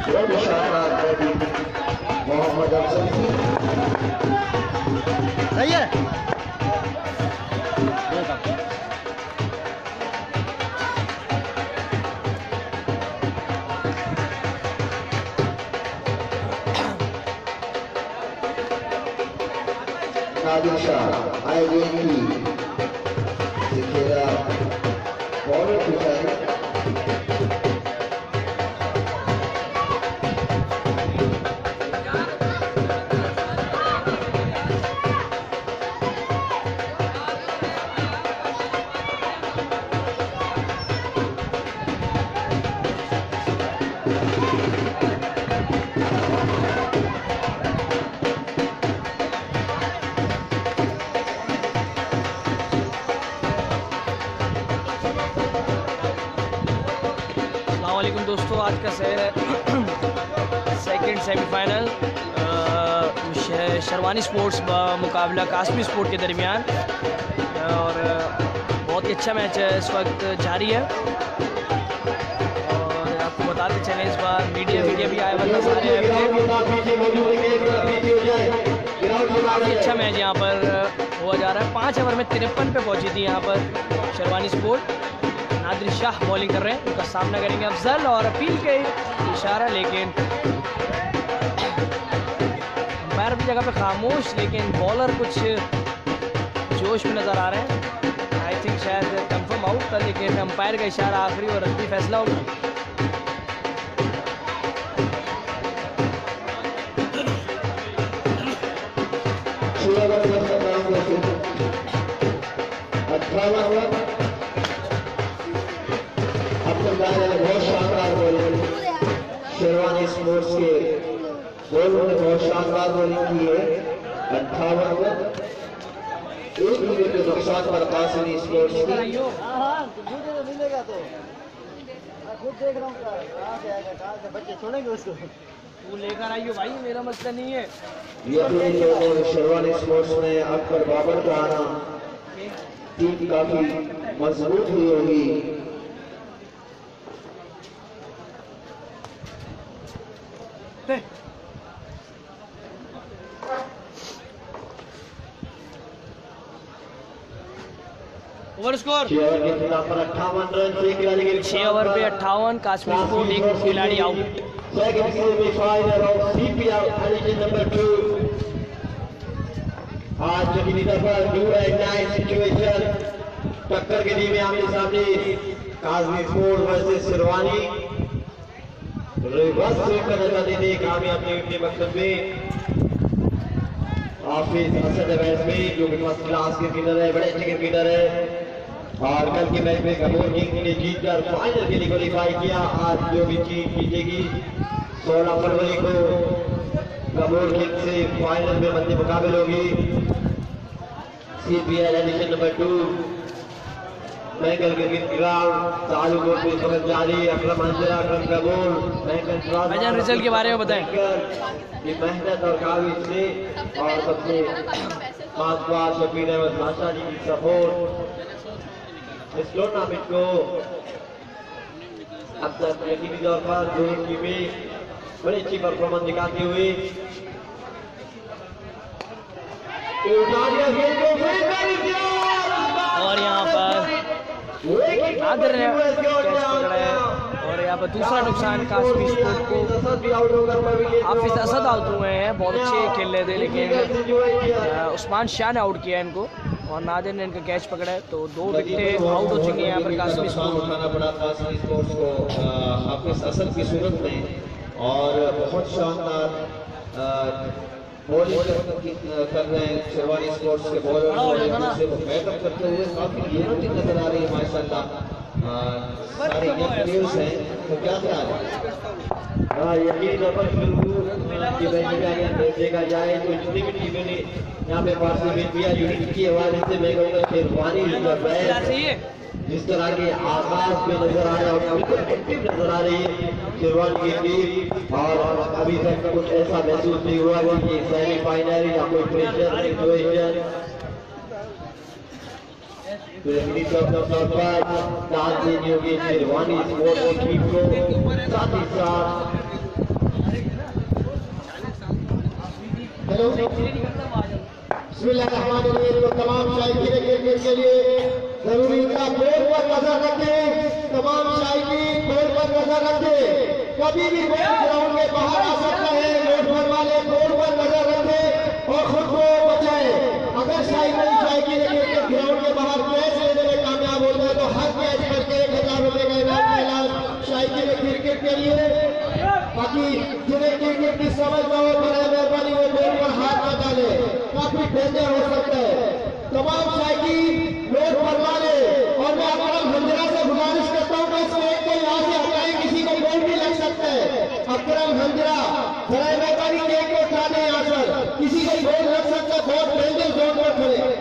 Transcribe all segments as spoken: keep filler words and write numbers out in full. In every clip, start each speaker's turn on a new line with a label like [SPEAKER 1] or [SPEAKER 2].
[SPEAKER 1] मोहम्मद अफजल
[SPEAKER 2] सही है।
[SPEAKER 1] नादिर शाह आईडीएनटी से खेला बॉलर की साइड
[SPEAKER 2] दोस्तों, आज का सेकंड सेमीफाइनल शेरवानी स्पोर्ट्स मुकाबला कास्मी स्पोर्ट के दरमियान, और बहुत ही अच्छा मैच है इस वक्त जारी है। और आपको बताते चलें, इस बार मीडिया मीडिया भी आए हुए नजर आ रहे हैं। काफ़ी अच्छा मैच यहाँ पर हुआ जा रहा है। पाँच ओवर में तिरपन पे पहुँची थी यहाँ पर शेरवानी स्पोर्ट। नादिर शाह बॉलिंग कर रहे हैं, उनका सामना करेंगे अफजल, और अपील के इशारा, लेकिन अंपायर अपनी जगह पे खामोश, लेकिन बॉलर कुछ जोश में नज़र आ रहे हैं। आई थिंक शायद कंफर्म आउट था, लेकिन अंपायर का इशारा आखिरी और रद्दी फैसला होगा।
[SPEAKER 1] बहुत शानदार बॉलिंग शेरवानी स्पोर्ट्स के बॉलरों ने बहुत शानदार बॉलिंग की है। अट्ठावन रन, एक विकेट के नुकसान पर कासमी स्पोर्ट्स की।
[SPEAKER 2] बच्चे छोड़ेंगे उसको, तू लेकर आइयो भाई, मेरा मसला नहीं है।
[SPEAKER 1] शेरवानी स्पोर्ट्स में अकबर बाबर का आना, टीम काफी मजबूत हुई होगी।
[SPEAKER 2] ओवर स्कोर
[SPEAKER 1] छह ओवर के खिलाफ पर अट्ठावन रन से खिलाड़ी के
[SPEAKER 2] छह ओवर पे अट्ठावन, काश्मीर स्पोर्ट एक खिलाड़ी out.
[SPEAKER 1] Second semifinal of CPL edition number two. आज जो की दफा डू एंड डाई सिचुएशन, टक्कर के लिए आमने सामने Kasmi sport versus Sherwani. Reverse swing का नजर देने कामयाब नहीं अपने मकसद में। हाफिज असद बैट्समैन जो कि फर्स्ट क्लास क्रिकेटर है, बड़े अच्छे क्रिकेटर है, और कल के मैच में गबोर किंग्स ने जीतकर फाइनल के लिए क्वालिफाई किया। आज जो भी जीत जीतेगी सोलह फरवरी को गबोर किंग्स से फाइनल में मध्य मुकाबले होगी। सीपीएल एडिशन नंबर टू बैंगल क्रिकेट ग्राउंड चालू कोर्ट में समझ जारी। अकरम अंजरा, अकरम गबोर,
[SPEAKER 2] भाईजान रिजल्ट के बारे में बताएं।
[SPEAKER 1] ये मेहनत और काविश से, और सबसे खास बात शबीर अहमद बादशाह जी की सपोर्ट इस टूर्नामेंट को अब तक यकीनी तौर पर दोनों टीमें बड़ी अच्छी परफॉर्मेंस दिखाती हुई।
[SPEAKER 2] और यहाँ पर नादिर ने कैच पकड़ा है, और यहाँ पर दूसरा नुकसान कास्मी स्पोर्ट को। हाफिज असद आउट हुए हैं, बहुत अच्छे खेल रहे थे, लेकिन उस्मान शाह ने आउट किया इनको, और नादिर ने इनका कैच पकड़ा है। तो दो विकेटें आउट हो चुकी हैं यहाँ पर कास्मी स्पोर्ट।
[SPEAKER 1] उठाना पड़ा कास्मी स्पोर्ट्स को हाफिज असद की सूरत में, और बहुत शानदार बॉलिंग कर रहे हैं शेरवानी स्पोर्ट्स के बॉलर, से वो बैकअप करते हुए काफी यूनिटी नजर आ रही है माशाल्लाह। सारे यंग प्लेयर्स हैं, तो क्या ख्याल है? हाँ, यकीनी तौर पर देखा जाए तो जितनी भी टीमें ने यहाँ पे पार्टिसिपेट किया, यूनिटी की हवाले से मैं कहूँगा शेरवानी जिस तरह के आगाज में नजर आया और बिल्कुल एक्टिव नजर आ रही है शेरवानी की टीम, और अभी तक कुछ ऐसा महसूस नहीं हुआ कि सेमीफाइनल या कोई प्रेशर सिचुएशन। तो यकीनी तौर पर दाद देनी होगी शेरवानी स्पोर्ट्स टीम को, साथ ही साथ हेलो बिस्मिल्लाहिर्रहमानिर्रहीम। तो तमाम शायकीन क्रिकेट के लिए जरूरी था बोर्ड पर नजर रखें, तमाम शायकीन बोर्ड पर नजर रखें। कभी भी बॉल ग्राउंड के बाहर आ सकता है, बोर्ड वाले बोर्ड पर नजर रखें और खुद को बचाएं। अगर शायकीन शायकीन क्रिकेट ग्राउंड के बाहर कैच लेने में कामयाब होता है तो हर कैच करके एक हजार रुपए का इनाम मिला शायकीन क्रिकेट के लिए। बाकी जिन्हें क्रिकेट की समझ न हो बड़े मेहरबानी वो बोर्ड पर हाथ न डाले, काफी डेंजर हो सकता है। तमाम शायकीन लोग फरमा ले और मैं अकरम हंजरा से गुजारिश करता हूँ कि इसमें एक को यहाँ से हटाए, किसी को गोल भी लग सकता है। अकरम हंजरा बड़े मेहरबानी एक को उठा दें यहाँ पर, किसी को गोल लग सकता है। बहुत डेंजर जोन पर खड़े।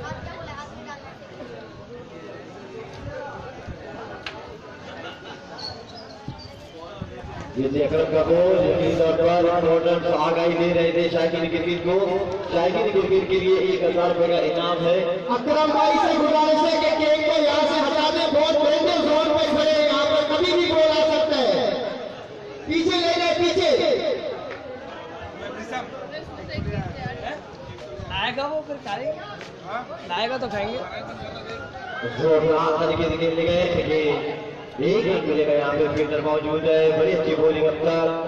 [SPEAKER 1] जिसे अकरम का गोल यकीनी तौर पर टोटल आगाही दे रहे थे शायकीन क्रिकेट को। शायकीन क्रिकेट के लिए एक हजार रुपए का इनाम है। अकरम भाई से गुजारिश है कि केक को यहाँ से हटा दें, बहुत डेंजर जोन पे खड़े हैं, यहाँ पर कभी भी गोल आ सकता है। पीछे ले जाए, पीछे
[SPEAKER 2] आएगा वो फिर खाएगा तो खाएंगे।
[SPEAKER 1] जोरदार तरीके से खेलने गए, एक रन मिलेगा। यहाँ पे फील्डर मौजूद है, बड़ी अच्छी bowling Akhtar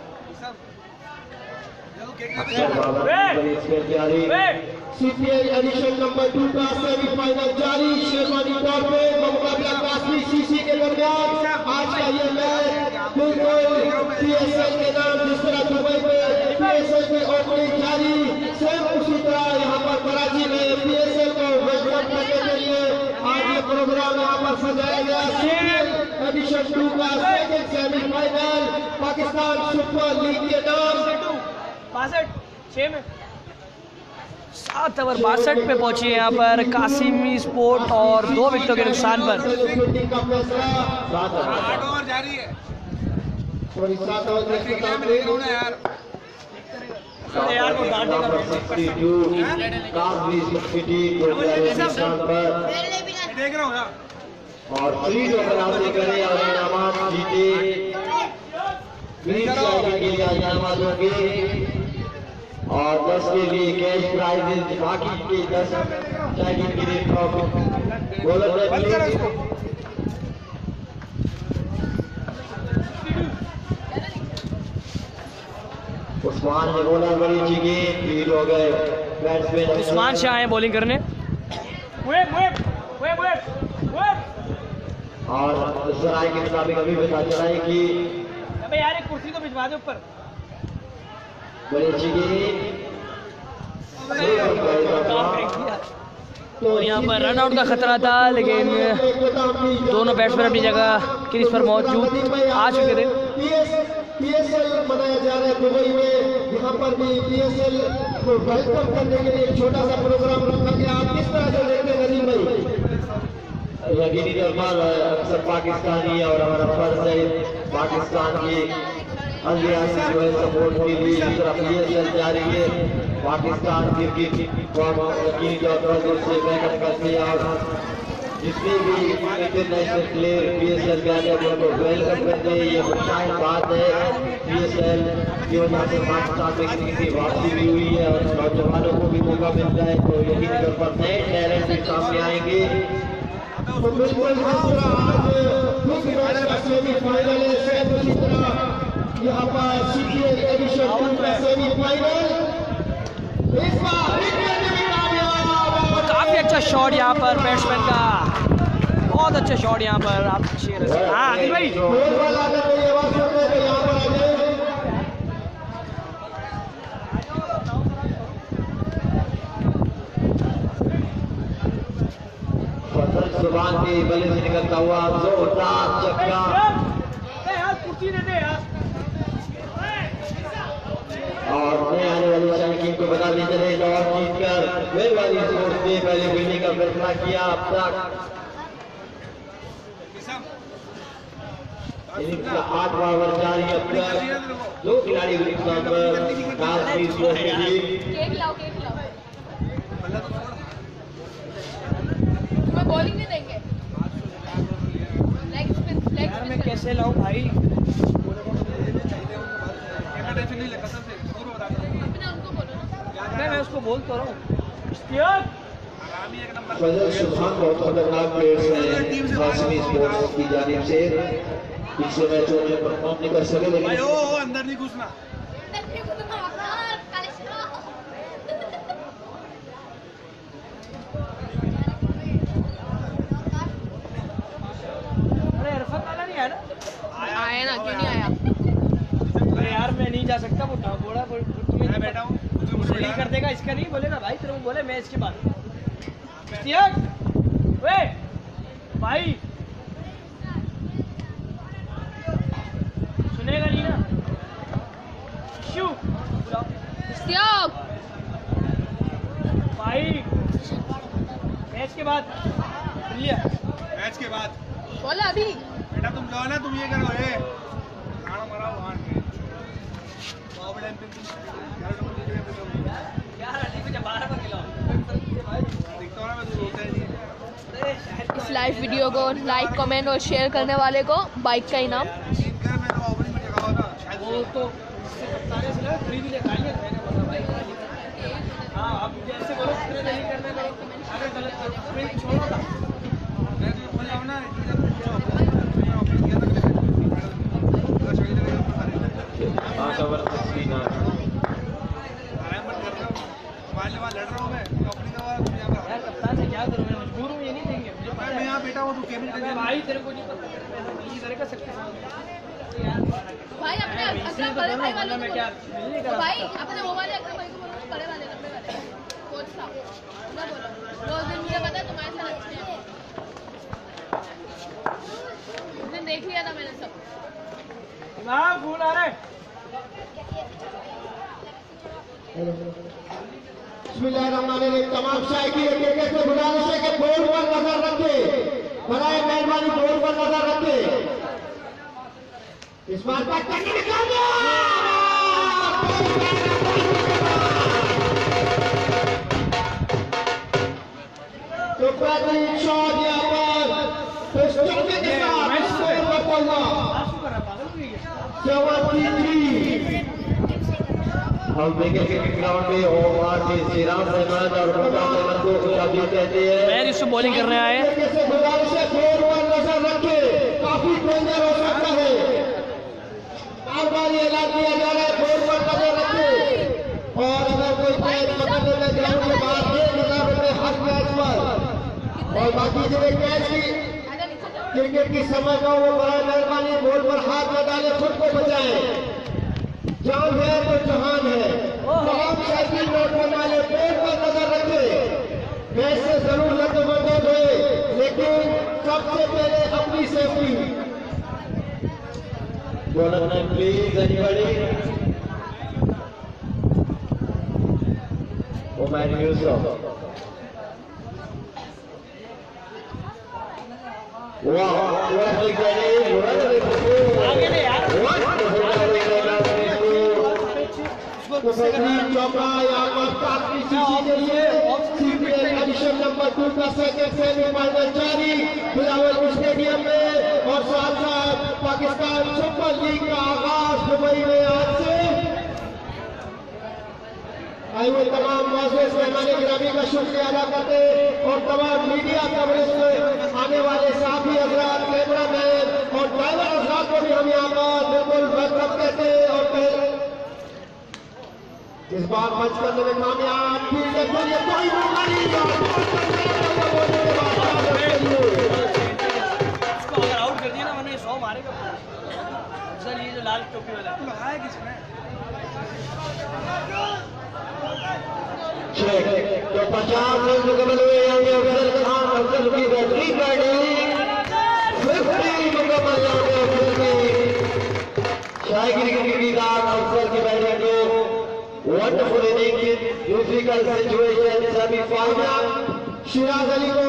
[SPEAKER 1] CPL edition number two का सेमीफाइनल जारी। शेरवानी तौर पे मुकाबला कासमी सीसी के दरमियान आज का ये मैच बिल्कुल पीएसएल के नाम जिस तरह दुबई में पीएसएल की ओपनिंग जारी, सेम उसी तरह यहाँ पर कराची में पीएसएल को वेलकम करने के लिए आज ये प्रोग्राम यहाँ पर सजाया गया। सीपीएल एडिशन टू का second semifinal Pakistan super league के नाम
[SPEAKER 2] बासठ छह में सात ओवर बासठ पे पहुंची है यहाँ पर कासिमी स्पोर्ट और दो विकेटों के नुकसान पर।
[SPEAKER 1] और फ्री बनाते करें और इनामात जीते के लिए इनामात होंगे और दस के लिए कैश प्राइजेस, बाकी के दस शायकीन के लिए ट्रॉफी। उस्मान ने बोला बड़ी अच्छी गेंद, फील्ड हो गए बैट्समैन
[SPEAKER 2] उस्मान शाह आए बॉलिंग करने।
[SPEAKER 1] और सराय के मुताबिक अभी बता चला है कि
[SPEAKER 2] अबे यार एक कुर्सी तो भिजवा दे ऊपर।
[SPEAKER 1] बड़ी अच्छी गेंद
[SPEAKER 2] तो यहाँ पर रन आउट का खतरा था, लेकिन दोनों बैट्समैन अपनी जगह क्रीज पर मौजूद आ चुके थे।
[SPEAKER 1] पीएसएल मनाया जा रहा है दुबई में, यहाँ पर भी पीएसएल को वेलकम करने के लिए एक छोटा सा प्रोग्राम रखा गया। आप किस तरह से देखते हैं नदीम भाई? यकीनी तौर पर अक्सर पाकिस्तानी और हमारा फर्ज है पाकिस्तान की अंग्रेजी जो है सपोर्ट के लिए इस तरफ पीएसएल जारी है। पाकिस्तान क्रिकेट को यकीनी तौर पर से बैकअप करते हैं और जितने भी इंटरनेशनल प्लेयर पीएसएल के आने उनको वेलकम करते हैं। ये मुश्किल बात है पीएसएल की वजह से पाकिस्तान में क्रिकेट की वापसी भी हुई है और नौजवानों को भी मौका मिलता है, तो यकीनी तौर पर नए टैलेंट भी सामने आएंगे। तो बिल्कुल जिस तरह आज का सेमीफाइनल है, सेम उसी तरह यहाँ पर सीपीएल एडिशन टू का सेमीफाइनल इस बार
[SPEAKER 2] काफी अच्छा शॉट यहाँ पर बैट्समैन का, बहुत अच्छा शॉट यहाँ पर। आप शेर हाँ आदिल भाई
[SPEAKER 1] सुभान की गले से निकलता हुआ जोरदार चक्का और नए आने वाली शायकीन को बता दी चले और जीतकर मेहरबानी स्पोर्ट्स ने पहले मिलने का फैसला किया। अब तक इनिंग्स का आठवां ओवर जारी। अब तक दो खिलाड़ी कासमी स्पोर्ट्स की
[SPEAKER 3] बॉलिंग नहीं देंगे। लेग स्पिन, लेग
[SPEAKER 2] यार मैं कैसे लाऊं भाई?
[SPEAKER 3] टेंशन नहीं ले, कसम से जरूर बता दूंगा। उनको बोलो ना।
[SPEAKER 2] बोल तो रहा हूँ। इश्तियाक
[SPEAKER 1] फजल सुभान बहुत खतरनाक प्लेयर्स हैं वासवी स्पोर्ट्स की जानिब से। पिछले मैचों में परफॉर्म नहीं कर सके लेकिन
[SPEAKER 4] ओ ओ अंदर नहीं घुसना।
[SPEAKER 2] अरे इरफान वाला नहीं आया ना?
[SPEAKER 3] आया ना, क्यों नहीं आया?
[SPEAKER 2] अरे यार मैं नहीं जा सकता, वो बोला
[SPEAKER 4] मैं बैठा हूँ,
[SPEAKER 2] मुझे नहीं कर देगा, इसका नहीं बोलेगा भाई, तेरे को बोले मैच के बाद। इश्तियाक वे भाई सुनेगा नहीं ना? शू
[SPEAKER 3] इश्तियाक
[SPEAKER 2] भाई मैच के बाद लिया
[SPEAKER 4] मैच के बाद
[SPEAKER 3] बोला अभी।
[SPEAKER 4] बेटा तुम जाओ ना, तुम ये करो ए खाना मराओ वहां पे बाबू टाइम पे
[SPEAKER 2] यार अभी मुझे बाहर पर खिलाओ
[SPEAKER 4] दिखता हूं ना मैं, तू रोता है नहीं।
[SPEAKER 3] इस लाइव वीडियो को लाइक कमेंट और शेयर करने वाले को बाइक का इनाम।
[SPEAKER 4] तीन कर मैं तो ओपनिंग में जगह होगा शायद
[SPEAKER 2] वो तो इससे कप्तान से लगा फ्री भी दिखाएंगे, मैंने बोला भाई हाँ अब जैसे बोलो उतने नहीं करने का, अगर गलत तो फिर छोड़ो था।
[SPEAKER 4] मैं तो बोल रहा हूं ना मैं ओपनिंग किया था अगर सही लगे तो सारे
[SPEAKER 1] हां कवर तस्वीर ना
[SPEAKER 4] आराम मत कर रहा हूं, मारने वाला लड़ रहा हूं मैं ओपनिंग का। तुम यहां पर
[SPEAKER 2] यार कप्तान से क्या करूं, मैं मजबूर हूं, ये नहीं देंगे मुझे पता
[SPEAKER 4] मैं
[SPEAKER 2] है।
[SPEAKER 4] यहां बैठा हूं, तू केबिन
[SPEAKER 2] अबे
[SPEAKER 4] टेंशन
[SPEAKER 2] भाई तेरे को नहीं पता पैसा नहीं करेगा सकते
[SPEAKER 3] भाई अपने अपने बड़े भाई वालों को
[SPEAKER 2] मैं क्या
[SPEAKER 3] बोलो।
[SPEAKER 2] मिलने
[SPEAKER 3] तो
[SPEAKER 2] का
[SPEAKER 3] भाई अपने वो वाले अपने भाई को बोलो, बड़े वाले लंबे वाले कोच साहब ना बोलो। रोज दिन मुझे पता है तुम्हारे साथ अच्छे हैं, उस दिन देख लिया था मैंने सब।
[SPEAKER 2] ना फोन आ रहा है।
[SPEAKER 1] बिस्मिल्लाहिर्रहमानिर्रहीम। तमाम शायकीन क्रिकेट से गुजारिश है कि बोर्ड पर नजर रखें, बराए मेहरबानी बोर्ड पर नजर रखें। इस बार का टक्कर निकाल दिया तो बेहतरीन शॉट यहाँ पर पिस्टल के साथ स्कोर पर पहुंचा सेवेंटी। हम देखें क्रिकेट ग्राउंड में ओवर के सिराज अहमद और मुताबिक अहमद को खुशाबदी कहते हैं।
[SPEAKER 2] मैं इससे बॉलिंग करने आए हैं।
[SPEAKER 1] कैसे गुजारिश है बोर्ड पर नजर रखे, काफी डेंजर हो सकता है। बार बार ये ऐलान किया जा रहा है बोर्ड पर नजर रखे और अगर कोई कैच पकड़ने में ग्राउंड के बाहर एक हजार रुपए हर मैच पर और बाकी जिन्हें कैच की क्रिकेट की समझ हो वो बड़ा मेहरबानी बोर्ड पर हाथ न डाले, खुद को बचाए। जान है तो जहान है। तमाम साइकिल नोट करने वाले बोर्ड पर नजर रखे। मैच से जरूर लतमदद हुए लेकिन सबसे पहले अपनी सेफ्टी। बॉलर ने प्लीज एनीबॉडी ओमर यूसुफ। वाह वाह
[SPEAKER 2] आगे ले यार।
[SPEAKER 1] चौका यहाँ पर काफी सीसी के लिए सीपीएल एडिशन नंबर टू का सेकंड सेमीफाइनल जारी बिलावल स्टेडियम में और साथ साथ पाकिस्तान सुपर लीग का आगाज दुबई में आज से। आए हुए तमाम मौजूद मेहमान गिरामी का शुक्रिया अदा करते और तमाम मीडिया कवरेज में आने वाले साथी हजरात, कैमरा मैन और ड्राइवर हजरात को भी हम यहाँ पर बिल्कुल वेलकम कहते हैं। और इस बार मंच करने में कामयाब फील्डर के लिए कोई मौका नहीं था।
[SPEAKER 2] इसको अगर आउट कर दिया ना वरना ये सौ मारेगा। सर ये जो लाल टोपी वाला है
[SPEAKER 4] लगाया किसने?
[SPEAKER 1] तो पचास रन मुकम्मल हुए हैं। अफजल खान अफजल की बेहतरीन बैटिंग फिफ्टी मुकम्मल यहाँ पे अफजल की शायरी क्रिकेट की दाद अफजल की बैटिंग को wonderful inning difficult situation semifinal Shiraz Ali को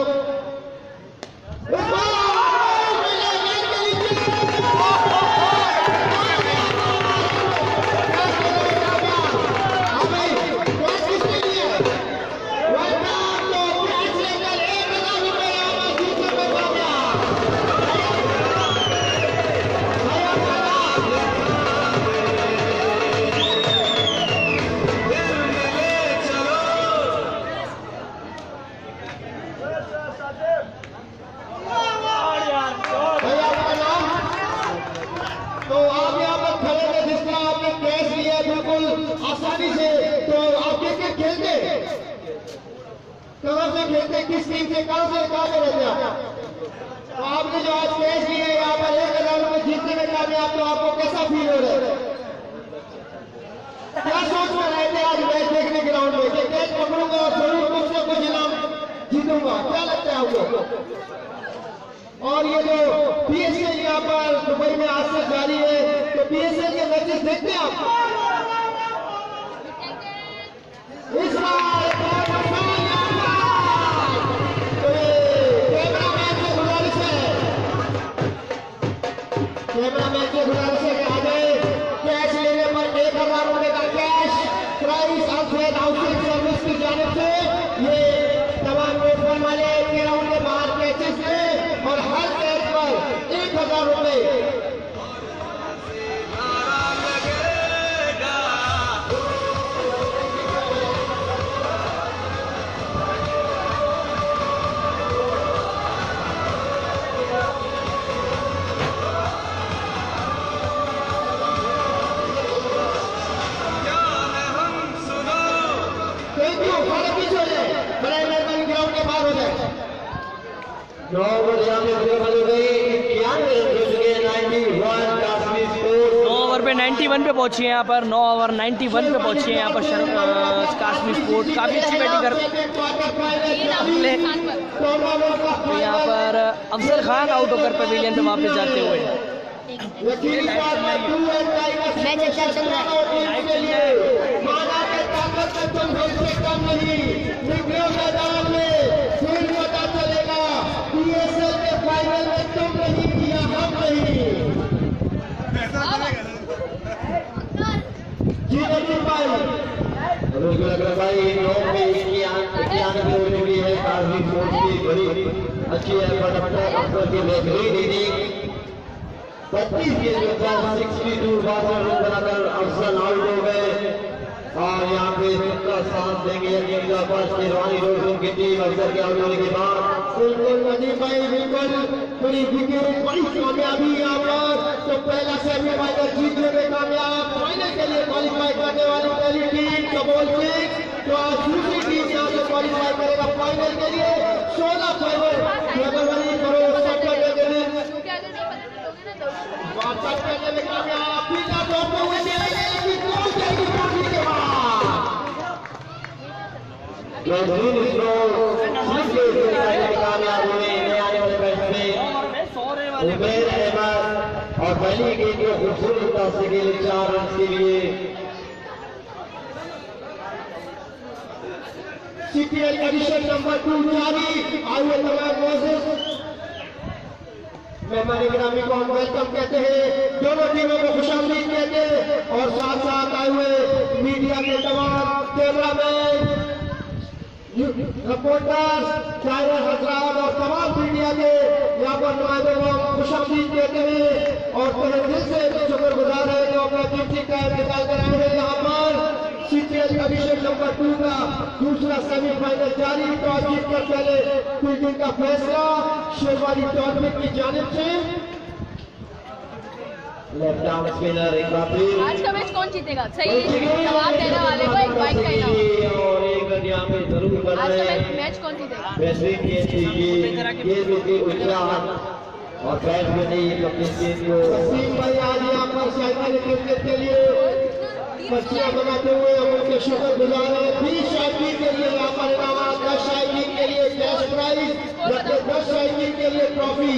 [SPEAKER 1] खड़े थे, जिस तरह आपने कैच लिया बिल्कुल आसानी से, तो आप क्रिकेट खेलते कहाँ से खेलते, किस टीम से, कहाँ से कहाँ पे रहते आप? तो आपने जो आज कैच लिया यहाँ पर एक हजार रुपये जीतने में कामयाब, तो आपको कैसा फील हो रहा है? क्या सोच में रहे थे आज मैच देखने ग्राउंड में कि कैच पकड़ूंगा और जरूर कुछ ना कुछ इनाम जीतूंगा, क्या लगता है आपको? और ये जो पीएसएल यहाँ पर दुबई में आज से जारी है, तो पीएसएल के मैचेस देखते हैं आप? इस बार कैमरा मैन से गुजारिश है कैमरा मैन से गुजारिश है कि आ जाए। कैश लेने पर एक हजार रुपए का cash price Alfred housing service की जानिब से ये तमाम रोड वाले ग्राउंड के बाहर कैचेस हैं और हर कैच पर एक हजार रुपए। नौ
[SPEAKER 2] ओवर पे इक्यानवे पे पहुंची है यहाँ पर, नौ ओवर इक्यानवे पे पहुंची है यहाँ पर काश्मीर स्पोर्ट। काफी अच्छी बैटिंग कर तो यहाँ पर अफजल खान आउट होकर पवेलियन पे वापस जाते हुए।
[SPEAKER 3] मैच अच्छा चल रहा
[SPEAKER 1] अच्छी है बत्तीस गेंद सिक्सटी टू बासठ रन बनाकर अफसल आउट हो गए और यहाँ पे सबका साथ देंगे शेरवानी रोड की टीम अफसर के आउट होने के बाद। बिल्कुल नदीम भाई, बिल्कुल बड़ी विकेट, बड़ी कामयाबी यहाँ पर। तो पहला सेमीफाइनल जीतने में कामयाब, फाइनल के लिए क्वालिफाई करने वाली पहली टीम कबोल सिंह, तो आज दूसरी टीम यहाँ से क्वालिफाई करेगा फाइनल के लिए। सोलह फाइनल फरवरी करोड़ सत्तर के दिन वापस करने में कामयाब, पीछा दौड़ते हुए चलेंगे लेकिन कौन जाएगी पार्टी के बाद। कामयाब हुए नए आने वाले बैट्समैन उमैर अहमद और पहली गेंद को खूबसूरत से खेले चार रन के लिए। सीपीएल एडिशन नंबर टू जारी आए तमाम कोशिश मेहमान गिरामी को हम वेलकम कहते हैं, दोनों टीमों को खुशामदीद कहते हैं और साथ साथ आए हुए मीडिया के तमाम कैमरामैन, रिपोर्टर्स, चाहे हजरात और तमाम मीडिया के यहाँ पर नुमाइंदों को खुशामदीद कहते हैं और तहे दिल से शुक्रगुजार है जो अपना कीमती टाइम निकाल कर आए हैं यहाँ पर। सीपीएल एडिशन नंबर टू का दूसरा सेमीफाइनल जारी, टॉस जीतकर पहले फील्डिंग का फैसला शेरवानी टूर्नामेंट की जानिब से। लेफ्ट आर्म स्पिनर एक बार फिर।
[SPEAKER 3] आज का मैच कौन जीतेगा? सही जवाब देने वाले को एक बाइक का इनाम
[SPEAKER 1] और एक रन यहाँ पे जरूर बन
[SPEAKER 3] आज
[SPEAKER 1] रहे
[SPEAKER 3] का
[SPEAKER 1] हैं।
[SPEAKER 3] मैच कौन जीतेगा?
[SPEAKER 1] बेहतरीन गेंद थी ये, ये भी थी उच्चार और बैट में नहीं अपनी गेंद को वसीम भाई आज यहाँ पर शायद क्रिकेट के लिए पर्चियां बनाते हुए हम उनके शुक्रगुजार हैं। बीस शायकीन के लिए यहाँ पर इनाम, दस शायकीन के लिए कैश प्राइज, जबकि दस शायकीन के लिए ट्रॉफी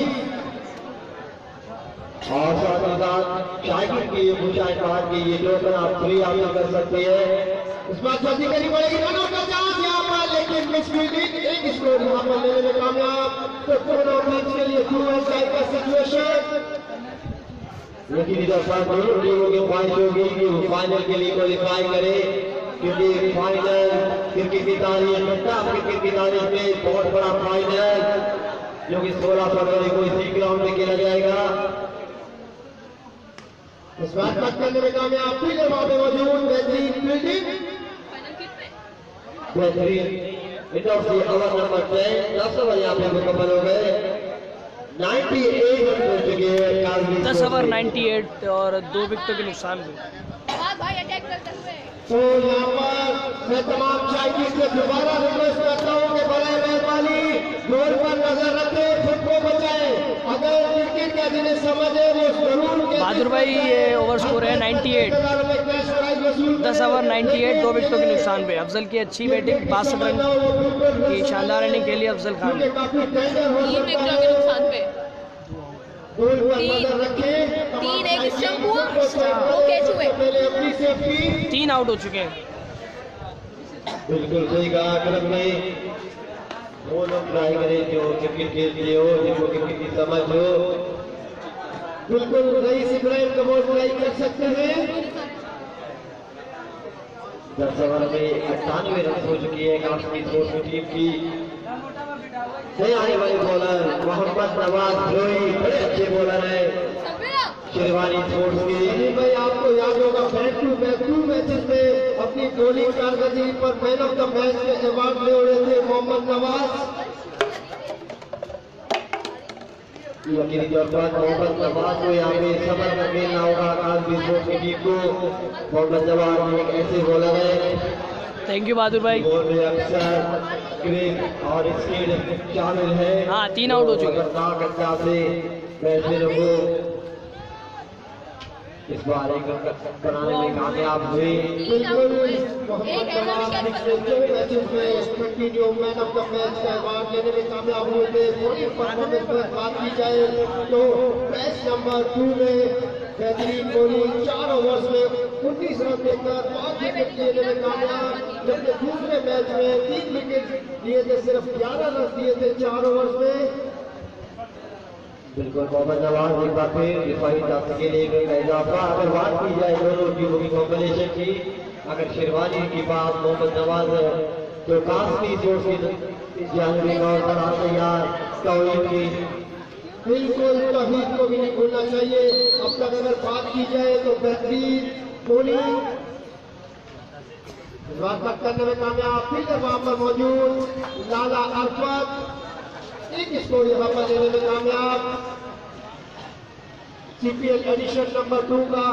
[SPEAKER 1] और साथ ही साथ शायकीन की मुझे कहा कि ये टोकन आप फ्री हासिल कर सकते हैं। इस बात जल्दी करनी पड़ेगी, रनों का चांस यहाँ पर, लेकिन मिस फील्डिंग एक स्कोर यहाँ पर लेने में कामयाब। तो दोनों टीम के लिए टू एंड टाइप का सिचुएशन, लेकिन इधर पर दोनों टीमों की ख्वाहिश होगी कि वो फाइनल के लिए क्वालिफाई करे, क्योंकि फाइनल क्रिकेट की तारीख पंजाब क्रिकेट की तारीख में बहुत बड़ा फाइनल जो कि सोलह फरवरी को इसी ग्राउंड में खेला जाएगा। इस बात तक करने में कामयाब, फील्डर वहां पे मौजूद, बेहतरीन फील्डिंग, बेहतरीन इधर से ओवर नंबर टेन दस ओवर यहाँ पे मुकम्मल हो गए। अट्ठानवे रन हो चुके हैं काजमी
[SPEAKER 2] दस ओवर अट्ठानवे और दो विकेटों के नुकसान पे।
[SPEAKER 3] हाँ भाई अटैक करते हुए
[SPEAKER 1] तो यहाँ पर मैं तमाम शायकीन से दोबारा रिक्वेस्ट करता हूँ कि बड़े मेहरबानी गोल पर नजर रखें, खुद को बचाएं। अगर क्रिकेट का जिन्हें समझ है वो जरूर
[SPEAKER 2] बहादुर भाई ये ओवर स्कोर है अट्ठानवे, दस ओवर अट्ठानवे, दो विकेटों के नुकसान पे। अफजल की अच्छी बैटिंग, बासठ रन की शानदार रनिंग के लिए अफजल खान।
[SPEAKER 3] तीन विकेटों के नुकसान पे
[SPEAKER 1] गोल पर नजर रखें।
[SPEAKER 3] तीन एक स्टंप हुआ, दो कैच हुए।
[SPEAKER 1] पहले अपनी सेफ्टी।
[SPEAKER 2] तीन आउट हो चुके हैं।
[SPEAKER 1] बिल्कुल सही कहा अकरम ने। वो लोग ट्राई करें जो क्रिकेट खेलते हो, जिनको क्रिकेट की समझ हो। बिल्कुल रईस इब्राहिम कबूल ट्राई कर सकते हैं। दस ओवर में अट्ठानवे रन हो चुकी है काफी स्पोर्ट्स टीम की। नए आने वाले बॉलर मोहम्मद नवाज लोई बड़े अच्छे बॉलर है शेरवानी स्पोर्ट्स के। भाई आपको याद होगा back to back two matches में अपनी बॉलिंग कारकर्दगी पर मैन ऑफ द मैच के अवार्ड ले उड़े थे मोहम्मद नवाज। यकीनी तौर पर मोहम्मद नवाज को यहाँ पे सबर में खेलना होगा काजमी स्पोर्ट्स की टीम को। मोहम्मद नवाज एक ऐसे बॉलर है,
[SPEAKER 2] थैंक यू बहादुर भाई।
[SPEAKER 1] बॉल में अक्सर ग्रिप और स्पीड शामिल है।
[SPEAKER 2] हाँ, तीन आउट हो चुके हैं।
[SPEAKER 1] खतरनाक अंदाज से बैट्समैनों को इस बार एक बनाने में कामयाब हुए। बिल्कुल मोहम्मद नवाज पिछले दो मैचेस में continue man of the match का अवार्ड लेने में कामयाब हुए थे। बॉलिंग परफॉर्मेंस में बात की जाए तो मैच नंबर टू में बेहतरीन बॉलिंग, चार ओवर्स में उन्नीस रन देकर पांच विकेट लेने में कामयाब। जबकि दूसरे मैच में तीन विकेट लिए थे, सिर्फ ग्यारह रन दिए थे चार ओवर्स में। बिल्कुल मोहम्मद नवाज एक बार फिर दिफाई ताकत के लिए एक इजाफा। अगर बात की जाए दोनों टीमों की कॉम्बिनेशन की, अगर शेरवानी की बात मोहम्मद नवाज तो काफी जोश की जानवी और बड़ा तैयार तौहीद की बिल्कुल तौहीद को भी नहीं भूलना चाहिए। अब तक अगर बात की जाए तो बेहतरीन बॉलिंग वापस करने में कामयाब। फील्डर वहां पर मौजूद लाला अरफत एक स्कोर यहाँ पर लेने में कामयाब। सीपीएल एडिशन नंबर टू का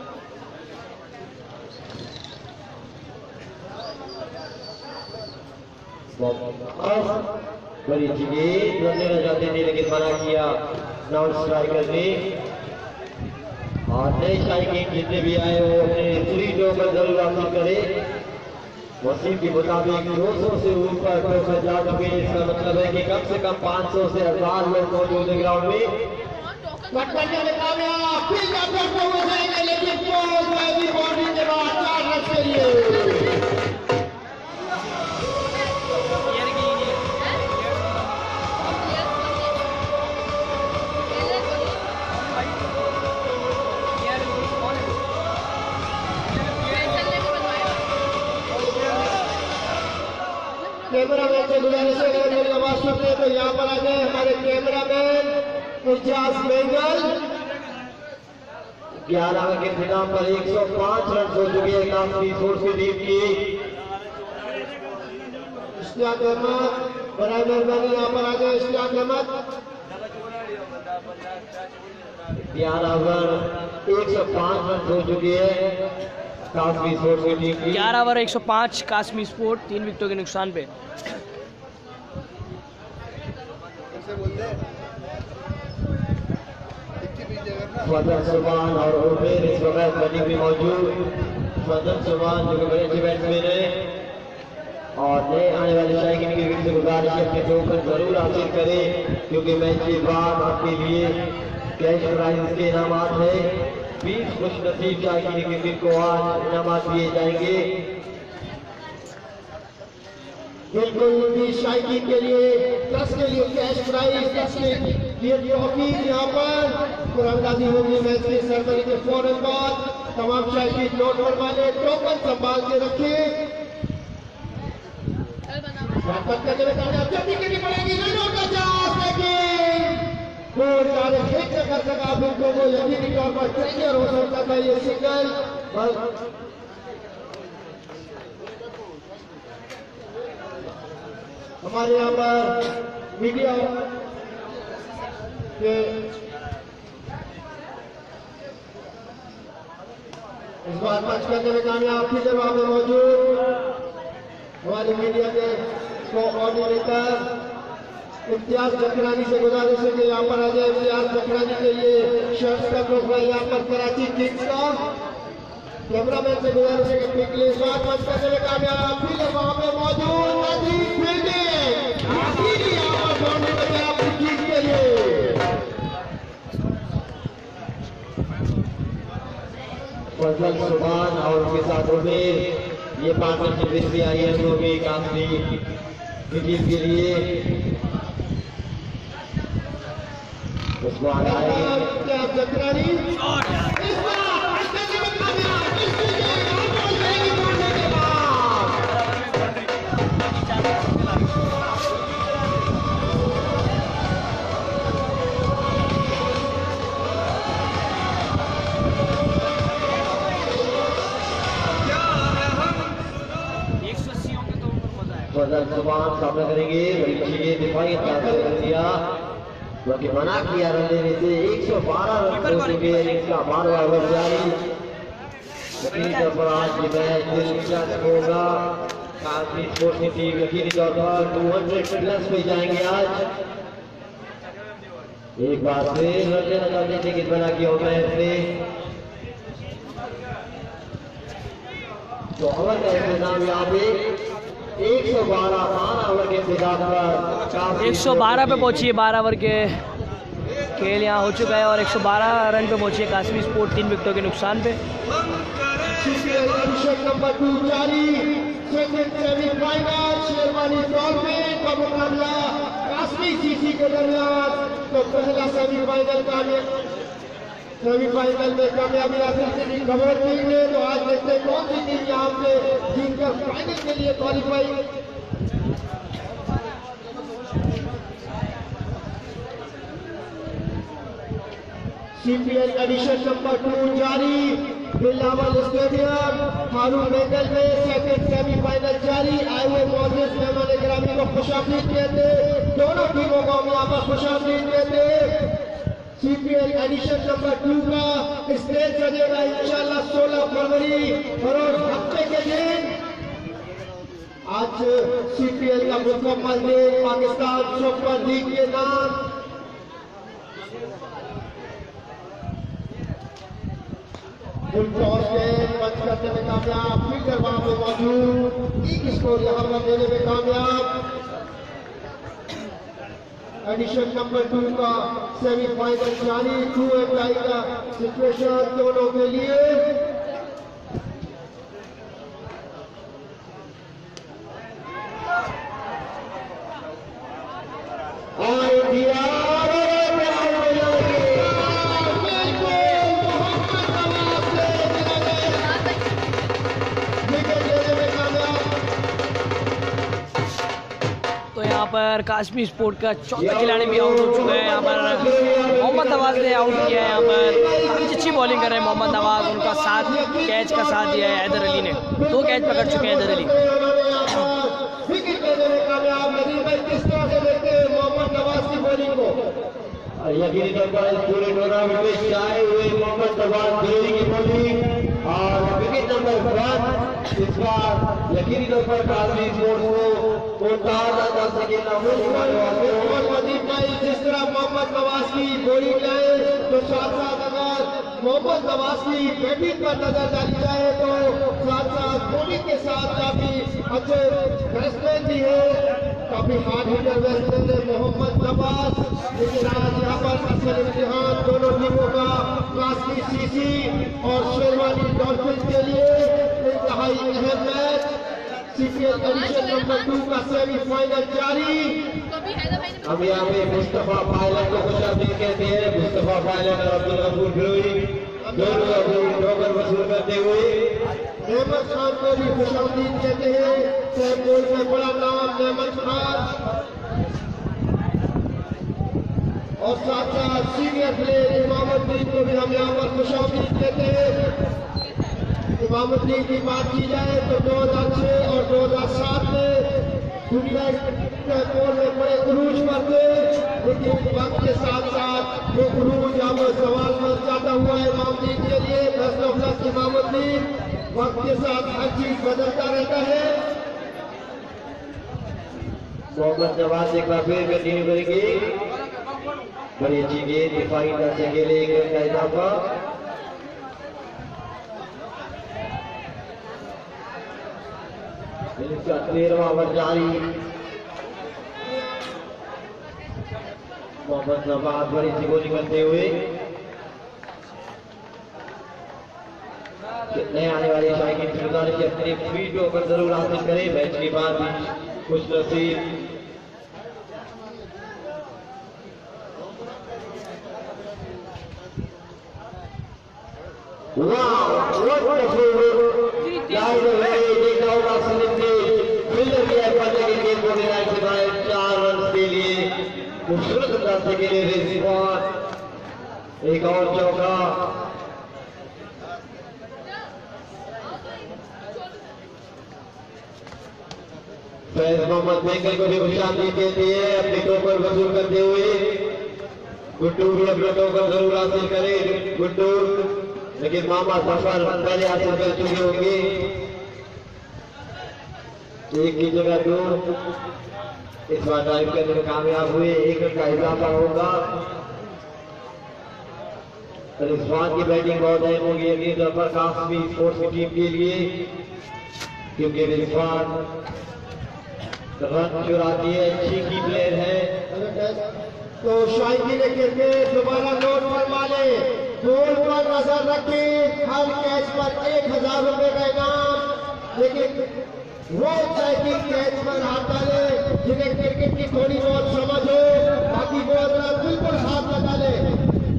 [SPEAKER 1] बड़ी चीजें रन जाते थे लेकिन मना किया नॉन स्ट्राइकर ने। और नए स्ट्राइकिंग जितने भी आए वो अपने थ्री डो पर जरूर हासिल करे। वसीम के मुताबिक दो सौ से ऊपर पैसे जा चुके हैं, इसका मतलब है कि कम से कम पाँच सौ से हजार लोग मौजूद है ग्राउंड में। कट करने में कामयाब, फिर करते हुए जाएंगे लेकिन बॉडी के बाद चार रन के लिए। कैमरा मैन से गुजारिश है अगर मेरी आवाज सुनते हैं तो यहाँ पर आ जाए हमारे कैमरा मैन इजाज बेंगल। ग्यारह के इनाम पर एक सौ पाँच रन हो चुके हैं काफी स्पोर्ट्स की टीम की। इश्तियाक अहमद बराए मेहरबानी यहाँ पर आ जाए। इश्तियाक अहमद ग्यारह रन एक सौ पाँच रन हो चुके हैं कासमी स्पोर्ट्स की टीम की।
[SPEAKER 2] ग्यारह ओवर एक सौ पाँच कासमी स्पोर्ट, तीन विकेटों के नुकसान पे।
[SPEAKER 1] फजल सुभान और उबेर इस वक्त बनी भी मौजूद। फजल सुभान जो कि बड़े अच्छे बैट्समैन है और नए आने वाले शायकीन की वीर से गुजारिश है कि दो रन जरूर हासिल करें क्योंकि मैच के बाद आपके लिए कैश प्राइज के इनामात है। बीस खुश नसीब शायकीन क्रिकेट को आज इनामात दिए जाएंगे। बिल्कुल बीस शायकीन के लिए दस के लिए कैश प्राइज, दस के लिए ट्रॉफी यहाँ पर कुरानदाजी होगी मैच के सरबरी के फौरन बाद। तमाम शायकीन नोट पर वाले टोकन संभाल के रखे। करने में कामयाब जल्दी करनी पड़ेगी रनों का चांस लेकिन गोल डाले खेत कर सका बिल्कुल वो यकीनी तौर पर क्लियर हो सकता था ये सिंगल। हमारे यहाँ पर मीडिया कि इस बार मैच करने में कामयाब थी जब वहां में मौजूद हमारे मीडिया के कोऑर्डिनेटर इम्तियाज जखरानी से गुजारिश है कि यहाँ पर आ जाए। इम्तियाज जखरानी के लिए शर्ट्स का प्रोफाइल यहाँ पर कराची किंग्स का कैमरामैन से गुजारिश है कि पिछले इस बार मैच करने में कामयाब थी जब वहां में मौजूद नजीब फील्डिंग आखिरी यहाँ पर छोड़ने में गया अपनी टीम के लिए। फजल सुभान और उनके साथ उमेर ये पार्टनरशिप भी आई है जो भी काफी टीम के लिए उस्मान जखरानी फजल सुभान सामना करेंगे। बड़ी चीजें दिफाई कर दिया क्योंकि मना किया रन देने से एक सौ बारह रन हो चुके हैं। इसका बारहवां ओवर जारी यकीनी तौर पर आज ये मैच दिलचस्प होगा। काफी स्पोर्ट्स की टीम यकीनी तौर पर दो सौ प्लस पे जाएंगे आज। एक बार फिर रन देना चाहते थे कि बना किया मैच में तो ओवर का इंतजाम यहाँ पे एक सौ बारह बारह ओवर के
[SPEAKER 2] एक सौ बारह पे पहुंची है। बारह ओवर के खेल यहाँ हो चुका है और एक सौ बारह रन पे पहुंची है काश्मीर स्पोर्ट तीन विकेटों के नुकसान पे।
[SPEAKER 1] नंबर टू जारी सेकंड सेमीफाइनल शेरवानी टूर्नामेंट का मुकाबला काश्मीर सीसी के दरमियान। तो पहला सेमीफाइनल का सेमीफाइनल में कामयाबी हासिल की खबर टीम ने। तो आज देखते हैं कौन सी टीम यहाँ पे जीतकर फाइनल के लिए qualify. CPL edition number two जारी बिलावल स्टेडियम फारूक मेंगल में सेकंड सेमीफाइनल जारी। आए हुए मौजूद मेहमान ग्रामी को खुशामदीद कहते दोनों टीमों को हम यहाँ पर खुशामदीद कहते। सीपीएल एडिशन नंबर टू का स्टेज सजेगा इंशाल्लाह सोलह फरवरी और हफ्ते के दिन। आज सीपीएल का मुकम्मल दिन पाकिस्तान सुपर लीग के नाम टॉस के पंच करने में कामयाब फील्डर वहां पे मौजूद एक स्कोर यहाँ पर देने में कामयाब। एडिशन नंबर टू का सेमीफाइनल जारी टू एंड टाई का सिचुएशन दोनों के लिए।
[SPEAKER 2] पर काश्मीर स्पोर्ट का चौथा खिलाड़ी भी आउट हो चुका है। यहाँ पर मोहम्मद नवाज ने आउट किया है। यहाँ पर काफी अच्छी बॉलिंग कर रहे हैं मोहम्मद नवाज। उनका साथ कैच का साथ दिया है हैदर अली ने। दो कैच पकड़ चुके हैं हैदर अली।
[SPEAKER 1] मोहम्मद नवाज की बॉलिंग को यकीनी तौर पर पूरे टूर्नामेंट में आए हुए मोहम्मद नवाज की बॉलिंग और विकेट नंबर वन इस बार यकीनी तौर पर काश्मीर स्पोर्ट्स को उतारा जा सकेगा। जिस तरह मोहम्मद नवाज की बॉलिंग आए तो साथ साथ अगर मोहम्मद नवाज की बैटिंग पर नजर डाली जाए तो साथ साथ बॉलिंग के साथ काफी अच्छे बैट्समैन भी है। काफी हार्ड हिटर बैट्समैन है मोहम्मद नवाज। लेकिन आज यहाँ पर असल इम्तिहान दोनों टीमों का काश्मीर सीसी और शेरवानी डॉल्फिन के लिए इंतहाई अहम match. CPL edition number two का सेमीफाइनल जारी। हम यहाँ पे मुस्तफा पायलट को खुशामदीद कहते हैं। मुस्तफा पायलट और अब्दुल गफूर फिरोई दोनों अपनी ठोकर वसूल करते हुए नेमत खान को भी खुशामदीद कहते हैं। सैमपुर में बड़ा नाम नेमत खान और साथ साथ सीनियर प्लेयर इमामुद्दीन को भी हम यहाँ पर खुशामदीद कहते हैं। इमामुद्दीन की बात की जाए तो दो हजार छह और दो हजार सात में दुनिया के बॉल में बड़े क्रूज करते, लेकिन वक्त के साथ साथ वो क्रूज अब सवाल पर जाता हुआ है इमामुद्दीन के लिए। Best of luck Imamuddin. वक्त के साथ हर चीज बदलता रहता है। मोहम्मद नवाज एक बार फिर कंटिन्यू करेंगे। बड़ी अच्छी गेंद दिफाई ढांचे के लिए एक रन का इजाफा। इसका तेरहवां ओवर जारी। मोहम्मद नवाज बड़ी सी बॉलिंग करते हुए नए आने वाले शायकीन की गुजारिश है अपने फील्ड पर जरूर हासिल करें। मैच के बाद भी कुछ नसीब चार रन के लिए खूबसूरत अंदाज के लिए रिजवान एक और चौका। फैज मोहम्मद बेंगल को भी खुशामदी देते हैं अपने टोकर वसूल करते हुए। गुड्डू भी अपना टोकर जरूर हासिल करे। गुड्डू लेकिन मामा सफर पहले हासिल कर चुके होंगे। एक की जगह दो, इस बार टाइम करने में कामयाब हुए। एक रन का इजाफा होगा। रिजवान की बैटिंग बहुत अहम होगी अगली दफा काफी स्पोर्ट्स की टीम के लिए, क्योंकि रिजवान रन चुराती है, अच्छी की प्लेयर है। तो शायकी ने क्रिकेट दोबारा नोट फरमा ले, गोल पर नजर रखे, हर कैच पर एक हजार रुपए का इनाम। लेकिन वो शायकी कैच पर हाथ डाले जिन्हें क्रिकेट की थोड़ी बहुत समझ हो, बाकी वो बिल्कुल हाथ न डाले।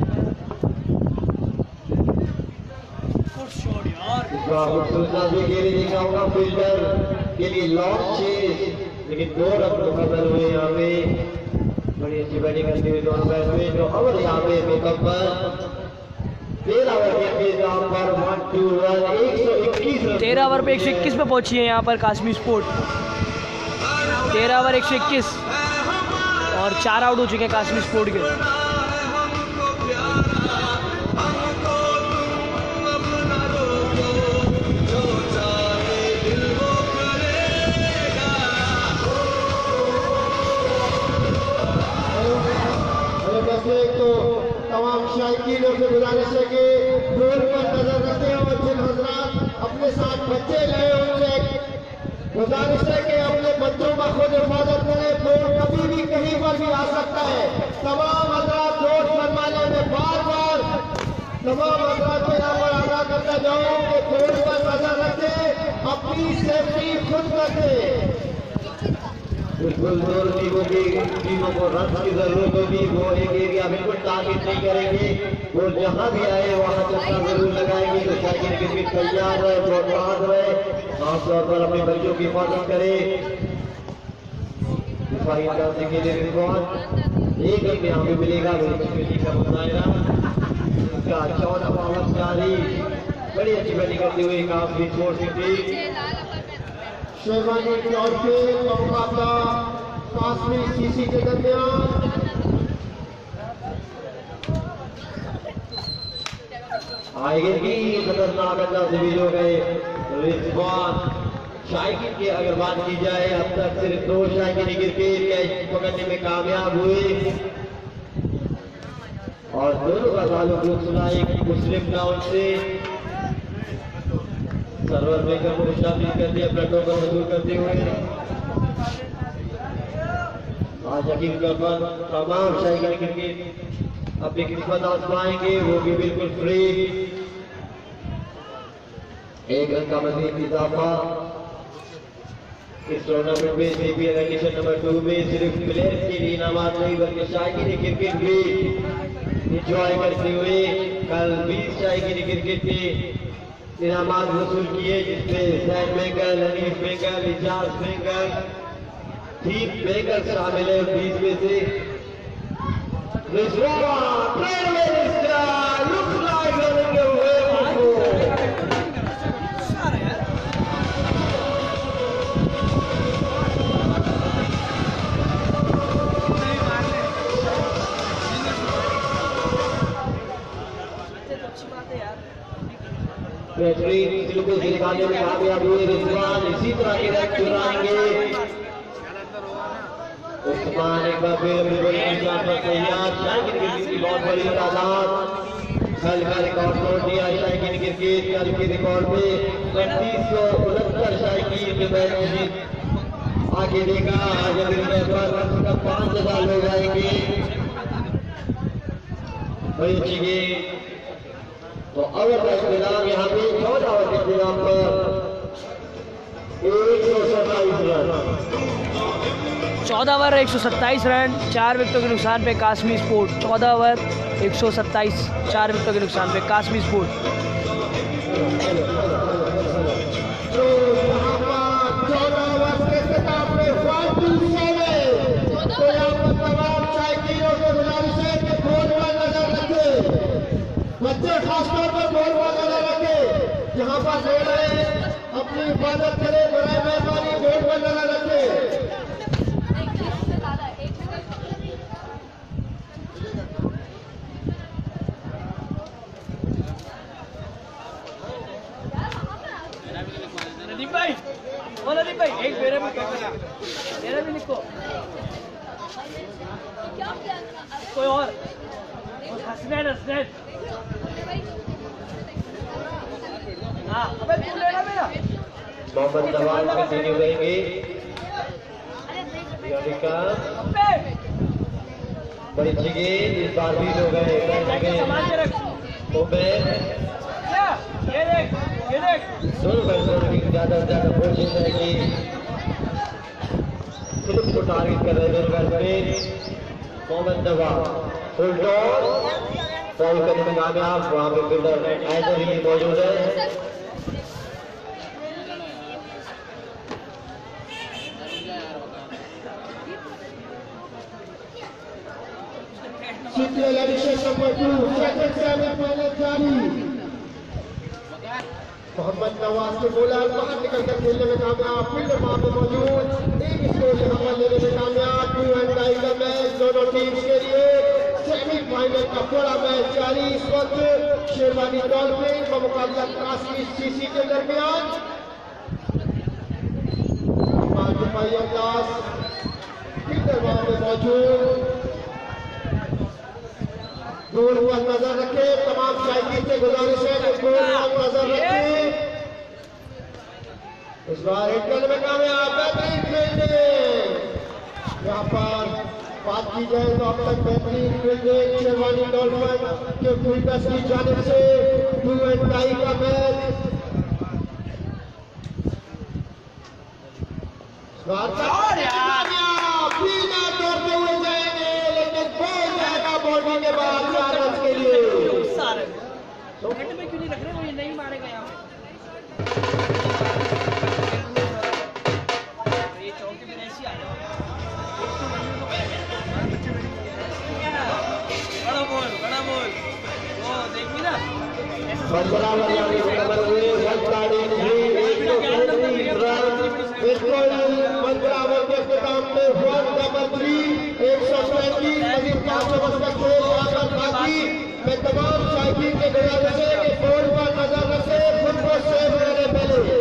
[SPEAKER 1] देखा होगा फील्डर के लिए लॉन्ग चेज, लेकिन दो रन मुकम्मल हुए यहाँ पे। बड़ी अच्छी बैटिंग करते हुए दोनों बैट्समैन जो ओवर यहाँ पे मुकम्मल। तेरह ओवर के इंतजाम पर वन टू रन एक सौ इक्कीस रन
[SPEAKER 2] तेरह ओवर पे एक सौ इक्कीस पे पहुंची है यहाँ पर काश्मीर स्पोर्ट। तेरह ओवर एक सौ इक्कीस और चार आउट हो चुके हैं काश्मीर स्पोर्ट के।
[SPEAKER 1] तो तमाम शायकीनों से गुजारिश है कि गोल पर नजर रखें और जिन हजरात अपने साथ बच्चे लाए उनसे गुजारिश है कि अपने बच्चों का खुद हिफाजत करें। गोल कभी भी कहीं पर भी आ सकता है। तमाम हजरात गोल फरमाने में बार बार तमाम हजरात को यहाँ पर आगाह करता जाऊँ कि गोल पर नजर रखें, अपनी सेफ्टी खुद रखें। बिल्कुल दोनों टीमों की टीमों को रन की जरूरत होगी। वो एक एरिया बिल्कुल टारगेट नहीं करेंगे, वो जहां भी आए वहां चक्का जरूर लगाएंगे। तो शायद क्रिकेट तैयार रहे, प्रोत्साहन रहे, खासतौर पर अपने बच्चों की हिफाजत करे। एक रन यहाँ पे मिलेगा का मुजाहिरा। इसका चौदह ओवर जारी। बड़ी अच्छी बैटिंग करते हुए काफी स्पोर्ट्स की टीम शेरवानी की ओर से मुकाबला काश्मीर सीसी के दरमियान। आएंगे की खतरनाक अंदाज से भी हो गए रिजवान। शायकीन की अगर बात की जाए अब तक सिर्फ दो शायकीन क्रिकेट कैच पकड़ने में कामयाब हुए और दोनों का ताल्लुक सुना एक मुस्लिम टाउन से। सर्वर बेकर को शामिल कर दिया अपना टोकन वसूल करते हुए। आज हकीम करबन तमाम शायकीन क्रिकेट अपनी किस्मत आजमाएंगे, वो भी बिल्कुल फ्री। एक रन का मजीद इजाफा इस टूर्नामेंट में सीपीएल एडिशन नंबर टू में सिर्फ प्लेयर्स के लिए इनामात नहीं बल्कि शायकीन क्रिकेट भी इंजॉय करते हुए कल बीस शायकीन क्रिकेट के इनामात वसूल किए, जिसमें जैद बेंगल, हनीफ बेंगल, इजाज बेंगल, तीन बेंगल शामिल है। बीस में से बेहतरीन बिल्कुल से निकालने में कामयाब हुए रिजवान। इसी तरह के रन चुराएंगे उस्मान। एक बार फिर बिल्कुल तैयार। शायद की बहुत बड़ी तादाद कल का रिकॉर्ड तोड़ दिया शायकीन क्रिकेट। कल के रिकॉर्ड पे पैंतीस सौ उनहत्तर शायकीन के मैच आगे देगा। आज अगर पर पांच हजार हो जाएंगे बड़ी अच्छी गेम। तो ओवर का इंतजाम यहाँ पे चौदह ओवर के इंतजाम पर एक सौ सत्ताईस रन
[SPEAKER 2] चौदह ओवर एक सौ सत्ताईस रन, चार विकेटों के नुकसान पे काश्मीर स्पोर्ट। चौदह ओवर एक सौ सत्ताईस, चार विकेटों के नुकसान पे काश्मीर स्पोर्ट।
[SPEAKER 1] तो यहाँ पर चौदह ओवर के खिताब में वन टू सेवन। तो यहाँ पर तमाम शायकीनों को गुजारिश है कि बोर्ड पर नजर रखें, बच्चे खासतौर पर बोर्ड पर नजर रखें। यहाँ पर बोल रहे अपनी हिफाजत करें, बराए मेहरबानी बोर्ड पर नजर रखें।
[SPEAKER 2] नदीम भाई, ओ नदीम भाई, एक मेरे में मेरे में लिखो कोई और। हसनैन हसनैन हाँ, अबे तू लेना मेरा।
[SPEAKER 1] मोहम्मद नवाज कंटिन्यू करेंगे। बड़ी अच्छी गेंद इस बार भी हो गए
[SPEAKER 2] ये देख ये देख
[SPEAKER 1] दोनों बैट्समैन की ज्यादा से ज्यादा कोशिश है कि फिलिप्स को टारगेट कर रहे हैं दोनों batsman. Mohammad Nawaz full toss fall करने में कामयाब। वहां पे फील्डर ऐजर ही मौजूद है। मोहम्मद नवाज के बॉलर बाहर निकलकर खेलने में कामयाब। फील्डर वहां पे मौजूद, एक स्कोर से हवा लेने में कामयाब। टू एंड टाई का मैच दोनों टीम्स के लिए। सेमीफाइनल का पूरा मैच जारी इस वक्त शेरवानी डॉल्फिन का मुकाबला काश्मीर सीसी के दरमियान। फील्डर वहां पे मौजूद, दूर हुआ नजर रखे। तमाम शायकीन से गुजारिश है कि दूर हुआ नजर रखे। इस बार हिट करने में कामयाब। बेहतरीन फील्डिंग। यहाँ पर बात की जाए तो अब तक बेहतरीन फील्डिंग शेरवानी डॉल्फिन के फील्डर्स की जानिब से। टू एंड टाई का मैच तोड़ते हुए जाएंगे, लेकिन बॉल जाएगा बाउंड्री के बाद चार रन के लिए।
[SPEAKER 2] तो घंटे में क्यों नहीं रख रहे, वो ये नहीं मारेगा यहाँ पे। ये चौके में ऐसी आ जाओ। बड़ा बॉल बड़ा बॉल वो देखी ना
[SPEAKER 1] पंद्रह नंबर हुए पंद्रह ओवर के इख्तिताम में वन डबल थ्री एक सौ पैंतीस मजीद पांच ओवर का खेल यहाँ बाकी। मैं तमाम शायकीन के गुजारिश है कि बोर्ड पर नजर रखे, खुद को सेव करने पहले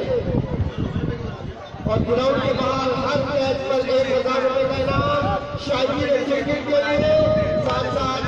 [SPEAKER 1] और ग्राउंड के बाहर हर कैच पर एक हजार रुपए का इनाम शायकीन क्रिकेट के लिए। साथ साथ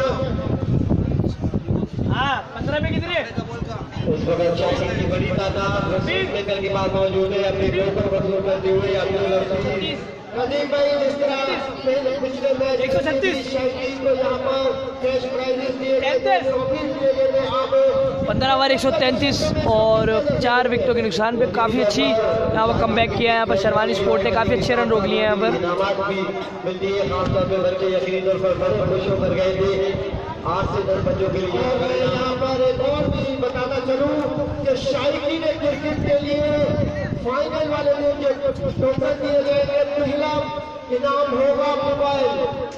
[SPEAKER 2] हाँ पंद्रह में कितने
[SPEAKER 1] उस वक्त शायकीन की बड़ी तादाद निकल के बाद मौजूद है। अपने पेपर वसूल करते हुए अपने नदीम भाई जिस तरह पिछले मैच
[SPEAKER 2] एक सौ छत्तीस
[SPEAKER 1] शायकीन को यहाँ पर कैश प्राइजेस दिए गए।
[SPEAKER 2] पंद्रह ओवर एक सौ तैंतीस और चार विकेटों के नुकसान पे काफ़ी अच्छी यहाँ पर कम बैक किया है। यहाँ पर शेरवानी स्पोर्ट ने काफ़ी अच्छे रन रोक लिए हैं। यहाँ पर
[SPEAKER 1] इनामात भी मिलती है, खासतौर पर बच्चे यकीनी तौर पर बड़े खुश होकर गए थे। आठ से दस बच्चों के लिए यहाँ पर एक और भी बताना चलूँ कि शायकीन क्रिकेट के लिए फाइनल वाले दिन जो टोकन दिए जाएंगे, पहला इनाम होगा मोबाइल।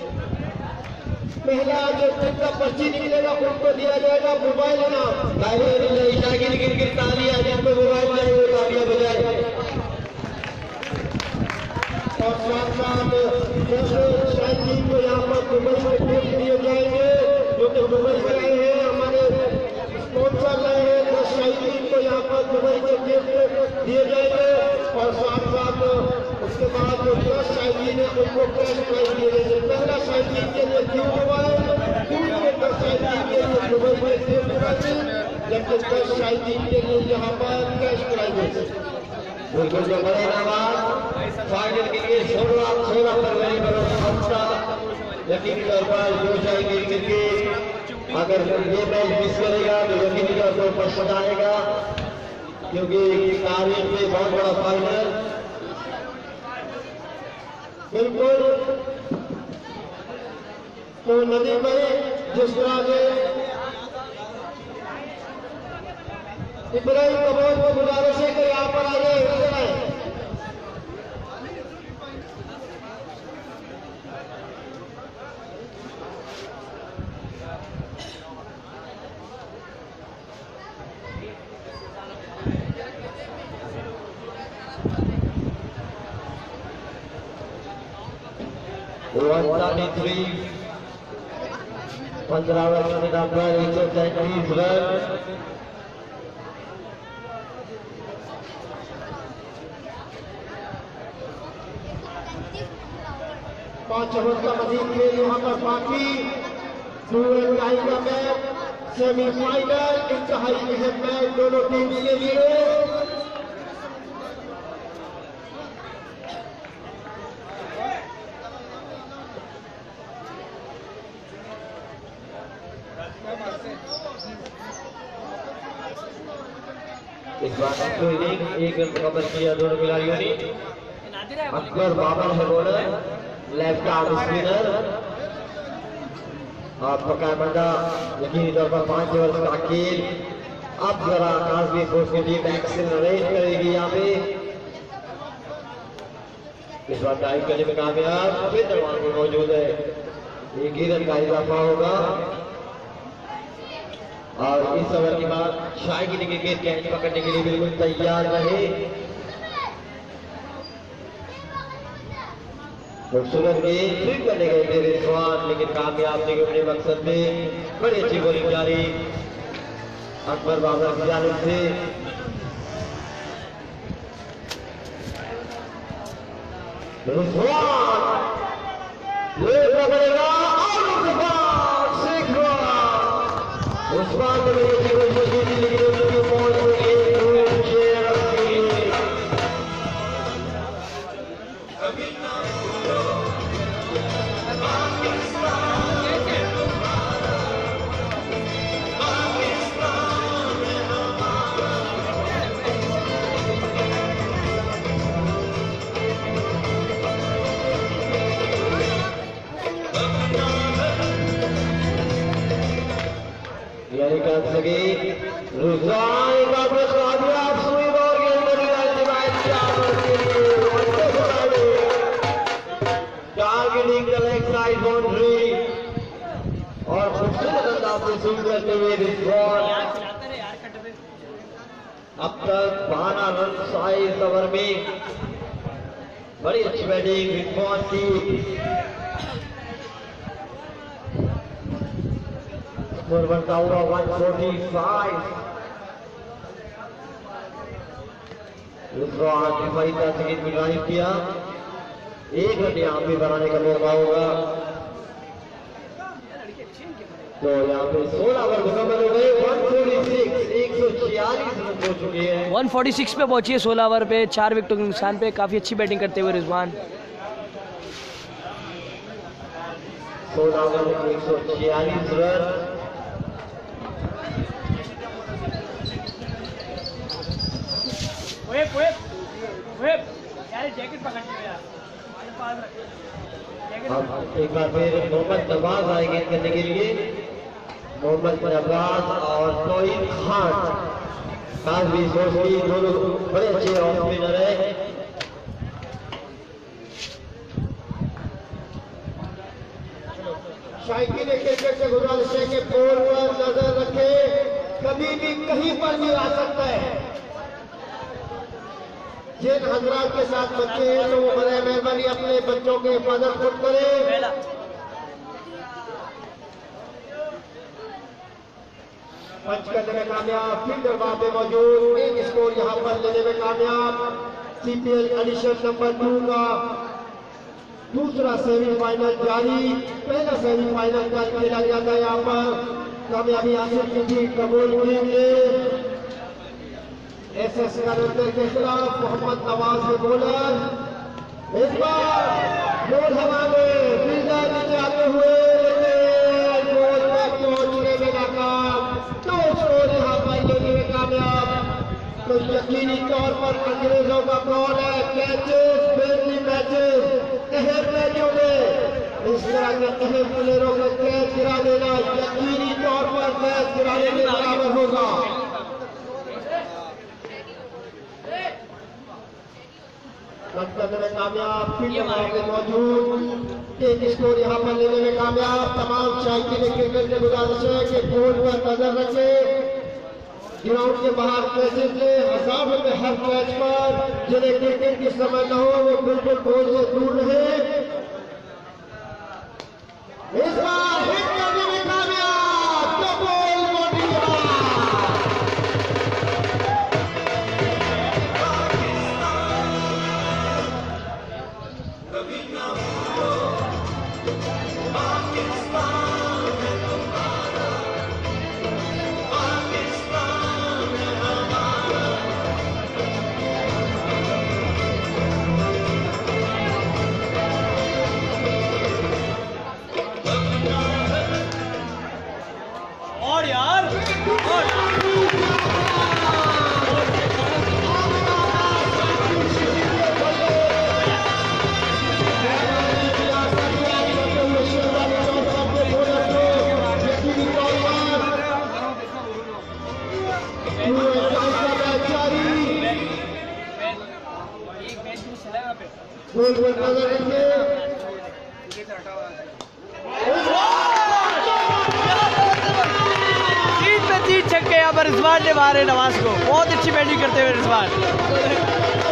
[SPEAKER 1] पहला जो जिनका पर्ची निकलेगा उनको दिया जाएगा मोबाइल इनाम। शायकीन क्रिकेट तालियां जिनको मोबाइल चाहिए तालियां बजाए। और साथ साथ शायकीन को यहाँ पर दुबई में टिकट दिए जाएंगे जो कि दुबई से आए हैं, हमारे स्पॉन्सर रहे हैं। तो शायकीन को यहाँ पर दिए जाएंगे और साथ साथ उसके बाद जो दस साइकिल है उनको कैश प्राइज दिए जाएंगे। पहला साइकिल के लिए क्यों मोबाइल, दूसरे दस साइकिल के लिए दुबई में सेफ प्राइज, जबकि दस साइकिल के लिए यहाँ पर कैश प्राइज है। बिल्कुल जो बड़े नवाज फाइनल के लिए सोलह सोलह फरवरी पर यकीनी तौर पर जो जाएंगे क्रिकेट। अगर ये मैच मिस करेगा तो यकीनी तौर पर पछताएगा, क्योंकि तारीख में बहुत बड़ा फाइनल। बिल्कुल तो नदी में जिस तरह से इब्राहिम कबूल को गुजारिश है कि यहाँ पर आइए, इधर आए। पंद्रह वर्ष के नाम पर एक सौ तैंतीस रन। पांच ओवर का मजीद खेल यहाँ पर बाकी। इंतहाई का मैच सेमीफाइनल, इंतहाई अहम मैच दोनों टीम के लिए। इस बार एक रन कवर किया दोनों खिलाड़ियों ने। अकबर बाबर है बॉलर, लेफ्ट आर्म स्पिनर और बकायदा यकीनी तौर पर पांच ओवर का खेल। अब जरा काजमी स्पोर्ट्स की टीम एक्शन अरेंज करेगी यहाँ पे। इस बार डाइव करने में कामयाब, फिर दरवान में मौजूद है, एक ही रन का इजाफा होगा। और इस ओवर के बाद शायद की क्रिकेट कैच पकड़ने के लिए बिल्कुल तैयार रहे। खूबसूरत गेंद स्विंग करने गए थे रिजवान, लेकिन कामयाब नहीं अपने मकसद में। बड़ी अच्छी बॉलिंग जारी अकबर बाबर की जानिब से। रिजवान ले पकड़ेगा उस बात में मेरी कोशिश की, लेकिन उनकी मौत हो गई। यानी कर सके रुझान एक बार फिर कामयाब सुई बॉल के अंदर targeting the leg side boundary और खूबसूरत अंदाज से स्विंग करते हुए रिजवान। अब तक बारह रन आए इस ओवर में। बड़ी अच्छी बैटिंग रिजवान की। स्कोर बनता हुआ एक सौ पैंतालीस। रिजवान ने बड़ी तस्वीर में ड्राइव किया, एक रन यहाँ पे बनाने का मौका होगा। तो यहाँ पे सोलह ओवर मुकम्मल हो गए। एक सौ छियालीस एक सौ छियालीस रन हो चुके हैं।
[SPEAKER 2] एक सौ छियालीस पे पहुंची है सोलह ओवर पे, चार विकेटों के नुकसान पे। काफी अच्छी बैटिंग करते हुए रिजवान।
[SPEAKER 1] सोलह ओवर में एक सौ छियालीस रन। एक बार फिर मोहम्मद नवाज आएंगे करने के लिए। मोहम्मद नवाज और तोहिद खान काजमी सोची दोनों बड़े अच्छे ऑफ स्पिनर है। शायकीन क्रिकेट से गुजारिश है कि बॉल पर नजर रखे, कभी भी कहीं पर भी आ सकता है। जिन हजरात के साथ बच्चे हैं तो वो बड़े मेहरबानी अपने बच्चों की हिफाजत खुद करें। पंच करने में कामयाब, फील्डर वहां पे मौजूद। एक स्कोर यहाँ यहाँ पर लेने में कामयाब। सीपीएल एडिशन नंबर टू का दूसरा सेमीफाइनल जारी। पहला सेमीफाइनल का खेला गया था यहाँ पर। कामयाबी हासिल की थी कबूल टीम ने। एस एस करंदर के खिलाफ मोहम्मद नवाज के बॉलर इस बार गोल हवा में फील्डर नीचे आते हुए गोल तक पहुंचने में नाकाम। दो स्कोर यहाँ पर लेने में कामयाब। तो यकीनी तौर पर अंग्रेजों का कौन है कैचेस फ्रेंडली मैचेस अहम मैचों में इस तरह के अहम प्लेयरों का कैच गिरा देना यकीनी तौर पर मैच गिराने के बराबर होगा। में कामयाब फील्ड मौजूद एक स्कोर यहाँ पर लेने में कामयाब। तमाम शायकीन क्रिकेट की गुजारिश है कि गोल पर नजर रखे। ग्राउंड के बाहर कैचेस ले हिसाब में हर कैच पर जिन्हें क्रिकेट की समझ न हो वो बिल्कुल गोल से दूर रहे। इस बार हिट करने में कामयाब तो गोल
[SPEAKER 2] और यार जीत पे जीत छक्के यहाँ पर रिजवान ने मारे नवाज को। बहुत अच्छी बैटिंग करते हुए रिजवान।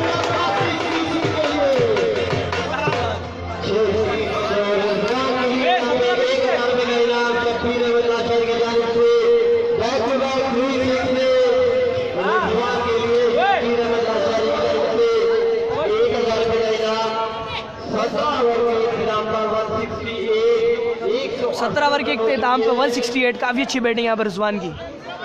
[SPEAKER 2] सत्रह ओवर के इख्तिताम पे एक सौ अड़सठ काफी अच्छी बैटिंग यहाँ पर रिजवान की।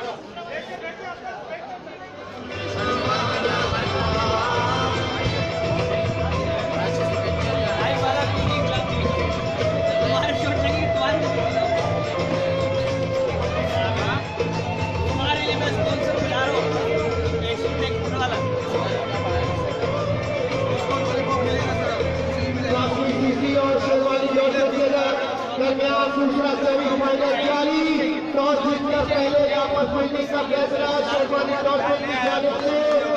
[SPEAKER 1] दूसरा सेमीफाइनल जारी। टॉस जीतकर पहले यहाँ पर फील्डिंग का फैसला शेरवानी टॉस की जानिब से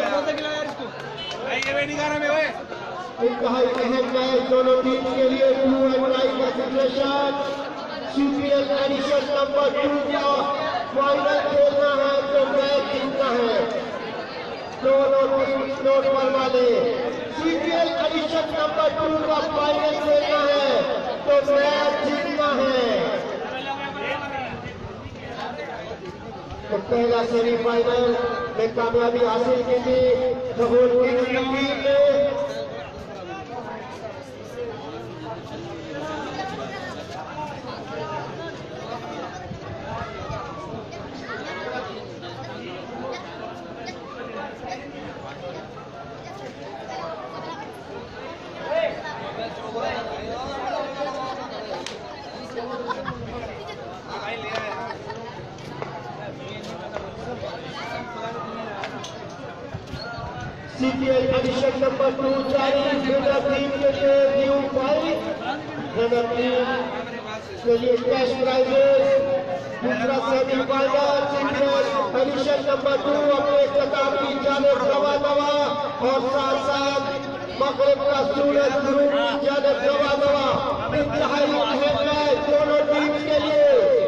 [SPEAKER 1] इंतहाई अहम मैच दोनों टीम के लिए। टू एंड टाई का situation. CPL edition number two का फाइनल खेलना है तो मैच जीतना है। दोनों नोट पर वाले सीपीएल एडिशन नंबर टू का फाइनल खेलना है तो मैच जीतना है। तो पहला सेमीफाइनल में कामयाबी हासिल की थी जबूर किंग्स की टीम ने। सीपीएल एडिशन नंबर टू जारी। विनर टीम के लिए न्यू फाइव विनर टीम के लिए कैश प्राइजेस। दूसरा semifinal CPL edition number two अपने खिताब की जानिब दवा दवा और साथ साथ मगरिब का सूरज ग्रुप की जानिब दवा दवा। इंतहाई अहम मैच दोनों टीम के लिए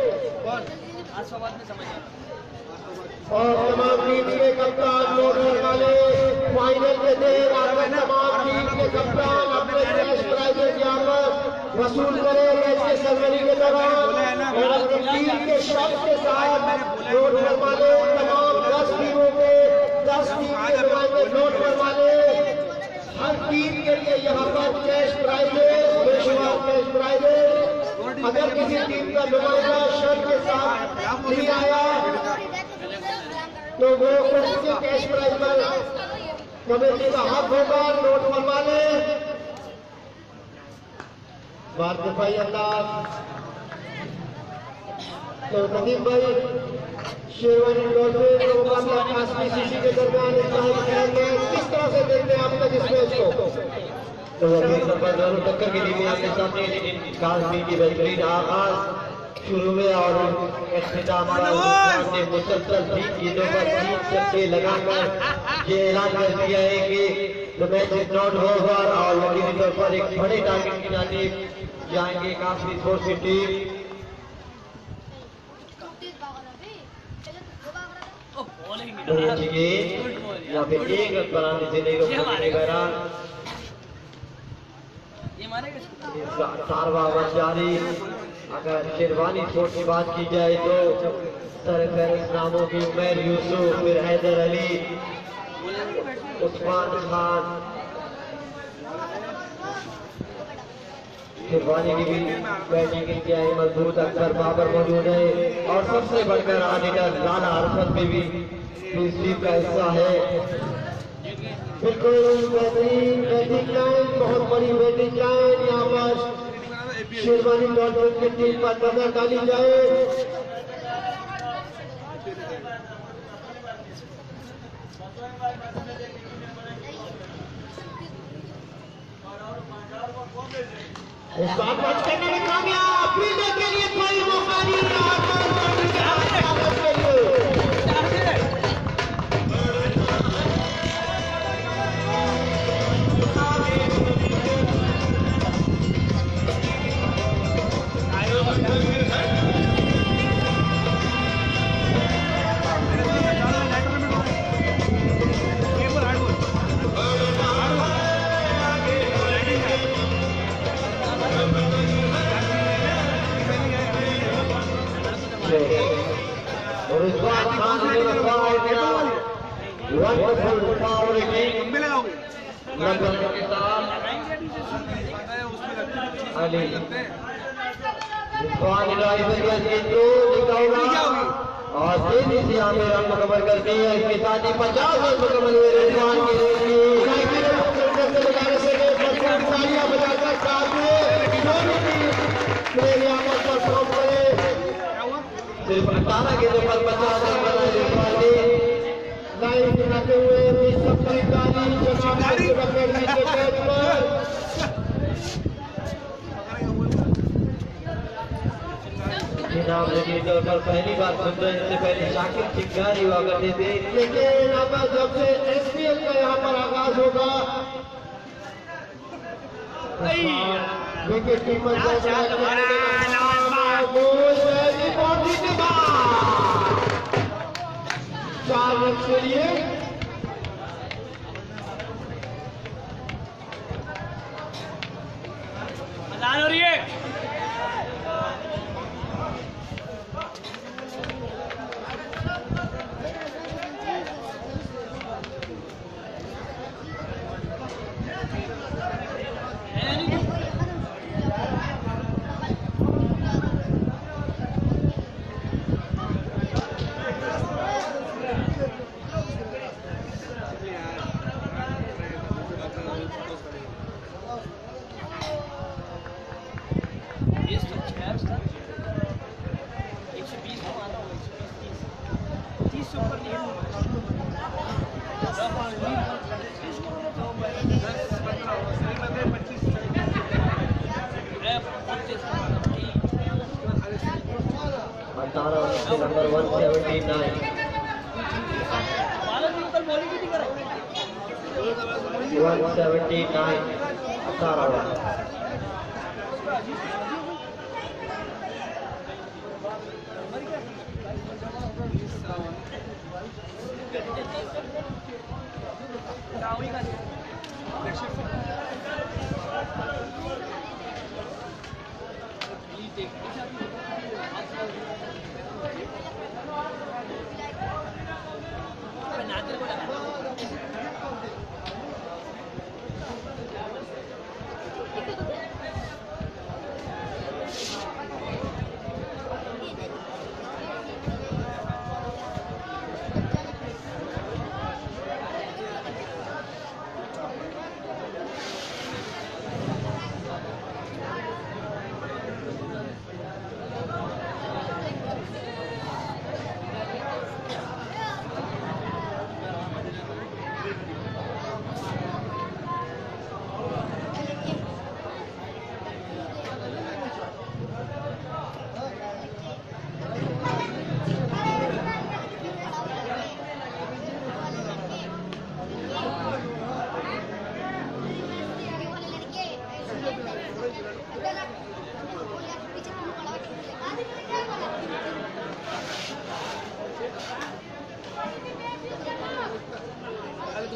[SPEAKER 1] और तमाम टीम के कप्तान नोट वाले फाइनल के देर आकर तमाम टीम के कप्तान अपने कैश प्राइजेस यहाँ पर वसूल करें मैच के सरवरी के दौरान और अपनी टीम के शब्द के साथ नोट वाले तमाम दस टीमों के दस टीम के नुमाइंदे नोट फरमा लें। हर टीम के लिए यहाँ पर कैश प्राइजेस, पेशेवर कैश प्राइजेस। अगर किसी टीम का नुमाइंदा शर्ट के साथ नहीं आया तो वो उसके कैश प्राइज पर कमेटी का हक होगा। नोट फरमा लें। भारतीय भाई अंदाज तो नदीम भाई शेरवानी डॉल्फिन और मुकाबला कास्मी सीसी के दरमियान किस तरह से देखते हैं आप तक इस मैच को? तो अभी नंबर दोनों टक्कर के लिए आपके सामने कास्मी की बेहतरीन आगाज शुरू में और इख्तिताम ने मुसलसल तीन गेंदों पर तीन छक्के लगाकर ये ऐलान कर दिया है कि the match is not over और यकीनी तौर पर एक बड़े टारगेट की जानिब जाएंगे कास्मी स्पोर्ट्स की टीम। यहाँ पे एक रन बनाने से नहीं रोकेगा। सारवा जारी। अगर शेरवानी स्पोर्ट्स की बात की जाए तो सरफराज नामों की उमर यूसुफ, फिर हैदर अली, उस्मान खान, शेरवानी की भी बैटिंग इंतहाई मजबूत, अक्सर बाबर मौजूद है और सबसे बढ़कर ऑडिटर लाला अरफत में भी इस टीम का हिस्सा है। बिल्कुल बेहतरीन बैटिंग लाइन, बहुत बड़ी बैटिंग लाइन यहाँ पर शेरवानी डॉल्फिन की टीम पर नजर डाली जाए। इस बात को करने में कामयाब, फील्डर के लिए कोई मौका नहीं और इस बार खान ने रखवाया वंडरफुल पावर किंग लगन के साथ अली पानी ड्राइवर का गेंदो निकाला और तेजी से आमिर रन मुकम्मल करते हैं। इसके साथ ही पचास रन मुकम्मल हुए रिजवान की लगाने से तालियां बजाकर साथ में परफॉर्म करे। सिर्फ अठारह गेंदों पर पचास रन बनाए रिजवान ने लाइन बनाते हुए बीस सप्ताह नाम तौर पर पहली बार सुन रहे हैं। इससे पहले शाकिर चिंगारी हुआ करते थे, लेकिन अब जब से एसपीएल का यहाँ पर आगाज होगा विकेट कीपर चार रन के लिए
[SPEAKER 2] हो रही है।
[SPEAKER 1] Number one seventy nine one seventy nine अठारह
[SPEAKER 2] नादिर को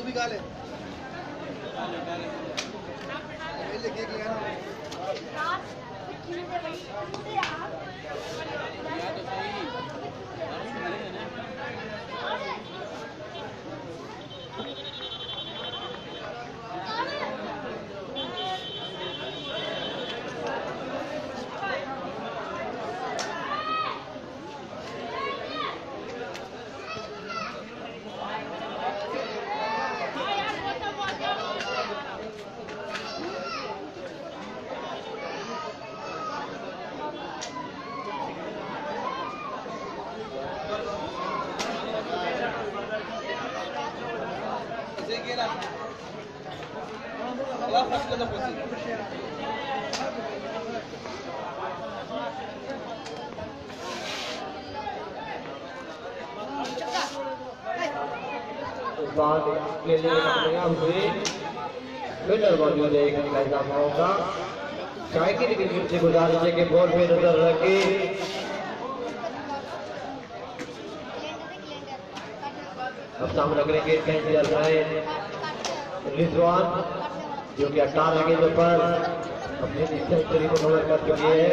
[SPEAKER 4] भी खा ले लेके गया ना
[SPEAKER 1] मौजूद है एक होगा चाय की विकेट से गुजारिश है कि बॉल पे नजर रखे अब सामने अगले गेट का इंतजार रहे रिजवान जो कि अठारह गेंदों पर अपनी सेंचुरी को कवर कर चुकी है।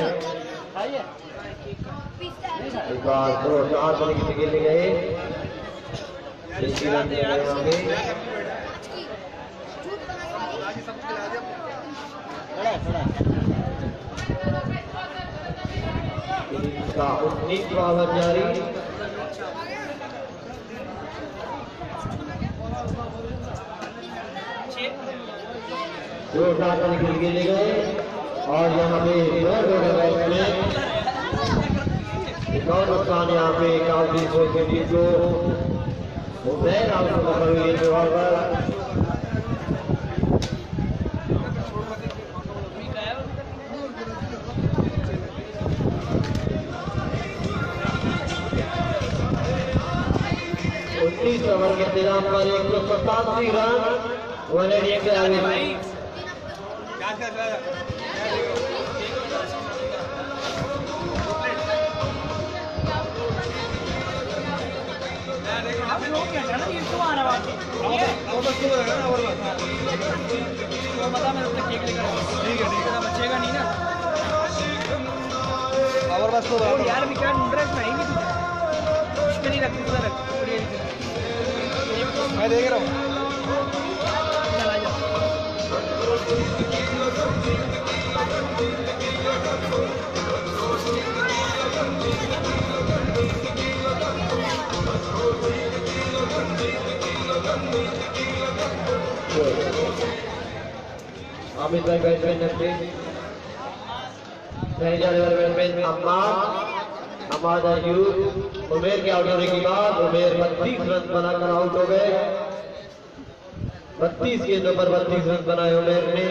[SPEAKER 1] इस बार दो चार बने किसी खेलने गए उन्नीसवां ओवर जारी दो चार बने खेल खेले गए और यहाँ पे एक और नुकसान यहाँ पे काफी टीम को उमैर आउट पर उन्नीस ओवर के इंतजाम पर एक सौ सतासी रन वन एटी के आगे
[SPEAKER 2] बचेगा नहीं ना
[SPEAKER 4] और बस तो
[SPEAKER 2] यार विकेट इंटरेस्ट नहीं उसमें नहीं रखती
[SPEAKER 4] मैं देख रहा हूँ
[SPEAKER 2] चला जाओ
[SPEAKER 1] अमित भाई बैट्समैन नंबर नहीं जाने वाले बैट्समैन अम्मार अम्मार यूथ उमेर के आउट होने के बाद उमेर बत्तीस रन बनाकर आउट हो गए। बत्तीस गेंदों पर बत्तीस रन बनाए उमेर ने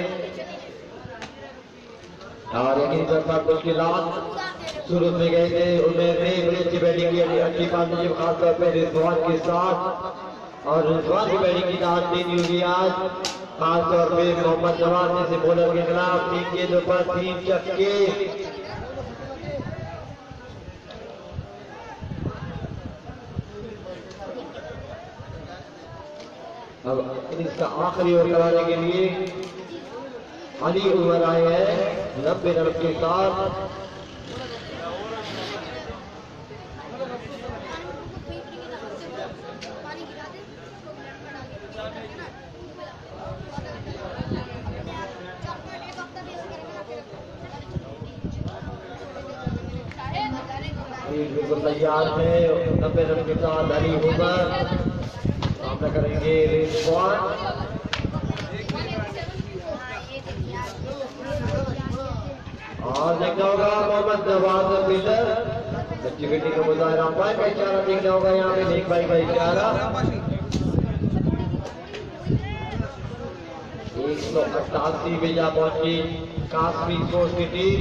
[SPEAKER 1] और यकीन साथ मुश्किलात शुरू में गए थे। उमेर ने बड़ी अच्छी बैटिंग की अच्छी पार्टनरशिप खासतौर पर रिजवान के साथ और रिजवान की बैटिंग की दाद देनी होगी आज खासतौर पे मोहम्मद जवान जैसे बॉलर के खिलाफ तीन गेंदों पर तीन छक्के। अब इसका आखिरी ओवर कराने के लिए अली उमर आए हैं नब्बे रन के साथ। बिल्कुल तैयार है नब्बे रन के साथ अली उमर सामना करेंगे रिजवान। और देखना होगा मोहम्मद नवाज बिल्डर अच्छी बैटिंग का मुजाहरा अंपायर का इशारा देखना होगा यहाँ पे देख भाई का इशारा। एक सौ अट्ठासी पे जा पहुंची काश्मीर स्पोर्ट्स की टीम।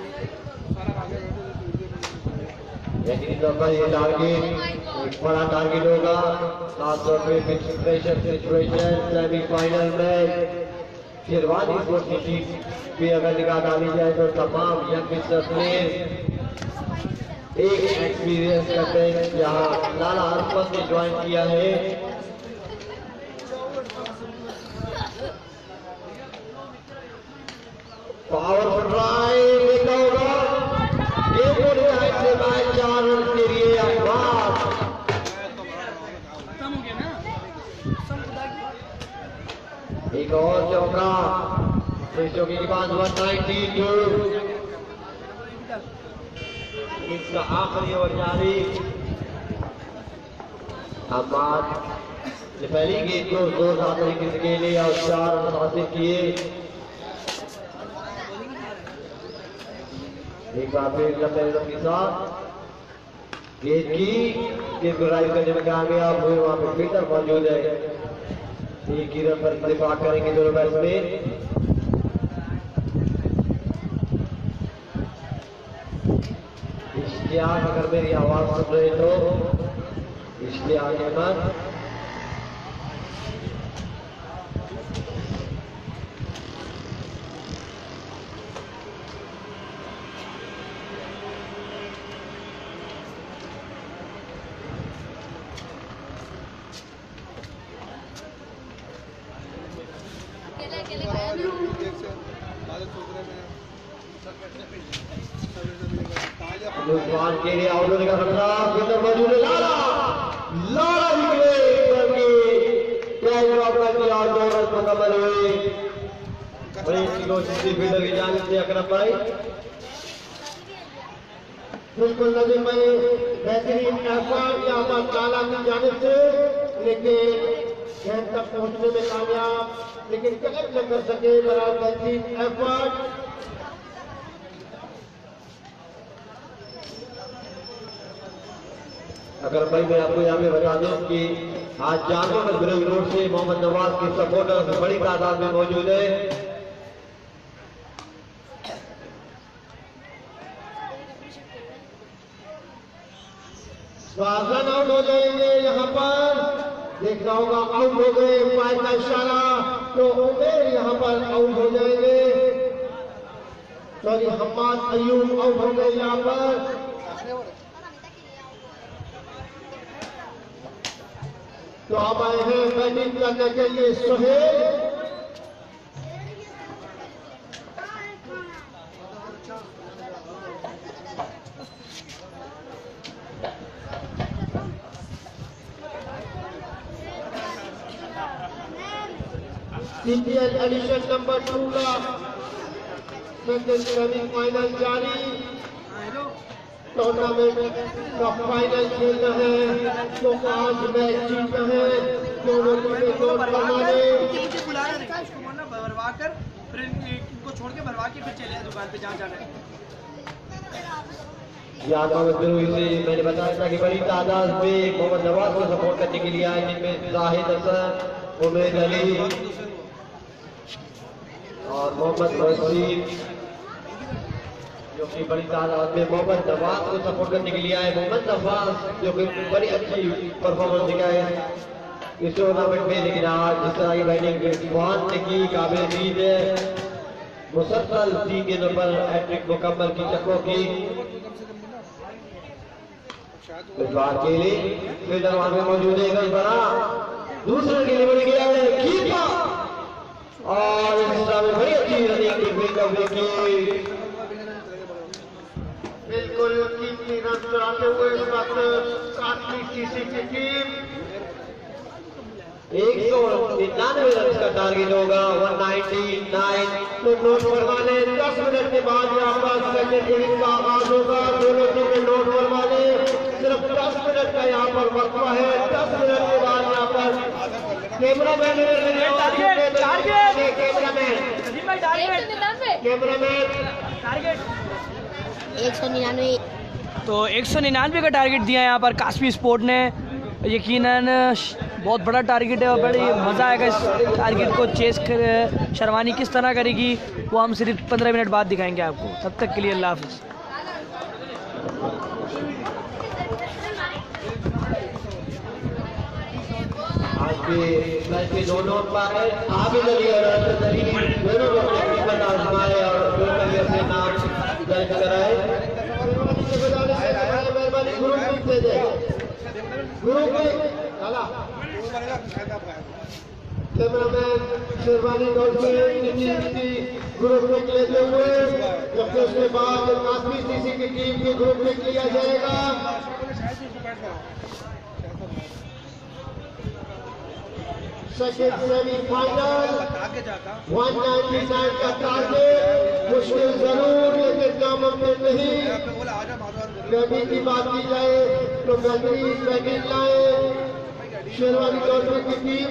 [SPEAKER 1] यकीनी तौर पर ये टारगेट एक बड़ा टारगेट होगा खासतौर पे प्रेशर सिचुएशन सेमीफाइनल में शेरवानी स्पोर्ट्स की टीम भी अगर निकाल डाली जाए तो तमाम यंग प्लेयर एक एक्सपीरियंस करते हैं जहां लाला अरफत ने ज्वाइन किया है पावरफुल ड्राइव देखा होगा, एक और साइड से मैच चार रन के लिए अफगान। एक और चौका, इस चौके के बाद वन नाइनटी टू, इसका आखिरी ओवर जारी। अहमद ने पहली गेंद को जोरदार तरीके से खेले और चार रन हासिल किए। एक बार फिर लंबे रन के साथ गेंद की गेंद को ड्राइव करने में कामयाब हुए। वहां पे फील्डर मौजूद है, एक ही रन पर दिफा करेंगे दोनों बैट्समैन। इश्तियाक, अगर मेरी आवाज सुन रहे तो इश्तियाक अहमद, नुकसान के लिए आउट होने का खतरा, फील्डर मौजूद है। लाला लाला विकेट करके कैच ड्रॉप कर दिया और दो रन मुकम्मल हुए। बड़ी अच्छी कोशिश थी फील्डर की जानिब से अकरम भाई।
[SPEAKER 5] बिल्कुल नजीम भाई, बेहतरीन एफर्ट यहाँ पर लाला की जानिब से, लेकिन गेंद तक पहुंचने में कामयाब, लेकिन कनेक्ट न कर सके। बड़ा बेहतरीन एफर्ट।
[SPEAKER 1] अगर भाई मैं आपको यहाँ पे बता दूं कि आज जानो में ग्रेव रोड से मोहम्मद नवाज के सपोर्टर्स बड़ी तादाद में मौजूद है।
[SPEAKER 5] स्वागत आउट हो जाएंगे यहाँ पर, देखना होगा आउट हो गए, पाय का इशारा, तो उमेर यहाँ पर आउट हो जाएंगे। सॉरी, हम्माद अयूब आउट हो गए यहाँ पर। तो अब आए हैं बैटिंग करने के लिए Sohail. Indian edition number two का सेकंड सेमीफाइनल जारी। टूर्नामेंट का फाइनल खेलना है, तो आज मैच जीतना है। दोनों टीमें दो फरमाने
[SPEAKER 2] भरवा कर फिर इनको छोड़ के भरवा के फिर चले दुकान पे जहाँ जाना है।
[SPEAKER 1] यादों में जरूरी से मैंने बताया था कि बड़ी तादाद में मोहम्मद नवाज को सपोर्ट करने के लिए आए, जिनमें जाहिद हसन, उमेद अली और मोहम्मद रशीद, जो कि बड़ी तादाद में मोहम्मद नवाज को सपोर्ट करने के लिए आए। मोहम्मद नवाज जो कि बड़ी अच्छी परफॉर्मेंस दिखाए इस टूर्नामेंट में, लेकिन आज जिस तरह की बैटिंग रिजवान ने की, काबिल उम्मीद है मुसलसल तीन गेंदों पर हैट्रिक मुकम्मल की चक्कों की। इस बार के लिए फील्डर वहां पे मौजूद है, गज बना दूसरे के लिए बड़ी गया है कीपर, और इस में बड़ी अच्छी रनिंग की।
[SPEAKER 5] बिल्कुल कीमती रन चलाते हुए इस वक्त काटली सीसी की टीम
[SPEAKER 1] एक सौ निन्यानवे रन का टारगेट होगा। वन नाइनटी नाइन
[SPEAKER 5] तो नोट फरमाने दस मिनट के बाद यहाँ पर सेकंड इनिंग का आगाज होगा। दोनों टीमें नोट फरमाने, सिर्फ दस मिनट का यहाँ पर वक्फा है। दस मिनट के बाद यहाँ पर कैमरामैन कैमरामैन कैमरामैन
[SPEAKER 3] एक सौ निन्यानवे
[SPEAKER 2] तो एक सौ निन्यानवे का टारगेट दिया है यहाँ पर कास्पी स्पोर्ट ने। यकीनन बहुत बड़ा टारगेट है और बड़ी मज़ा आएगा इस टारगेट को चेस कर। शर्वानी किस तरह करेगी वो हम सिर्फ पंद्रह मिनट बाद दिखाएंगे आपको। तब तक के लिए अल्लाह हाफ़िज़।
[SPEAKER 1] आज के मैच के दोनों अंपायर हैं, आबिद अली और अरशद अली, दोनों को अपनी कीमत आजमाए और दोनों भी अपने नाम दर्ज कराए।
[SPEAKER 5] ग्रुप से जाए ग्रुप में कैमरामैन शेरवानी डॉल्फिन की ग्रुप में लेते हुए, जबकि उसके बाद काफी सीसी की टीम के ग्रुप में किया जाएगा। Second semifinal one ninety nine का टारगेट मुश्किल जरूर, लेकिन नामुमकिन नहीं। बैटिंग की बात की जाए तो बेहतरीन बैटिंग लाए शेरवानी डॉल्फिन की टीम।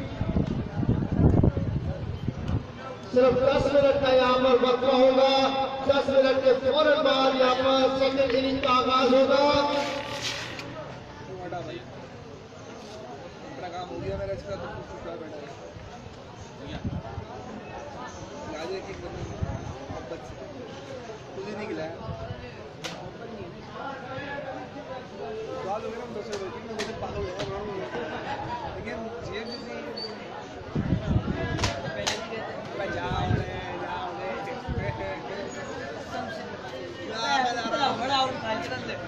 [SPEAKER 5] सिर्फ दस मिनट का यहाँ पर वक्त होगा। दस मिनट के फौरन बाद यहाँ पर सेकंड इनिंग का आगाज होगा।
[SPEAKER 4] काम हो गया मेरा इसका, तो कुछ छुट्टा बैठा है आज एक एक मोहब्बत से कुछ ही निकला है। बात हो गई ना दस बजे मैं मुझे पागल हो गया, लेकिन जेब से पहले जाओ रे जाओ रे बड़ा बड़ा आउट था किधर से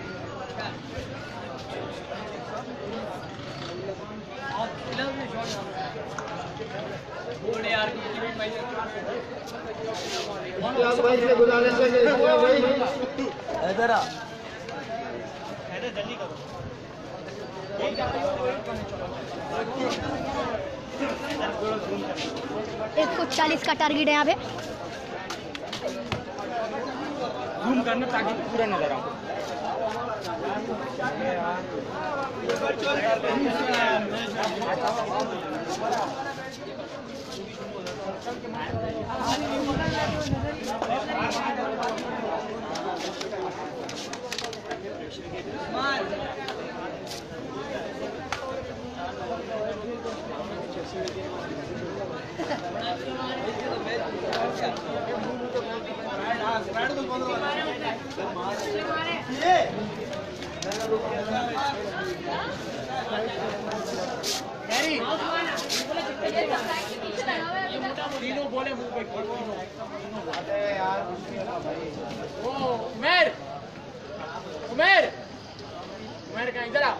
[SPEAKER 5] भाई से गुजारिश है कि
[SPEAKER 2] इधर आ
[SPEAKER 6] जल्दी करो।
[SPEAKER 7] एक सौ चालीस का टारगेट है यहाँ पे।
[SPEAKER 6] जूम करना ताकि पूरा नजर आए। तीनों बोले मुंह पे उमेर उमेर उमेर कहाँ इधर आ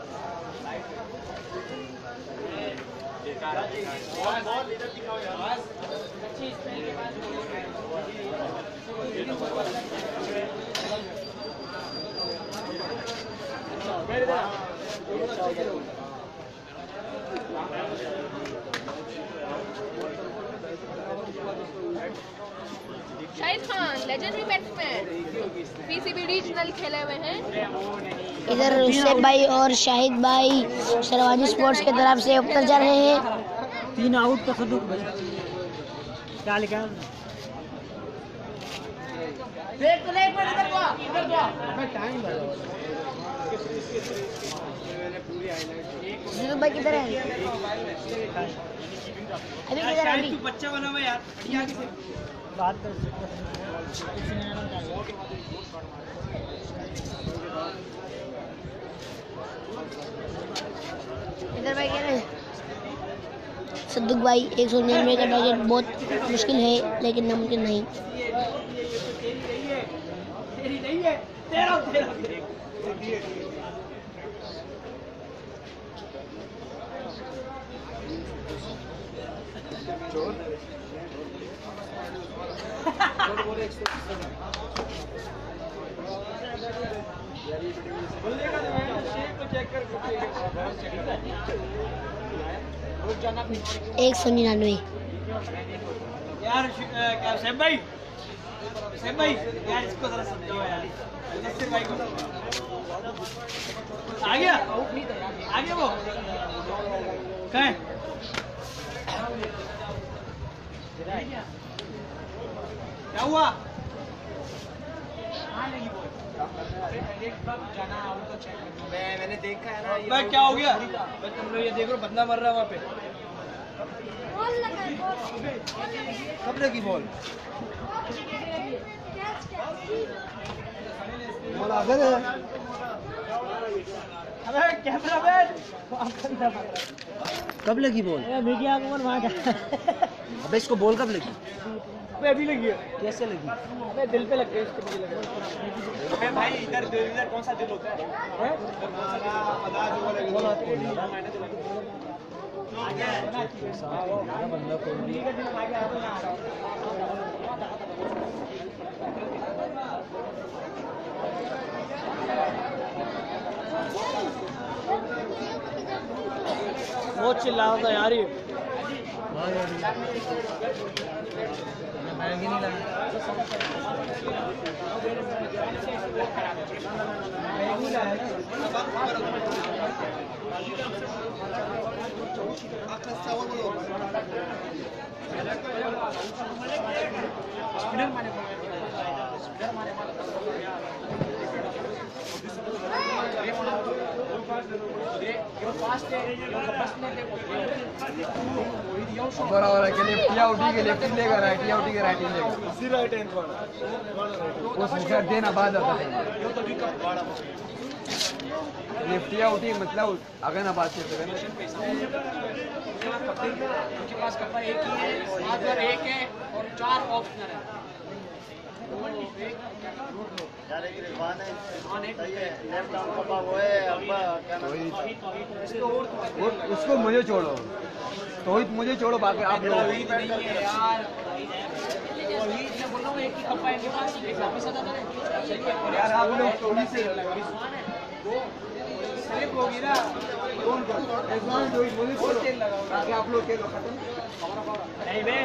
[SPEAKER 3] Shahid Khan legendary batsman PCB regional खेले हुए हैं।
[SPEAKER 7] इधर शेख भाई और शाहिद भाई शेरवानी स्पोर्ट्स की तरफ से उतर जा रहे हैं।
[SPEAKER 2] तीन आउट का सदुक क्या लिखा है?
[SPEAKER 7] जीतू भाई किधर है? अभी किधर है? अभी
[SPEAKER 6] तू बच्चा बना हुआ यार, हटिया आगे से
[SPEAKER 2] बात कर
[SPEAKER 7] इधर भाई कह रहे हैं सद्दुक भाई एक सौ निन्यानवे का टारगेट बहुत मुश्किल है लेकिन नामुमकिन नहीं।
[SPEAKER 6] तेरी नहीं है, तेरा तेरा
[SPEAKER 7] एक सौ निन्यानवे
[SPEAKER 6] यार क्या सेब भाई सेब भाई यार इसको जरा समझो यार नसीर भाई को आ गया आ गया वो कहाँ है क्या हुआ
[SPEAKER 4] मैंने देखा है ना
[SPEAKER 6] भाई क्या हो गया तुम लोग ये देख रहे हो बंदा मर रहा है वहाँ पे
[SPEAKER 4] कब लगी बॉल बॉल आगे है
[SPEAKER 6] अबे कैमरा मैन
[SPEAKER 2] कब लगी बॉल?
[SPEAKER 7] मीडिया को वहाँ
[SPEAKER 2] अबे इसको बॉल कब लगी?
[SPEAKER 6] अबे अभी लगी है
[SPEAKER 2] कैसे लगी?
[SPEAKER 6] अबे दिल पे लग गई इसके मुझे लगा अबे भाई इधर इधर कौन सा दिल होता है हैं
[SPEAKER 2] बंदा कोहली बहुत चिल्ला रहा था यार ये
[SPEAKER 8] बराबर है के लेफ्ट या उठी के लेफ्ट लेगा राइट या उठी के राइट लेगा
[SPEAKER 2] सी राइट हैंड पर
[SPEAKER 8] वो सोचा देना बाद आता है लेफ्ट या उठी मतलब अगर ना बात करते हैं
[SPEAKER 6] उनके पास कप्पा एक ही है, आधार एक है और चार ऑप्शनल है।
[SPEAKER 8] वो उसको मुझे छोड़ो तो मुझे छोड़ो बाकी आप लोग
[SPEAKER 6] नहीं है यार, वही मैं बोल रहा हूँ एक ही कप्पा इनके पास एक वापस आता था
[SPEAKER 8] यार आप लोग थोड़ी से
[SPEAKER 6] स्लिप होगी ना
[SPEAKER 8] ताकि आप लोग के खत्म
[SPEAKER 6] नहीं बे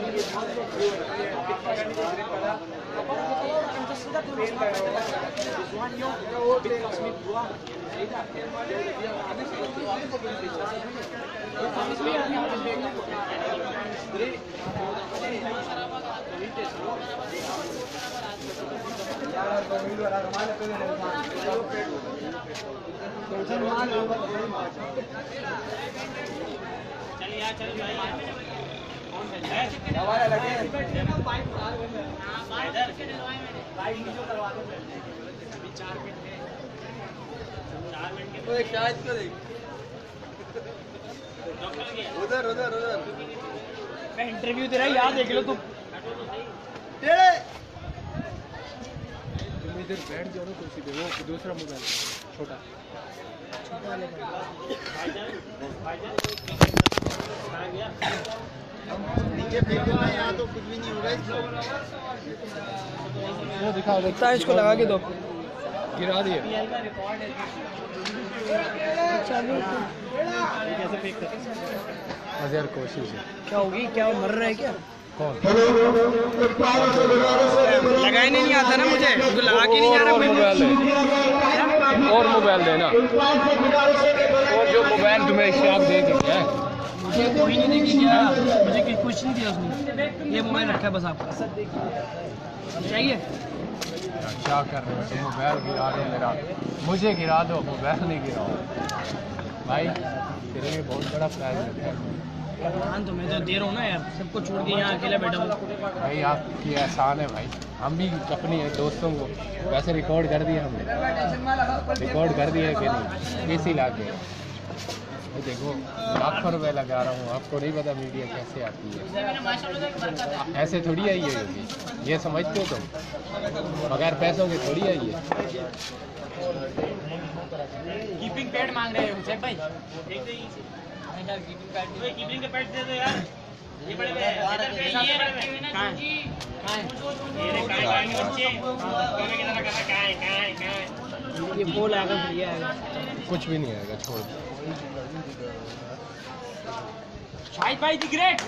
[SPEAKER 8] उधर उधर उधर
[SPEAKER 2] मैं इंटरव्यू दे रहा है याद देख लो तुम
[SPEAKER 8] तुम इधर बैठ जाओ ना कुर्सी पे वो दूसरा मोबाइल छोटा नीचे फेंको ना यहाँ तो कुछ भी नहीं होगा वो दिखाओ
[SPEAKER 2] लगता है इसको लगा के दो
[SPEAKER 8] गिरा दिए अजहर कोशिश है
[SPEAKER 2] क्या होगी क्या मर रहा है क्या
[SPEAKER 8] कौन
[SPEAKER 2] लगाने नहीं आता ना मुझे तो लगा के नहीं आ रहा
[SPEAKER 8] मोबाइल है और मोबाइल देना और जो मोबाइल तुम्हें इश्तियाक दे दिया है
[SPEAKER 2] मुझे कोई नहीं देगी क्या मुझे कुछ नहीं दिया उसने ये मोबाइल रखा है बस आपका चाहिए
[SPEAKER 8] क्या कर रहे हो तुम मोबाइल गिरा दो मेरा मुझे गिरा दो मोबाइल नहीं गिराओ भाई तेरे लिए बहुत बड़ा प्राइज है
[SPEAKER 2] हाँ तो मैं तो दे रहा हूँ ना यार सबको छोड़ के यहाँ अकेला बैठा हूँ
[SPEAKER 8] भाई आपकी एहसान है भाई हम भी अपने दोस्तों को वैसे रिकॉर्ड कर दिया हमने रिकॉर्ड कर दिया कि नहीं इसी लाके तो देखो लाखों रुपए लगा रहा हूँ आपको नहीं पता मीडिया कैसे आती है ऐसे थोड़ी आई है योगी ये समझते हो तुम बगैर पैसों के थोड़ी आई है
[SPEAKER 6] कीपिंग पैड मांग रहे हो हुसैन भाई कीपिंग पैड कीपिंग के पैड दे दो यार ये बड़े ये रखे हुए ना जी कहां ये रे कहां कहां बच्चे कोने की तरह करना कहां कहां कहां
[SPEAKER 2] ये बोल आएगा फिर ये आएगा
[SPEAKER 8] कुछ भी नहीं आएगा छोड़
[SPEAKER 6] शाहिद भाई दी ग्रेट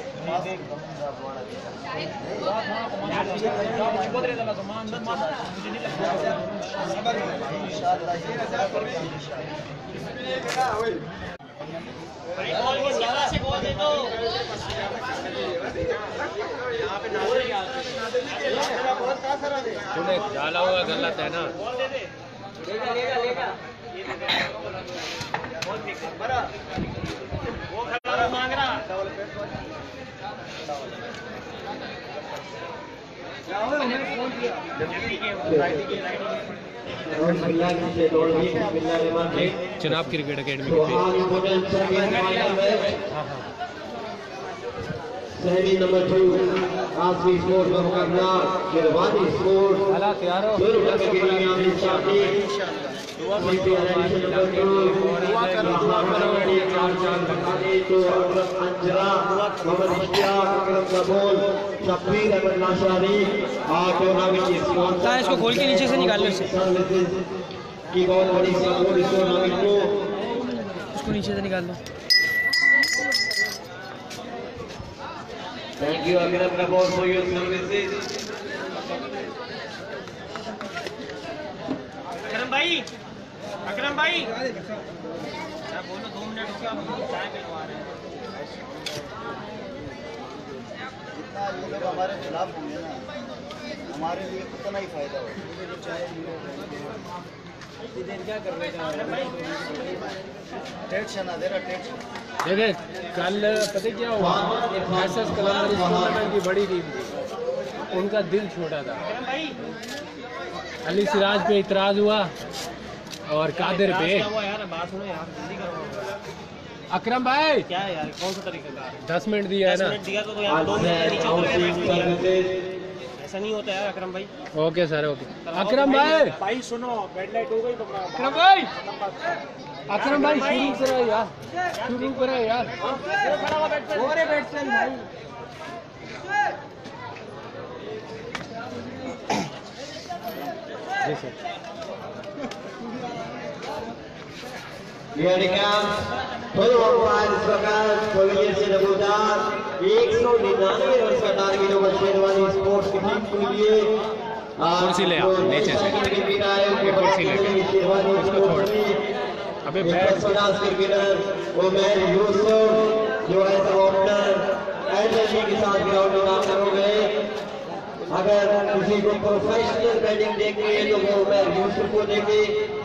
[SPEAKER 6] से गोल दे दो
[SPEAKER 8] तूने डाला हुआ गलत है ना
[SPEAKER 6] लेगा लेगा लेगा वो खड़ा मांग रहा
[SPEAKER 8] जनाब क्रिकेट अकेडमी
[SPEAKER 1] सहनी नंबर टू आसमी स्पोर्ट का मुकाबला शेरवानी स्पोर्ट
[SPEAKER 8] हालात यार
[SPEAKER 1] दो रुपए के लिए
[SPEAKER 2] इसको खोल के नीचे से निकाल लो इसे।
[SPEAKER 1] की बहुत बड़ी सपोर्ट इस टूर्नामेंट को,
[SPEAKER 2] इसको नीचे से निकाल लो।
[SPEAKER 1] Thank you Akram Kapoor for your services.
[SPEAKER 6] Akram भाई, अकरम भाई बोलो दो मिनट हो गया, चाय पिलवा रहे हैं।
[SPEAKER 9] जितना ये लोग हमारे खिलाफ होंगे ना, हमारे लिए उतना ही फायदा हो। क्या कर रहे हैं? टेंशन आ दे रहा टेंशन।
[SPEAKER 8] देखे कल पता क्या हुआ, एसएस कलंदर टूर्नामेंट की बड़ी टीम थी, उनका दिल छोटा था। अली सिराज पे इतराज हुआ और कादिर पे।
[SPEAKER 6] यार बात सुनो यार, जल्दी करो।
[SPEAKER 8] अकरम भाई
[SPEAKER 6] क्या है यार, कौन सा तरीका है?
[SPEAKER 8] दस मिनट दिया है ना,
[SPEAKER 6] दस मिनट दिया तो, तो यार दो मिनट नीचे उतर के बैठ गया। ऐसा नहीं होता यार अकरम भाई।
[SPEAKER 8] Okay sir okay. अकरम भाई
[SPEAKER 6] भाई सुनो, बेड लाइट हो गई।
[SPEAKER 8] अकरम भाई, अकरम भाई शुरू करो यार, शुरू करो यार।
[SPEAKER 6] ओरे बैट्समैन भाई,
[SPEAKER 8] जी सर।
[SPEAKER 1] एक सौ निन्यानवे रन का टारगेट होगा शेरवानी स्पोर्ट्स की टीम के लिए।
[SPEAKER 8] कुर्सी ले आओ नीचे से, कुर्सी लेके इसको छोड़। अबे बैठ
[SPEAKER 1] क्रिकेटर उमर यूसुफ जो एज ओपनर एनर्जी के साथ ग्राउंड में काम करोगे। अगर किसी को प्रोफेशनल बैटिंग देखनी है तो वो उमर यूसुफ को देखे।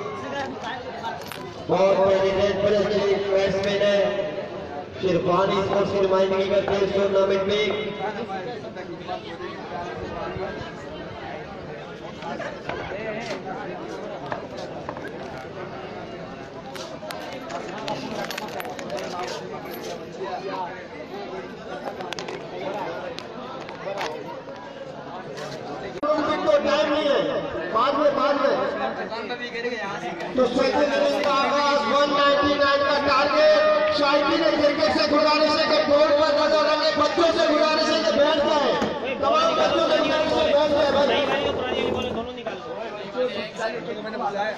[SPEAKER 1] बहुत बड़ी बैट्समैन है, शेरवानी स्पोर्ट्स की नुमाइंदगी करते हैं इस टूर्नामेंट में। टाइम नहीं है, बाद में बाद में तो सेकंड इनिंग का आगाज एक सौ निन्यानवे का टारगेट। शायकी ने क्रिकेट से गुजारिश है कि बोर्ड पर नजर रखे, बच्चों से गुजारिश है कि बैठ जाए, तमाम बच्चों से गुजारिश है बैठ जाए भाई।
[SPEAKER 6] नहीं भाई पुरानी वाली बॉलें दोनों निकाल दो।
[SPEAKER 4] मैंने बुलाया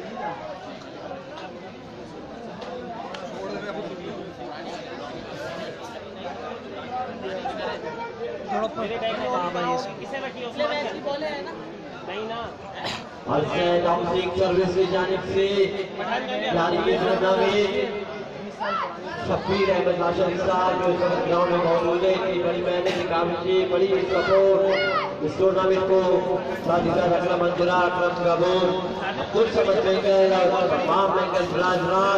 [SPEAKER 6] मेरे बैग में किसे रखी है उसमें? नहीं ना,
[SPEAKER 1] हसन हाउसिंग सर्विस की जानिब से जारी की टूर्नामेंट शब्बीर अहमद नाशर साहब जो इस वक्त ग्राउंड में मौजूद है, इतनी बड़ी मेहनत की काबिश, बड़ी सपोर्ट इस टूर्नामेंट को साथ ही साथ अकरम अंजुरा, अकरम कपूर, कुछ समझ मेकर और तमाम मेकर राज राज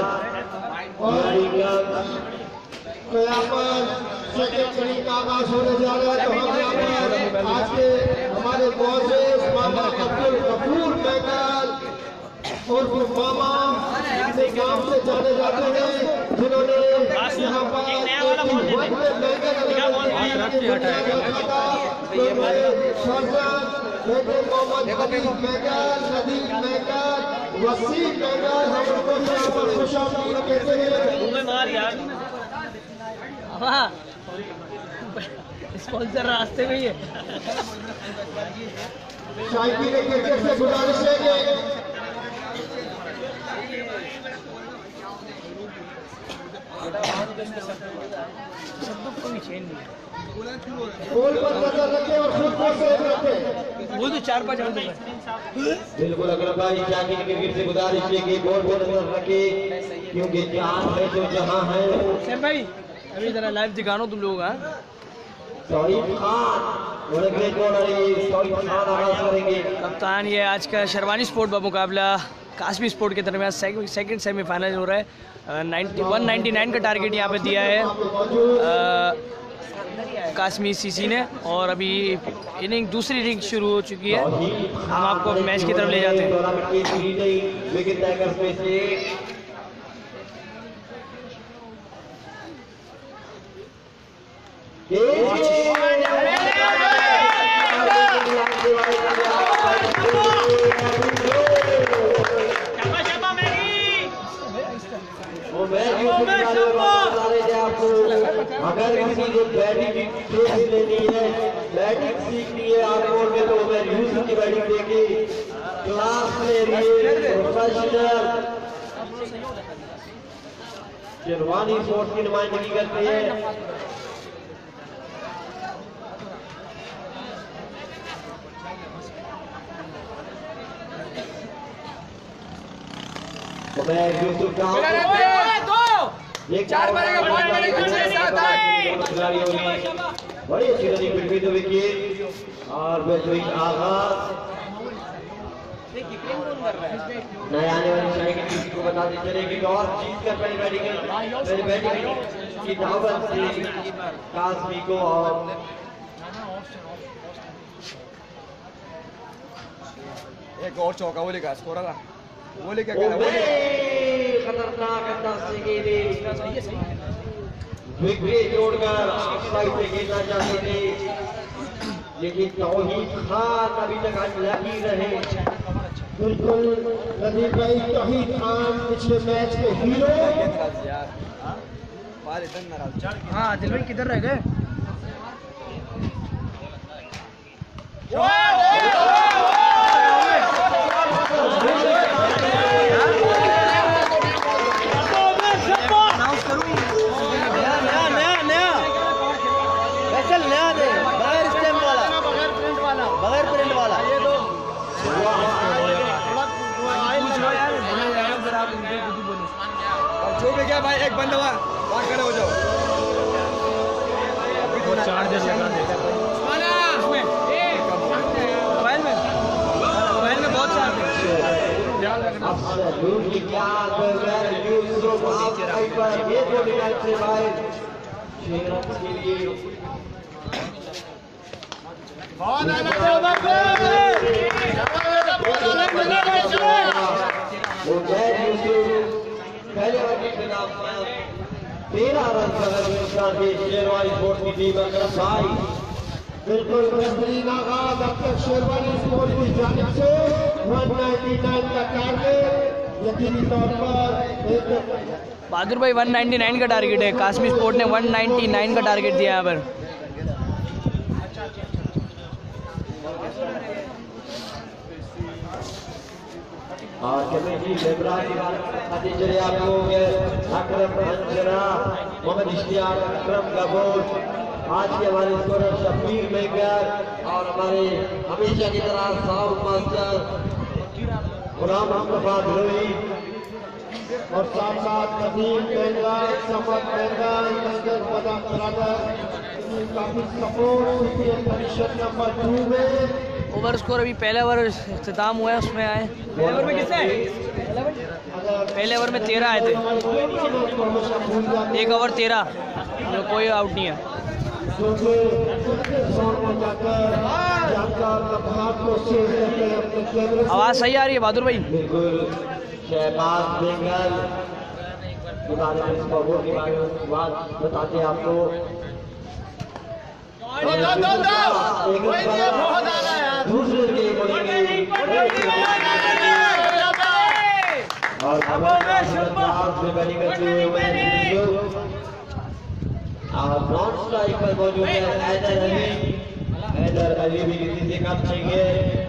[SPEAKER 5] तो यहाँ पर सेकंड इनिंग का आगाज होने जा रहा है। तो हम यहाँ पर आज के हमारे बॉसेस मामा अब्दुल गफूर बैगल और मामा के नाम से जाने जाते हैं, जिन्होंने यहाँ पर वसीम बैगल हम उनको यहाँ पर खुशामदीद कहते हैं।
[SPEAKER 6] मार यार
[SPEAKER 2] स्पॉन्सर रास्ते में ही है।
[SPEAKER 5] शायकी ने क्रिकेट से गुजारिश है कि गोल पर नजर रखें और खुद को सेफ रखें।
[SPEAKER 2] वो तो चार पाँच आउट है।
[SPEAKER 1] बिल्कुल अकरम भाई, शायकी ने क्रिकेट से गुजारिश है कि गोल पर नजर रखे, क्योंकि जहाँ है जो जहाँ है।
[SPEAKER 2] सैम भाई अभी जरा लाइव दिखाना तुम लोग। हाँ कप्तान, ये आज का शेरवानी स्पोर्ट का मुकाबला कास्मी स्पोर्ट के दरमियान सेकंड सेमीफाइनल हो रहा है। नाइन्टी वन नाइन्टी नाइन का टारगेट यहाँ पे दिया है आ, कास्मी सीसी ने, और अभी इनिंग दूसरी इनिंग शुरू हो चुकी है। हम आपको मैच की तरफ ले जाते हैं।
[SPEAKER 6] शाबाश
[SPEAKER 1] ट्रेनिंग लेनी है, बैटिंग सीखनी है आर्मोर में, तो मैं यूसुफ की बैटिंग देखी, क्लास ले रही है, प्रोफेशनल शेरवानी स्पोर्ट्स की नुमाइंदगी करते हैं। तो मैं यूसुफ का ये चार बड़ी अच्छी रनिंग बिटवीन द विकेट और बेहतरीन आगाज। नए आने वाली शाही की टीम को बताते चले कि और जीत कर पहले बैटिंग पहले बैटिंग की दावत से कासमी को और
[SPEAKER 4] एक और चौका वो लेकर स्कोर था वो लेकर
[SPEAKER 1] खतरनाक अंदाज से गेंदे विकेट जोड़कर ऑफसाइड पे खेलना चाहते थे, लेकिन तौहीद खान अभी तक अनलकी रहे।
[SPEAKER 5] बिल्कुल नदीम भाई, तौहीद खान पिछले मैच के हीरो।
[SPEAKER 2] हाँ दिल भाई किधर रह गए?
[SPEAKER 4] जो भी क्या भाई, एक बंद हुआ वहाँ खड़े हो जाओ।
[SPEAKER 2] चार्जर लगा दे मोबाइल में, मोबाइल में बहुत
[SPEAKER 1] पहले ओवर के खिलाफ तेरह रन पर शेरवानी स्पोर्ट्स की टीम अकरम भाई।
[SPEAKER 5] बिल्कुल बेहतरीन आगाज अब तक शेरवानी स्पोर्ट्स की जानिब से एक सौ निन्यानवे का टारगेट यकीनी तौर पर एक
[SPEAKER 2] बहादुर भाई एक सौ निन्यानवे का टारगेट है। कासमी स्पोर्ट ने एक सौ निन्यानवे का टारगेट दिया यहाँ पर।
[SPEAKER 1] और कमेटी लेबरानी वाले चले आप लोग अकरम अंजना, मोहम्मद इश्तियाक, अकरम गबोर, आज के हमारे स्कोरर शब्बीर मेकर और हमारे हमेशा की तरह साउंड मास्टर गुलाम मुस्तफा धिलोई
[SPEAKER 5] और साथ साथ नदीम बेंगा, समद बेंगा, कंजर बदा बरादर काफी सपोर्ट परिषद नंबर टू में।
[SPEAKER 2] ओवर स्कोर अभी पहले ओवर इख्तिताम हुआ है, उसमें आए पहले ओवर में किससे पहले ओवर में तेरह आए थे, एक ओवर तेरह, जो कोई आउट नहीं है। आवाज सही आ रही है बहादुर भाई?
[SPEAKER 1] बिल्कुल। शहबाज बेंगल के बारे में इस बाबू के बारे में बात बताते हैं आपको। दूसरे के और बैटिंग करते हुए और नॉन स्ट्राइक पर मौजूद है हैदर अली। हैदर अली भी किसी से कम नहीं है।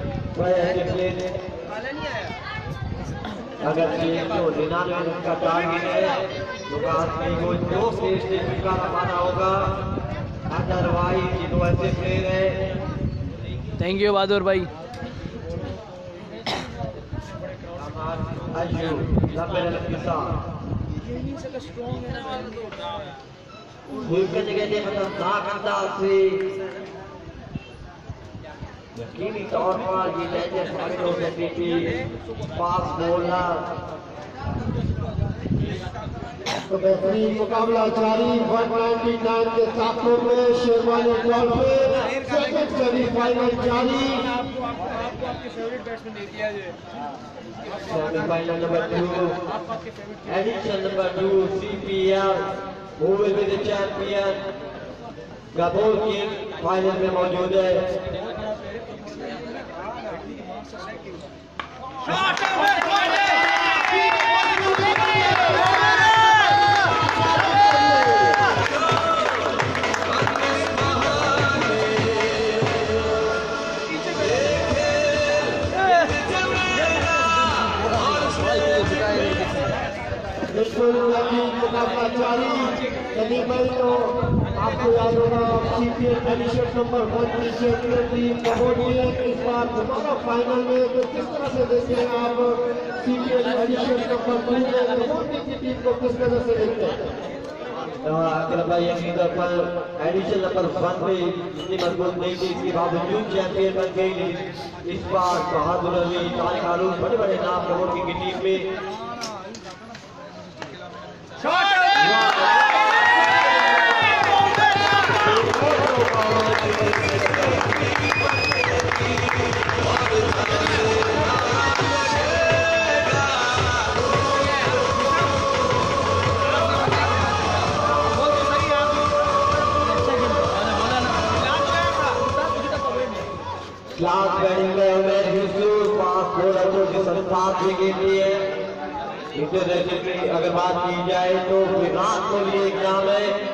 [SPEAKER 1] अगर जो निन्यानवे रन का टारगेट है तो कासमी को दो स्टेज से छुटकारा पाना होगा, अदरवाइज ये तो ऐसे प्लेयर है।
[SPEAKER 2] थैंक यू बहादुर भाई।
[SPEAKER 1] यकीनी तौर पर ये मैच साबित हो सकती थी। पास बॉलर
[SPEAKER 5] तो बेहतरीन मुकाबला जारी एक सौ निन्यानवे के साथों में शेरवानी ट्रॉफी सेकंड सेमीफाइनल जारी।
[SPEAKER 1] Semifinal number two, edition number two, CPL who will be the champion. गबोर किंग फाइनल में मौजूद है।
[SPEAKER 5] सनी भाई तो आपको याद होगा सीपीएल एडिशन नंबर वन की चैंपियन टीम पहुंची इस बार दोबारा फाइनल में। तो किस तरह से देखते हैं आप सीपीएल एडिशन नंबर टू में पहुंची की टीम को किस तरह से देखते हैं?
[SPEAKER 1] अगर भाई अपनी तरफ पर एडिशन नंबर वन में इतनी मजबूत नहीं थी, इसके बावजूद चैंपियन बन गई इस बार। बहादुर अली, तारिक हारून, बड़े बड़े नाम कबड्डी की टीम में। क्लास बैटिंग में उमेर यूसुफ पांच बॉलरों के साथ विकेट लिए। इंटरनेशनल की अगर बात की जाए तो विराट कोहली एक नाम है।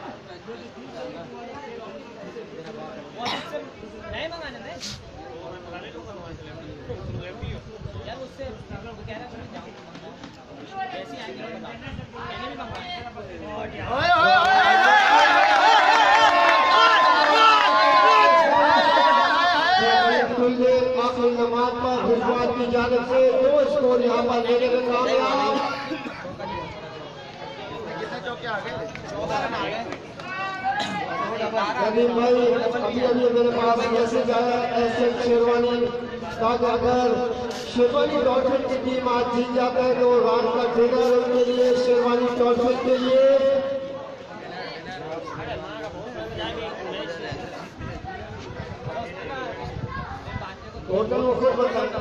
[SPEAKER 5] नमाज पर गुजरात की जानिब से दो स्कोर यहाँ पर लेने में कामयाब। सलीम भाई अभी अभी मेरे पास मैसेज आया एस एम शेरवानी का, अगर शेरवानी डॉल्फिन की टीम आज जीत जाता है तो रात का डिनर उनके लिए शेरवानी डॉल्फिन के लिए टोटल ऑफर बताना।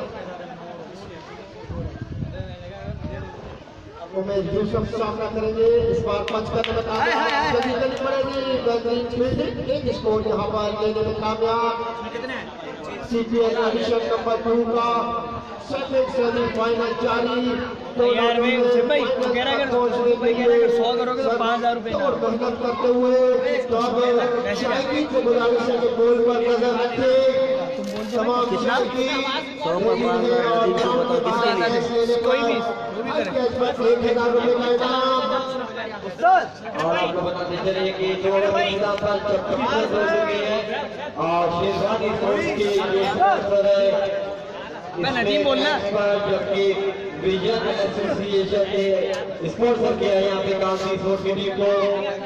[SPEAKER 5] उमेश यूसुफ सामना करेंगे इस बार पंच का बताया जल्दी जल्दी पड़ेगी। बेहतरीन फील्डिंग, एक स्कोर यहाँ पर लेने में कामयाब। सीपीएल एडिशन नंबर टू का सेकंड सेमीफाइनल जारी। तो
[SPEAKER 2] यार मैं उसे भाई तो कह रहा है अगर भाई कह रहा है अगर सौ करोगे तो पाँच हजार रुपये
[SPEAKER 5] और मेहनत करते हुए तो अब शायकी को गुजारिश है कि गोल पर नजर रखे। तमाम
[SPEAKER 2] कितना
[SPEAKER 5] की
[SPEAKER 2] सौ पर पाँच हजार तीन सौ बताओ किसके लिए कोई भी वो भी करे
[SPEAKER 5] एक हजार रुपये का इनाम।
[SPEAKER 1] और आपको बताते चलिए कि दो ओवर के हिसाब पर छप्पन रन हो चुके हैं और शेरवानी स्पोर्ट्स की जो स्पोंसर है
[SPEAKER 2] मैं नदीम बोलना,
[SPEAKER 1] जबकि विजन एसोसिएशन ने स्पॉन्सर किया है यहाँ पे कांसी स्पोर्ट्स की टीम को।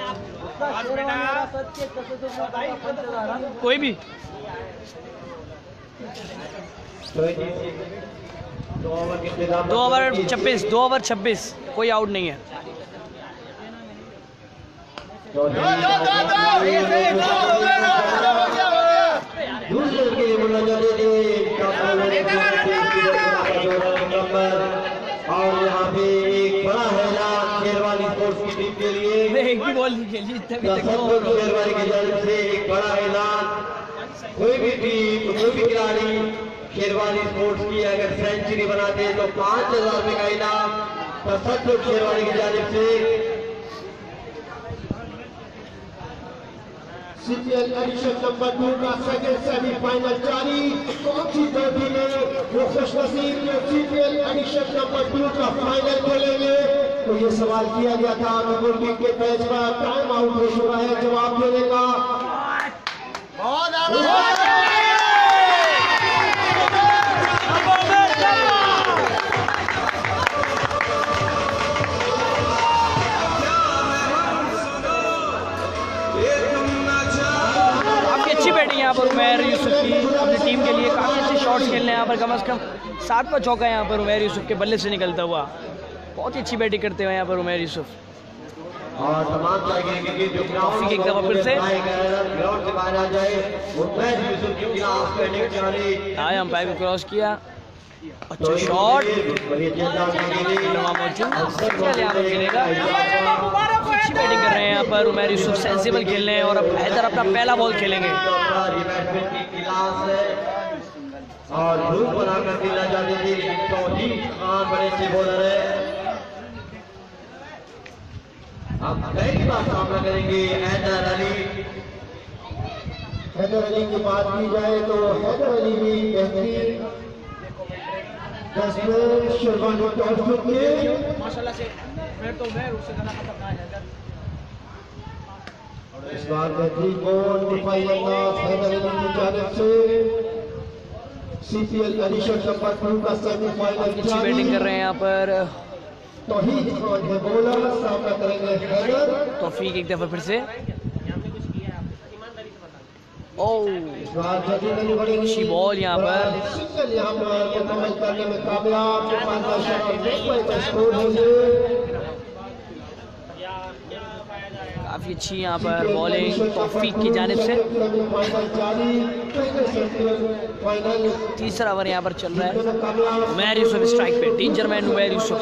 [SPEAKER 2] कोई भी
[SPEAKER 1] दो ओवर के इंतजाम
[SPEAKER 2] दो ओवर छब्बीस दो ओवर छब्बीस कोई आउट नहीं है।
[SPEAKER 1] दूसरे के लिए बोला जाते और यहाँ पे एक बड़ा हैरान शेरवानी स्पोर्ट्स की टीम के लिए
[SPEAKER 2] एक भी बॉल नहीं खेली
[SPEAKER 1] शेरवानी की जानिब से एक बड़ा ऐलान। कोई भी टीम कोई भी खिलाड़ी शेरवानी स्पोर्ट्स की अगर सेंचुरी बनाते हैं तो पांच हजार रुपए का इनाम तो सब लोग शेरवानी की जानिब से।
[SPEAKER 5] सीपीएल एडिशन नंबर टू का सेकंड सेमीफाइनल जारी। कौन सी दो टीमें वो खुशनसीब जो सीपीएल एडिशन नंबर टू का फाइनल खेलेंगे? तो ये सवाल किया गया था नंबर टीम के मैच पर, टाइम आउट हो चुका है जवाब देने का।
[SPEAKER 2] बैटिंग यहाँ पर उमैर यूसुफ की अपनी टीम के लिए काफ़ी अच्छे शॉट्स खेलने यहाँ पर, कम से कम सातवां चौका यहाँ पर उमैर यूसुफ के बल्ले से निकलता हुआ बहुत ही अच्छी बैटिंग करते हुए यहाँ पर उमैर यूसुफ।
[SPEAKER 1] और तमाम जाएंगे जो ग्राउंड
[SPEAKER 2] एक दफा फिर से
[SPEAKER 1] ग्राउंड से बाहर आ जाए उमैर यूसुफ की खिलाफ बैटिंग जारी।
[SPEAKER 2] आए अंपायर को क्रॉस किया, अच्छा शॉट अच्छी बैटिंग कर रहे हैं यहाँ पर उमैर यूसुफ, सेंसिबल खेल रहे हैं और अब हैदर अपना पहला बॉल खेलेंगे।
[SPEAKER 1] और धूप बनाकर खेलना चाहते थे लेकिन तौहीद खान बड़े अच्छे बॉलर है। अब पहली बार सामना करेंगे हैदर अली।
[SPEAKER 5] हैदर अली की बात की जाए तो हैदर अली भी बेहतरीन बैट्समैन शेरवानी डॉल्फिन के
[SPEAKER 2] माशाल्लाह से फिर तो मैं उससे ज़्यादा खतरनाक है।
[SPEAKER 5] इस बार बेहतरीन बॉल दिफाई अंदाज हैदर अली की जानिब से सीपीएल एडिशन नंबर टू का सेमीफाइनल
[SPEAKER 2] अच्छी बैटिंग कर रहे हैं यहाँ पर
[SPEAKER 5] तौहीद खान है बॉलर, सामना करेंगे हैदर।
[SPEAKER 2] तौफीक एक दफा फिर से ओह अच्छी बॉल यहाँ पर,
[SPEAKER 5] सिंगल यहाँ पर मुकम्मल करने में कामयाब।
[SPEAKER 2] काफी अच्छी यहाँ पर बॉलिंग तौफीक की जानिब से। तीसरा ओवर यहाँ पर चल रहा है। उमैर यूसुफ स्ट्राइक पे, डेंजर मैन उमैर यूसुफ।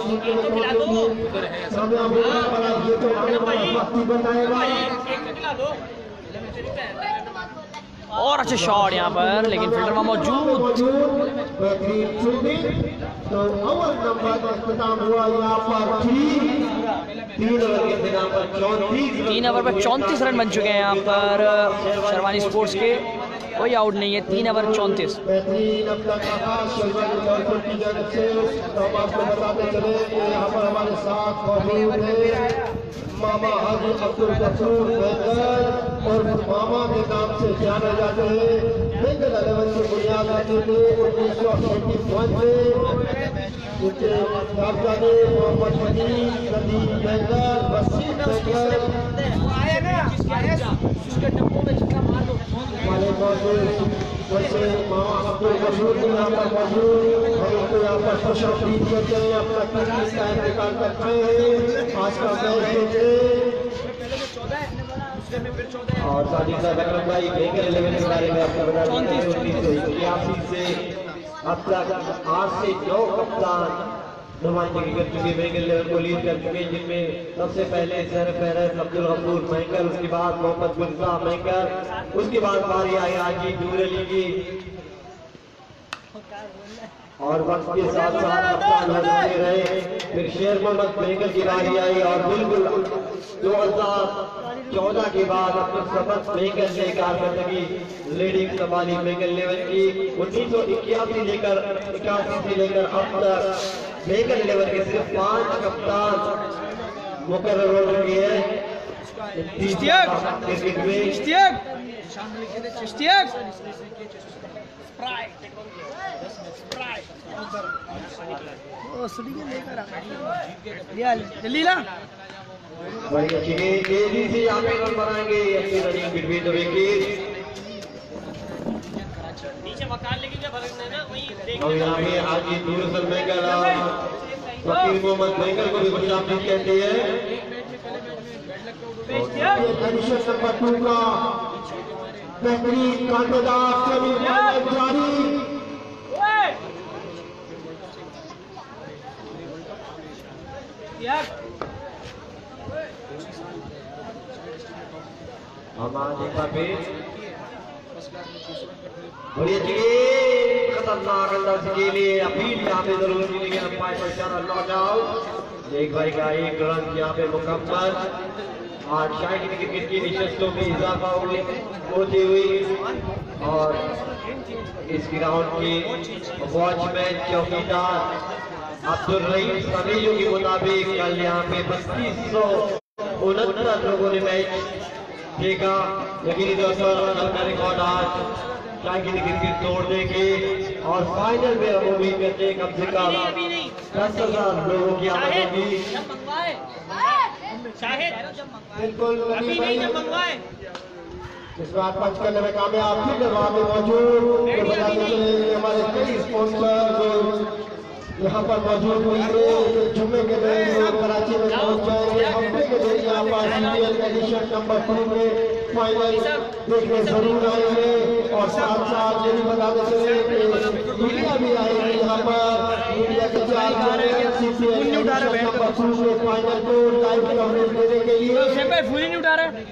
[SPEAKER 2] और अच्छे शॉट यहाँ पर, लेकिन फील्डर वहाँ मौजूद।
[SPEAKER 5] तो ओवर नंबर इख्तिताम हुआ यहाँ पर तीन ओवर के बिना पर चौंतीस
[SPEAKER 2] तीन ओवर पर चौंतीस रन बन चुके हैं यहाँ पर शेरवानी स्पोर्ट्स के, कोई आउट नहीं है। तीन ओवर चौंतीस।
[SPEAKER 5] बेहतरीन अपना आकाश की जानिब से हम आपको बताते चले कि यहाँ पर हमारे साथ मौजूद है मामा हाजी अब्दुल गफूर बेंगल और मामा के नाम से जाने जाते हैं। बेंगल इलेवन की बुनियाद रखी थी उन्नीस सौ इक्यासी में। उनके साहबजादे मोहम्मद फकीर, नदीम बेंगल, वसीम बेंगल हमारे मौजूद, वैसे मामा अब्दुल गफूर भी यहाँ पर मौजूद और उनको यहाँ पर खुश अफरीद करते हैं, अपना कीमती टाइम निकाल कर खड़े हैं। आज का मैच देखते
[SPEAKER 1] और साथ ही साथ अकरम भाई बेंगल इलेवन के बारे में आपको बता दें उन्नीस सौ इक्यासी से अब तक आठ से नौ कप्तान नुमाइंदगी कर चुके, बेंगल इलेवन को लीड कर चुके, जिनमें सबसे पहले सर फहरत अब्दुल गफूर मैंकर, उसके बाद मोहम्मद गुलजा मैंकर, उसके बाद बारी आई हाजी नूर अली की और वक्त के साथ साथ कप्तान होते रहे। फिर शेर मोहम्मद बेंगल की बारी आई और बिल्कुल दो हजार चौदह के बाद अपने सबक बेंगल ने कारकर्दगी लीडिंग संभाली बेंगल इलेवन की। उन्नीस सौ इक्यासी लेकर इक्यासी से लेकर अब तक बेंगल इलेवन के सिर्फ पांच कप्तान मुकर्रर हो चुके हैं। बड़ी अच्छी गेंद, तेजी से यहाँ पे रन बनाएंगे, अच्छी रनिंग बिटवीन द विकेट।
[SPEAKER 6] नीचे वकाल लेके क्या भरक ना वही देख
[SPEAKER 1] और यहाँ पे हाजी नूर असल बेंगल फकीर मोहम्मद बेंगल को भी खुश आमदीद कहते हैं।
[SPEAKER 5] एडिशन नंबर टू का बेहतरीन कांटेदार सेमीफाइनल जारी।
[SPEAKER 1] हमारे पास बड़ी अच्छी गेंद, खतरनाक अंदाज के लिए अपील यहाँ पे जरूर थी, लेकिन अंपायर का इशारा नॉट आउट। एक भाई का एक रन यहाँ पे मुकम्मल। आज शायद क्रिकेट की निशस्तों में इजाफा होती हुई और इस ग्राउंड की वॉचमैन चौकीदार अब्दुल रहीम समीजों के मुताबिक कल यहाँ पे बत्तीस सौ उनहत्तर लोगों ने मैच देखा। यकीनी तौर पर अपना रिकॉर्ड आज शायद क्रिकेट तोड़ देंगे और फाइनल में हम उम्मीद करते हैं कम से कम दस हजार लोगों की आमद होगी।
[SPEAKER 5] बिल्कुल अभी नहीं जब मंगवाए इस बार पंच करने में कामयाब थी। वहां पे मौजूद तो बताते चले हमारे कई स्पॉन्सर जो यहाँ पर मौजूद होंगे। जुम्मे के दिन लोग कराची में पहुंच जाएंगे। हफ्ते के दिन यहाँ पर सीरियल एडिशन नंबर टू में फाइनल देखने जरूर आएंगे और साथ साथ ये भी बताते चले कि मीडिया भी आएगी यहाँ पर। मीडिया के चार सीरियल एडिशन नंबर टू में फाइनल को लाइव कवरेज देने के लिए
[SPEAKER 2] फूल नहीं उठा रहे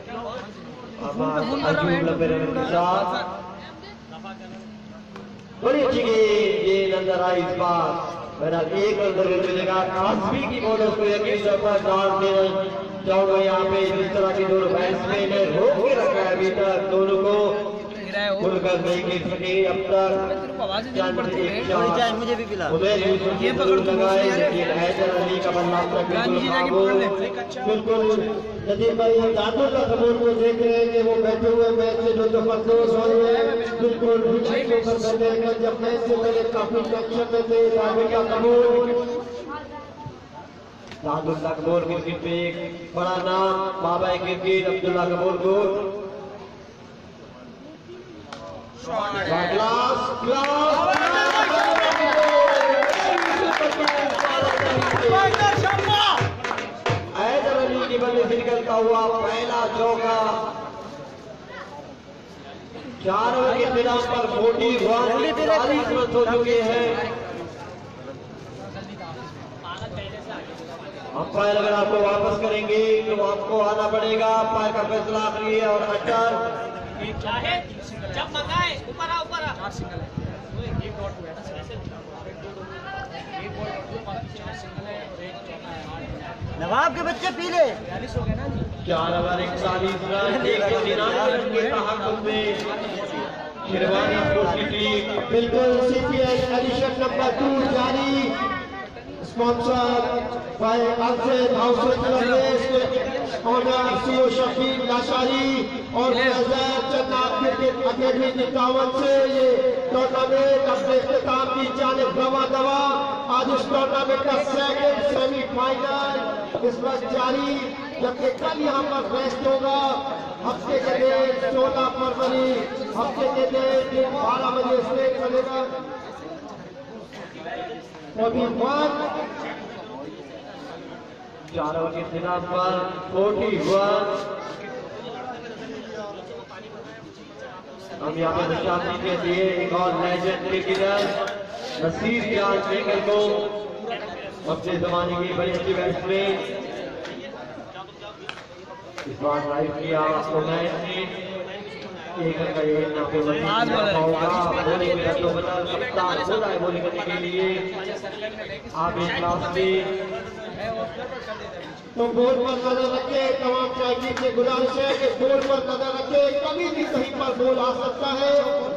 [SPEAKER 1] बड़ी अच्छी गेंद ये नजर आई इस बार। मेरा एक रन जरूर मिलेगा। कास्मी की बॉलर को यकीन पर डाल देना चाहूंगा। यहाँ पे जिस तरह के दोनों बैट्समैन ने रोक के रखा है अभी तक दोनों को खुलकर नहीं खेल सके अब तक।
[SPEAKER 9] मुझे भी पिला
[SPEAKER 1] ये पकड़ लगाए लेकिन हैदर अली का बल्ला
[SPEAKER 5] बिल्कुल नदीम भाई दादुल्ला कपूर को देख रहे हैं कि वो बैठे हुए मैच से लुत्फानंदोज हो रहे हैं। बिल्कुल रुचि होकर बैठे हैं। जब मैच से पहले काफी टेंशन में थे दादुल्ला कपूर।
[SPEAKER 1] दादुल्ला कपूर क्रिकेट पे एक बड़ा नाम बाबा क्रिकेट अब्दुल्ला कपूर को
[SPEAKER 5] क्लास क्लास
[SPEAKER 1] हैदर अली की बल्ले से निकलता हुआ पहला चौका। चार ओवर के इनाम पर मोटी चालीस रन हो चुके हैं। अंपायर अगर आपको वापस करेंगे तो आपको आना पड़ेगा। अंपायर का फैसला आखिरी है और अट्टर
[SPEAKER 6] जब मंगाए ऊपर आ ऊपर आ
[SPEAKER 9] नवाब के बच्चे पीले
[SPEAKER 1] चार ओवर इकतालीस रन एक सौ निन्यानवे रन के तहक्कुम में शेरवानी स्पोर्ट्स की टीम।
[SPEAKER 5] बिल्कुल सीपीएल एडिशन नंबर टू जारी sponsor by Afzal house owner CO Shakeel Lashari और जन्नात क्रिकेट अकेडमी की तावत से ये टूर्नामेंट अपने इख्तिताम की जानिब रवा दवा। आज इस टूर्नामेंट का सेकंड सेमीफाइनल इस वक्त जारी, जबकि कल यहाँ पर रेस्ट होगा। हफ्ते के दिन सोलह फरवरी हफ्ते के दिन बारह बजे स्टेट चलेगा।
[SPEAKER 1] चार ओवर के इनाम पर फोर्टी वन। हम यहाँ पे निशानी के लिए एक और लेजेंड क्रिकेटर नसीर जान शेखर को अपने जमाने की बड़ी अच्छी बैट्समैन इस बार लाइव किया आपको मैच में एक का ये बोलिंग का तो बता कप्तान हो रहा है बोलिंग करने के लिए आप इस क्लास में
[SPEAKER 5] तो बोर्ड पर नजर रखे। तमाम चाइनीज से गुजारिश है कि बोर्ड पर नजर रखे, कभी भी कहीं पर बोल आ सकता है।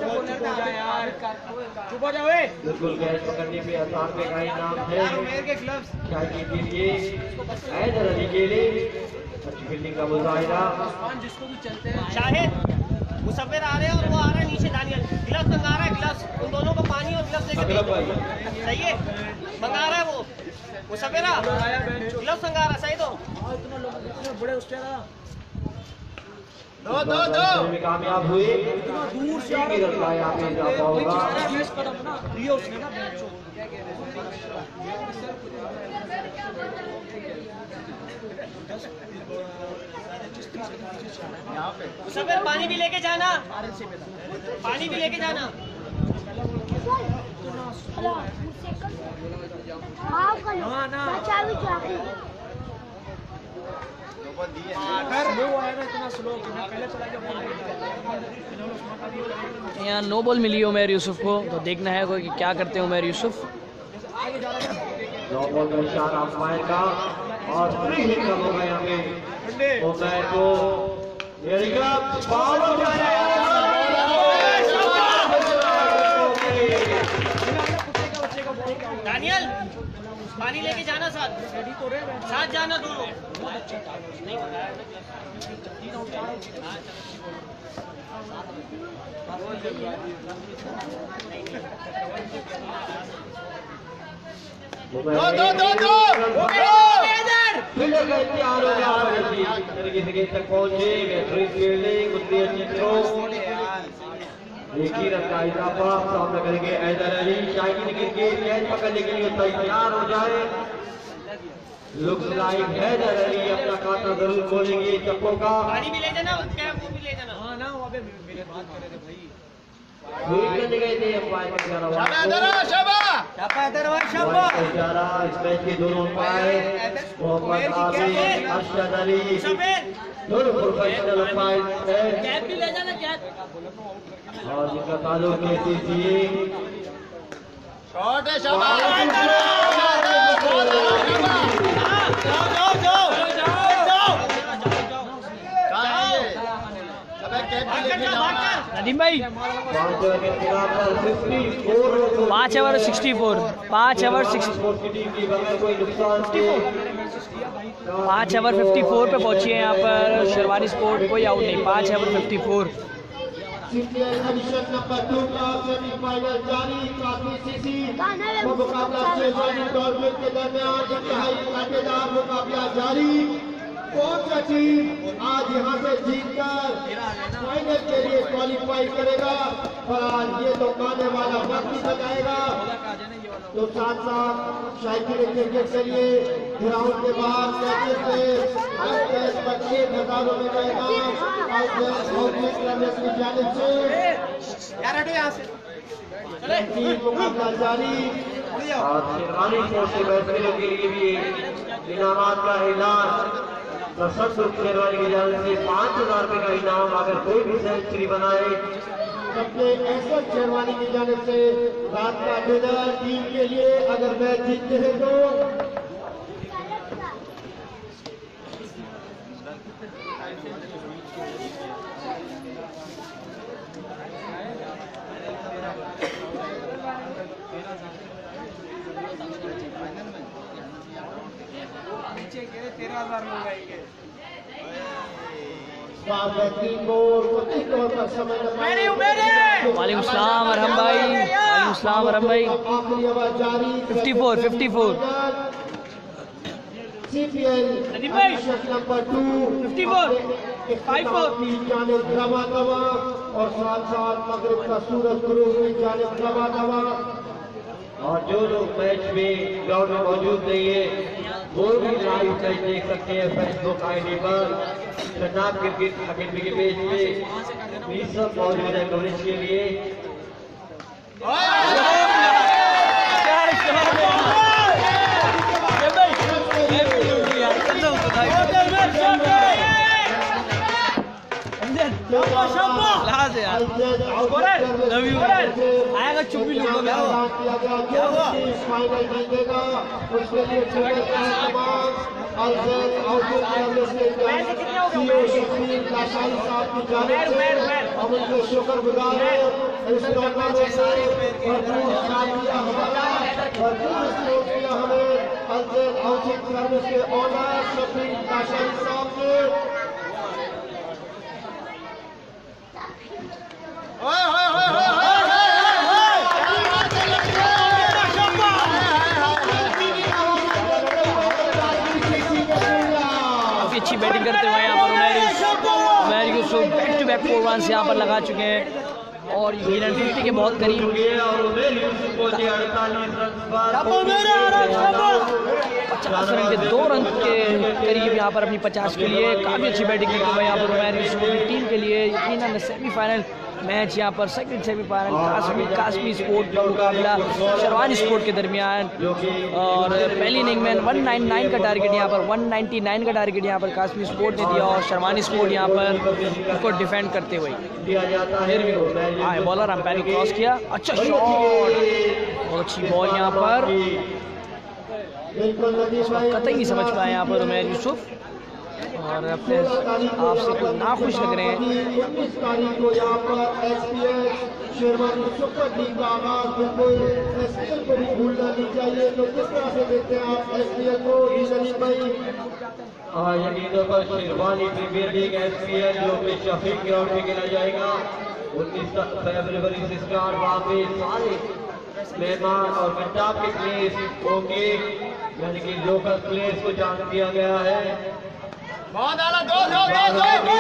[SPEAKER 1] बिल्कुल कैच पकड़ने पे आसान पे का इनाम है चाइनीज के लिए हैदर अली के लिए अच्छी फील्डिंग का मुजाहिरा।
[SPEAKER 6] शाहिद मुसव्विर आ रहे हैं और वो आ रहा है नीचे दानियल ग्लव्स मंगा रहा है। ग्लव्स उन दोनों को पानी और ग्लव्स लेके सही है मंगा रहा है वो मुसव्विर ग्लव्स मंगा रहा है। सही दो बड़े उसके
[SPEAKER 1] दो दो दो में कामयाब हुए दूर से यहाँ पे इजाफा होगा।
[SPEAKER 6] मुसव्विर पानी भी लेके जाना, पानी भी लेके जाना।
[SPEAKER 2] यहाँ नो बॉल मिली उमर यूसुफ को, तो देखना है कोई क्या करते हैं उमर यूसुफ।
[SPEAKER 1] नो बॉल का इशारा अंपायर का और फ्री हिट का मौका यहाँ पे उमर को
[SPEAKER 6] दानियल पानी लेके जाना साथ साथ जाना दोनों।
[SPEAKER 1] दो दो दो दो फिल्डर का इम्तिहान हो गया तरीके से गेंद तक पहुंचे। बेहतरीन फील्डिंग उतनी अच्छी थ्रो एक ही रन का इजाफा। सामना करेंगे हैदर अली। शाही निकल के कैच पकड़ने के लिए तैयार हो जाए। लुक्स लाइक हैदर अली अपना खाता जरूर खोलेंगे चप्पो का।
[SPEAKER 6] पानी भी ले जाना, वो भी ले जाना।
[SPEAKER 2] हाँ ना वहाँ पे मेरे बात कर रहे थे भाई।
[SPEAKER 1] करने गए थे अंपायर का इशारा इस मैच के दोनों अंपायर मोहम्मद आबिद अरशद अली दोनों प्रोफेशनल अंपायर हैं और जिनका ताल्लुक केसीसी
[SPEAKER 9] शॉट है शाबाश।
[SPEAKER 2] नदीम भाई
[SPEAKER 1] पांच ओवर के खिलाफ चौवन
[SPEAKER 2] पाँच ओवर सिक्सटी फोर पाँच ओवर सिक्सटी
[SPEAKER 1] टीम की बगैर कोई नुकसान के
[SPEAKER 2] पाँच ओवर फिफ्टी फोर पे पहुंची है यहाँ पर शेरवानी स्पोर्ट, कोई आउट नहीं, पाँच over fifty four.
[SPEAKER 5] Edition number two का सेमीफाइनल जारी, काफी सीसी वो मुकाबला शेरवानी टूर्नामेंट के दरमियान इंतहाई कांटेदार मुकाबला जारी। कौन सा टीम आज यहाँ से जीतकर फाइनल के लिए क्वालिफाई करेगा और ये तो आने वाला वक्त ही बताएगा। तो साथ साथ शायद क्रिकेट के लिए ग्राउंड के बाहर मैचेस में आउटलेस बच्चे हजारों में रहेगा। आउटलेस आउटलेस क्लब्स की जानिब से
[SPEAKER 6] यार हटो यहाँ से,
[SPEAKER 5] मुकाबला जारी।
[SPEAKER 1] और शेरवानी स्पोर्ट्स के बैट्समैनों के लिए भी इनामात का ऐलान। दर्शक शेरवानी की जानिब से पाँच हजार रुपये का इनाम, अगर कोई भी सेंचुरी बनाए।
[SPEAKER 5] सबसे ऐसा शेरवानी की जानिब से रात का डिनर टीम के लिए, अगर मैच जीतते हैं तो
[SPEAKER 4] तेरह हजार लोग आएंगे।
[SPEAKER 2] वालेकुम सलाम अरहम भाई, वालेकुम सलाम अरहम भाई। Fifty four fifty four
[SPEAKER 5] number two
[SPEAKER 2] fifty four five four
[SPEAKER 5] जाने दबा दबा और साथ साथ मगरिब का सूरज गुरूब की जाने दबा दबा।
[SPEAKER 1] और जो लोग मैच में ग्राउंड में मौजूद नहीं है वो भी लाइव मैच देख सकते हैं फेसबुक आईडी पर, शनाब क्रिकेट अकेडमी के पेज पे भी सब मौजूद है कवरेज के लिए।
[SPEAKER 2] आएगा चुप्पी लोगों में
[SPEAKER 5] क्या हुआ फाइनल जीतेगा उसके लिए हम उनके शुक्रगुजार हैं। इस टूर्नामेंट से भरपूर साथ दिया हमारा, भरपूर सपोर्ट किया हमें अल्जेल हाउसिंग सर्विस के ऑनर शफीक काशाई साहब ने।
[SPEAKER 2] काफी अच्छी बैटिंग करते हुए यहाँ पर Umair Yusuf back to back four run यहाँ पर लगा चुके हैं और ये रन फिफ्टी के बहुत करीब। पचास रन के दो रन के करीब यहाँ पर अपनी पचास के लिए काफ़ी अच्छी बैटिंग करते हुए यहाँ पर उमैर यूसुफ की टीम के लिए यकीनन सेमीफाइनल मैच यहाँ पर सेकंड सेमीफाइनल काश्मी काश्मी स्पोर्ट का मुकाबला शेरवानी स्पोर्ट के दरमियान और पहली इनिंग में वन नाइंटी नाइन का टारगेट यहाँ पर वन नाइंटी नाइन का टारगेट यहाँ पर काश्मी स्पोर्ट ने दिया और शेरवानी स्पोर्ट यहाँ पर उसको डिफेंड करते हुए फिर भी आए बॉलर अंपायर ने क्रॉस किया, अच्छा शॉट, बहुत अच्छी बॉल यहाँ पर, कतई नहीं समझ पाए यहाँ पर उमैर यूसुफ और अपने आप से कुछ नाखुश लग रहे हैं।
[SPEAKER 5] उन्नीस तारीख को यहाँ पर एसपीएस शेरवानी सुपर लीग का आगाज, बिल्कुल एसपीएल को भी भूलना नहीं चाहिए। तो किस तरह से देखते हैं आप एसपीएल को सलीम भाई?
[SPEAKER 1] हाँ, यकीन पर शेरवानी प्रीमियर लीग एसपीएल जो कि शफीक ग्राउंड में खेला जाएगा उन्नीस फरवरी से स्टार्ट। वहाँ पे सारे मेहमान और पंजाब के प्लेयर्स होंगे, यानी कि लोकल प्लेयर्स को जान दिया गया है।
[SPEAKER 6] बहुत आला, दो दो दो दो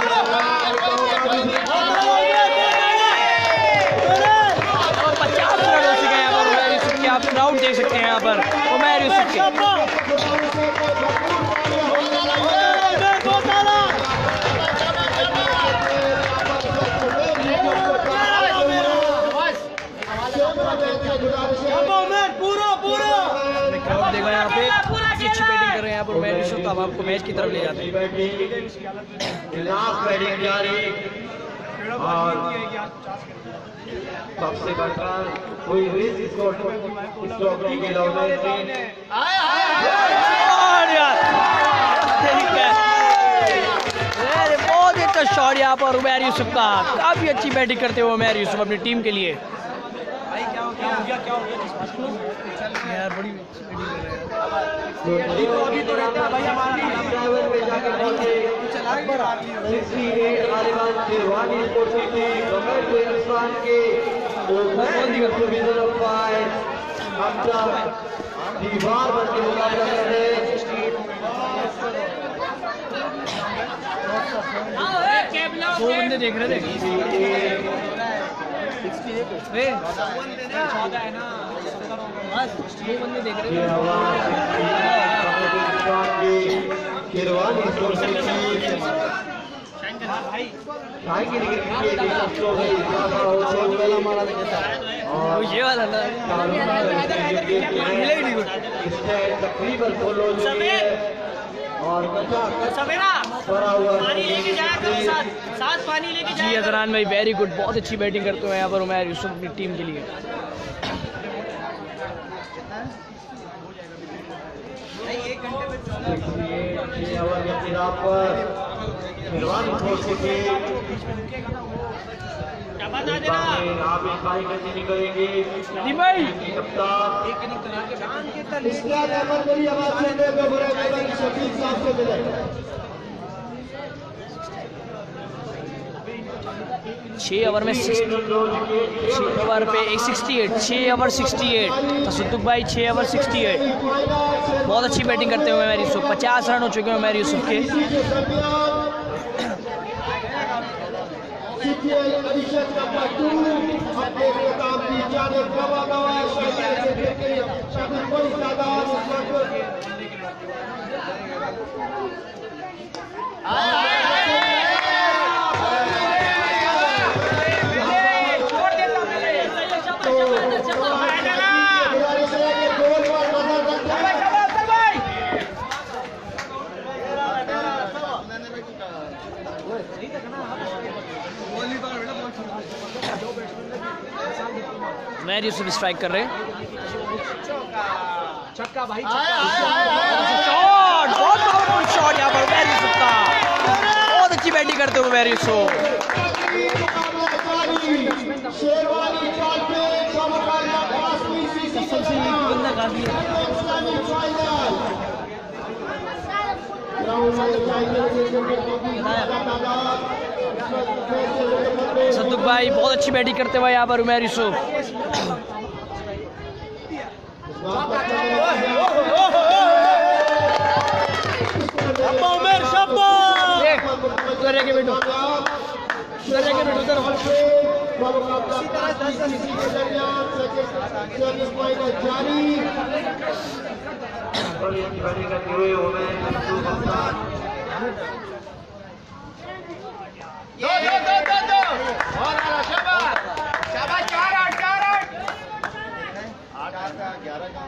[SPEAKER 2] और पचास रन हो चुके हैं यहाँ पर उमैर यूसुफ के, आप राउंड देख सकते हैं यहाँ पर उमैर यूसुफ के। देखो यहाँ पे अच्छी बैटिंग कर रहे हैं यहाँ पर उमैर यूसुफ, तो अब आपको मैच की तरफ ले जाते हैं।
[SPEAKER 1] लास्ट बैटिंग जारी और सबसे बढ़कर कोई रेस स्कोर स्ट्रोक के लौटे से
[SPEAKER 2] बहुत ही अच्छा जबरदस्त शॉट यहाँ पर उमैर यूसुफ का, काफी अच्छी बैटिंग करते हुए उमैर यूसुफ अपनी टीम के लिए। यार बड़ी
[SPEAKER 1] अभी तो रहता है भाई हमारा ड्राइवर पे जाके पहुंचे तालिबान Sherwani sports city government Hindustan के दीवार बन के मुकाबला कर रहे हैं।
[SPEAKER 2] दो बंदे देख रहे थे दो बंदे देख रहे थे। ये वाला ना
[SPEAKER 1] तकरीबन फॉलो और
[SPEAKER 6] सवेरा पानी लेके जाया करो, साथ साथ पानी लेके
[SPEAKER 2] जी अजरान भाई वेरी गुड, बहुत अच्छी बैटिंग करते हुए यहाँ पर उमैर यूसुफ अपनी टीम के लिए। छः ओवर में छः ओवर पे एक सिक्सटी एट छः ओवर सिक्सटी एट तसद्दुक भाई छः ओवर सिक्सटी एट बहुत अच्छी बैटिंग करते हुए उमैर यूसुफ। पचास रन हो चुके हैं उमैर यूसुफ के। उमैर यूसुफ स्ट्राइक कर रहे हैं।
[SPEAKER 4] छक्का भाई,
[SPEAKER 2] शॉट, बहुत पावरफुल शॉट यहाँ पर उमैर यूसुफ का, बहुत अच्छी बैटिंग करते हुए उमैर यूसुफ। सद्दुक भाई बहुत अच्छी बैटिंग करते हुए यहाँ पर उमैर यूसुफ। उमैर शाबाश, उधर जाके बैठो, उधर जाके बैठो, उधर
[SPEAKER 4] दो दो दो दो दो बहुत आला, शाबाश शाबाश, चार आठ चार आठ आठ आठ का ग्यारह का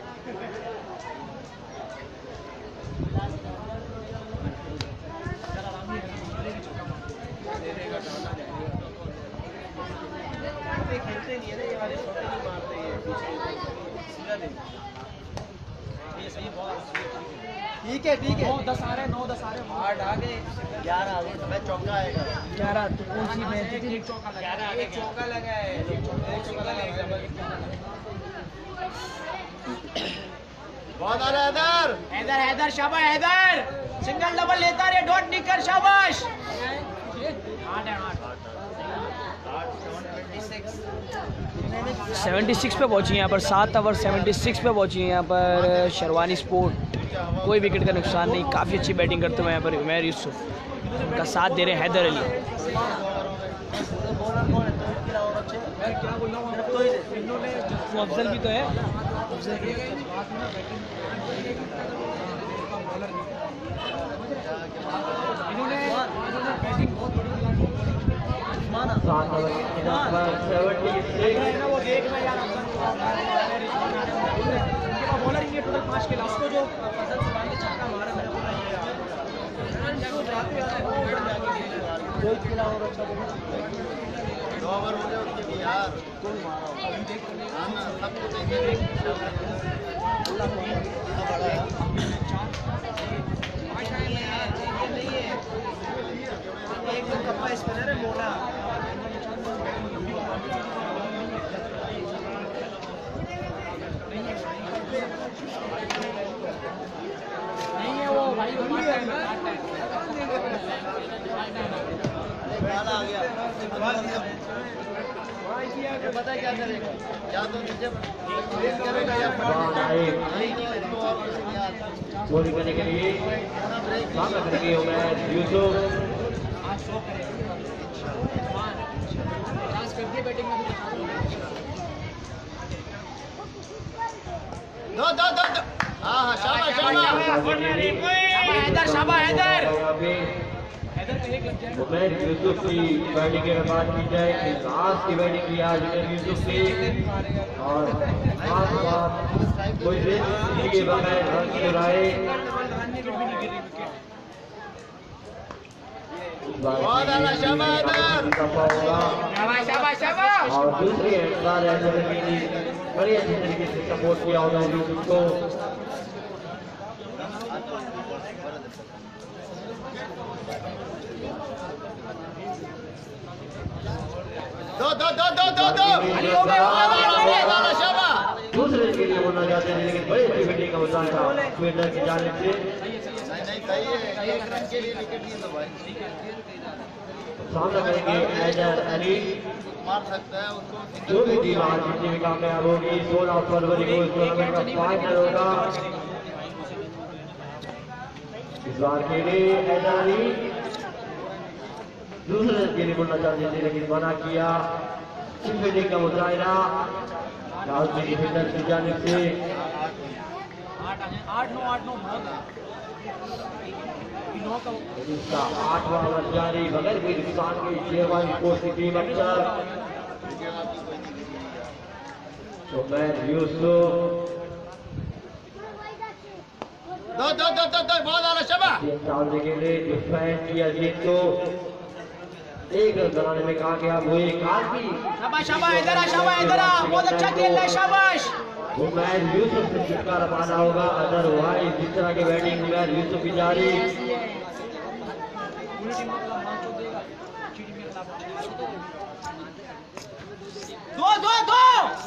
[SPEAKER 4] खेलते नहीं है ना ये वाले, छोटे नहीं मारते हैं पीछे सीधा दे। ये सही बहुत ठीक है ठीक है। नौ दस आ रहे, नौ दस आ रहे, आठ आ गए, ग्यारह आ गए, मैं चौका आएगा
[SPEAKER 2] ग्यारह। तो कौन सी मैच थी?
[SPEAKER 4] एक चौका लगा, ग्यारह आ गए, चौका लगा है, एक चौका लगा। बहुत आ रहा है हैदर, हैदर हैदर शाबाश हैदर, सिंगल डबल लेता रे, डॉट निकर शाबाश। आठ है, आठ
[SPEAKER 2] छिहत्तर पे पहुंची है यहाँ पर, सात ओवर छिहत्तर पे पहुंची है यहाँ पर शेरवानी स्पोर्ट। कोई विकेट का नुकसान नहीं, काफ़ी अच्छी बैटिंग करते हुए यहाँ पर उमैर यूसुफ, उनका साथ दे रहे हैं हैदर अली। वो अफजल भी तो है, इन्होंने बैटिंग बहुत बॉलर ही टोटल पाँच के लास्ट को जो फसल से बांध के छक्का मारा मेरे को
[SPEAKER 9] दो ओवर हो गए उसके यार, कौन मारा हम सबको देखे
[SPEAKER 4] एकदम कप्पा स्पिनर है मोटा।
[SPEAKER 2] नहीं है वो भाई वो पार्ट टाइम है।
[SPEAKER 9] गाना आ गया
[SPEAKER 4] पता है क्या करेगा?
[SPEAKER 9] या तो नीचे प्रेस करेगा या
[SPEAKER 1] गोली करने के लिए सामना करके हो गए यूसुफ।
[SPEAKER 9] दो दो दो दो हाँ हाँ शाबाश शाबाश
[SPEAKER 2] हैदर शाबाश हैदर।
[SPEAKER 1] उमैर यूसुफ की बैटिंग के बाद की जाए कि लास्ट की बैटिंग की आज उमैर यूसुफ ने और खास बात कोई रिस्क के बगैर रन चुराए।
[SPEAKER 9] बहुत आला शाबाश
[SPEAKER 2] शाबाश शाबाश।
[SPEAKER 1] और दूसरी एंडदार बड़ी अच्छी तरीके से सपोर्ट किया होगा यूसुफ को।
[SPEAKER 9] दो दो दो दो दो दो
[SPEAKER 1] दूसरे के लिए बोलना चाहते हैं लेकिन बड़ी अच्छी बैटिंग का मुजाहरा फील्डर की जानिब से।
[SPEAKER 9] नहीं नहीं सही है, एक रन के लिए विकेट नहीं तो भाई
[SPEAKER 1] सामना करेंगे हैदर अली।
[SPEAKER 9] मार सकता है उसको।
[SPEAKER 1] जो भी टीम आज जीतने में कामयाब होगी सोलह फरवरी को इस टूर्नामेंट का फाइनल होगा। इस बार के लिए हैदर अली दूसरे के लिए बोलना चाहते थे लेकिन मना किया। बैटिंग का मुजाहरा राजनीति फील्डर की जानिब से।
[SPEAKER 2] आठ नौ आठ नौ
[SPEAKER 1] इसका आठवां ओवर जारी बगैर कोई नुकसान के शेरवानी स्पोर्ट्स की टीम अक्सर उमैर यूसुफ
[SPEAKER 9] दो दो दो दो दो बहुत आला शाबाश।
[SPEAKER 1] डालने के लिए डिफेंड किया जीत को एक रन बनाने में कामयाब हुए काफी।
[SPEAKER 2] शाबाश शाबाश इधर आ शाबाश इधर आ बहुत अच्छा खेल रहा है शाबाश।
[SPEAKER 1] उमैर यूसुफ से छुटकारा पाना होगा अदरवाइज जिस तरह की बैटिंग उमैर यूसुफ की जारी।
[SPEAKER 2] दो दो दो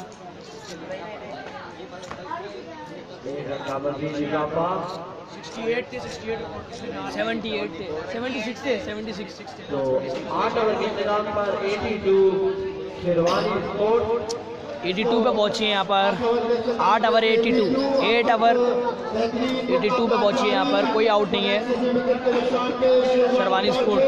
[SPEAKER 1] एक रन का मजीद इजाफा।
[SPEAKER 2] अड़सठ थे अड़सठ अठहत्तर थे छिहत्तर थे छिहत्तर थे
[SPEAKER 1] तो आठ ओवर के इंतजाम पर बयासी शेरवानी स्पोर्ट
[SPEAKER 2] बयासी पे पहुंची है यहाँ पर। आठ ओवर बयासी आठ ओवर बयासी पे पहुंची है यहाँ पर। कोई आउट नहीं है शेरवानी स्पोर्ट।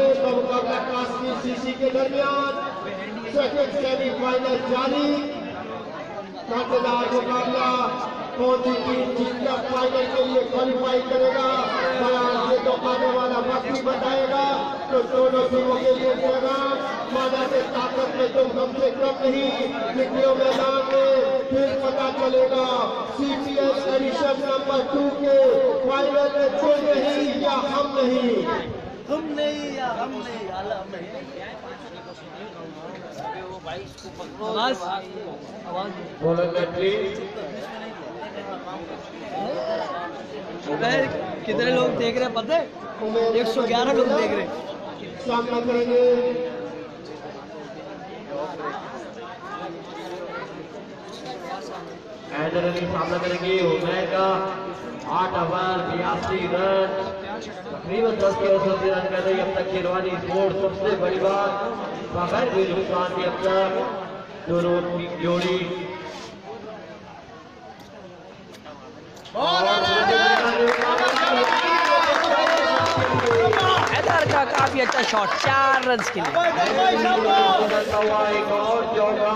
[SPEAKER 5] सेमीफाइनल जारी कांटेदार मुकाबला कौन सी टीम जीतकर फाइनल के लिए क्वालिफाई करेगा बयान से तो आने वाला वक्त भी बताएगा। तो दोनों टीमों के लिए पैगाम माना के ताकत में तुम हमसे कम नहीं निकलो मैदान में फिर पता चलेगा। सीपीएल एडिशन नंबर टू के फाइनल में कोई नहीं या हम नहीं।
[SPEAKER 4] तुम नहीं या हम नहीं आलम नहीं।
[SPEAKER 2] आवाज आवाज कितने लोग देख रहे हैं पता है? एक सौ ग्यारह लोग देख रहे हैं।
[SPEAKER 5] सामना करेंगे
[SPEAKER 1] हैदर अली सामना करेंगे उमैर का आठ ओवर बयासी रन तकरीबन दस के औसत से रन कर रही अब तक शेरवानी स्पोर्ट्स। सबसे बड़ी बात बगैर कोई नुकसान के अब तक दोनों की जोड़ी
[SPEAKER 2] हैदर का काफी अच्छा शॉट चार रन के लिए।
[SPEAKER 1] एक और चौका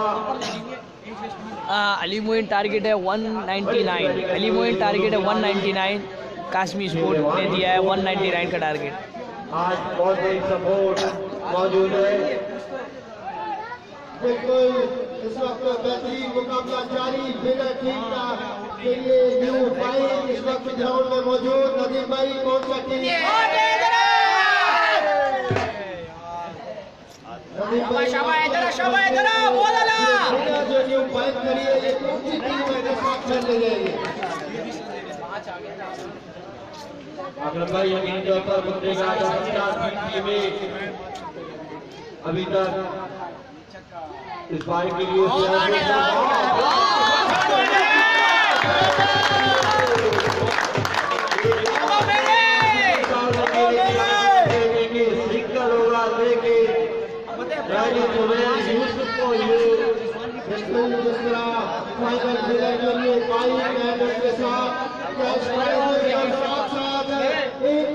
[SPEAKER 2] अली मोइन टारगेट है एक सौ निन्यानवे। अली मोइन टारगेट है एक सौ निन्यानवे। काश्मीर स्पोर्ट ने दिया है एक सौ निन्यानवे का टारगेट।
[SPEAKER 1] आज बहुत बड़ी सपोर्ट मौजूद है।
[SPEAKER 5] बिल्कुल इस वक्त बेहतरीन मुकाबला जारी बिना टीम का के लिए न्यू फाइव इस वक्त ग्राउंड में मौजूद। नदीम भाई कौन सा टीम? जो न्यू फाइव करी है ये कौन सी टीम है के साथ खेलने जाएगी?
[SPEAKER 1] अगर भाई यकीन तौर पर मुद्दे का टीम में अभी तक इस बार के लिए सिंगल होगा लेके यूसुफ को ये फाइनल खेलने के लिए बाई मेहनत के साथ कैश प्राइज के साथ साथ एक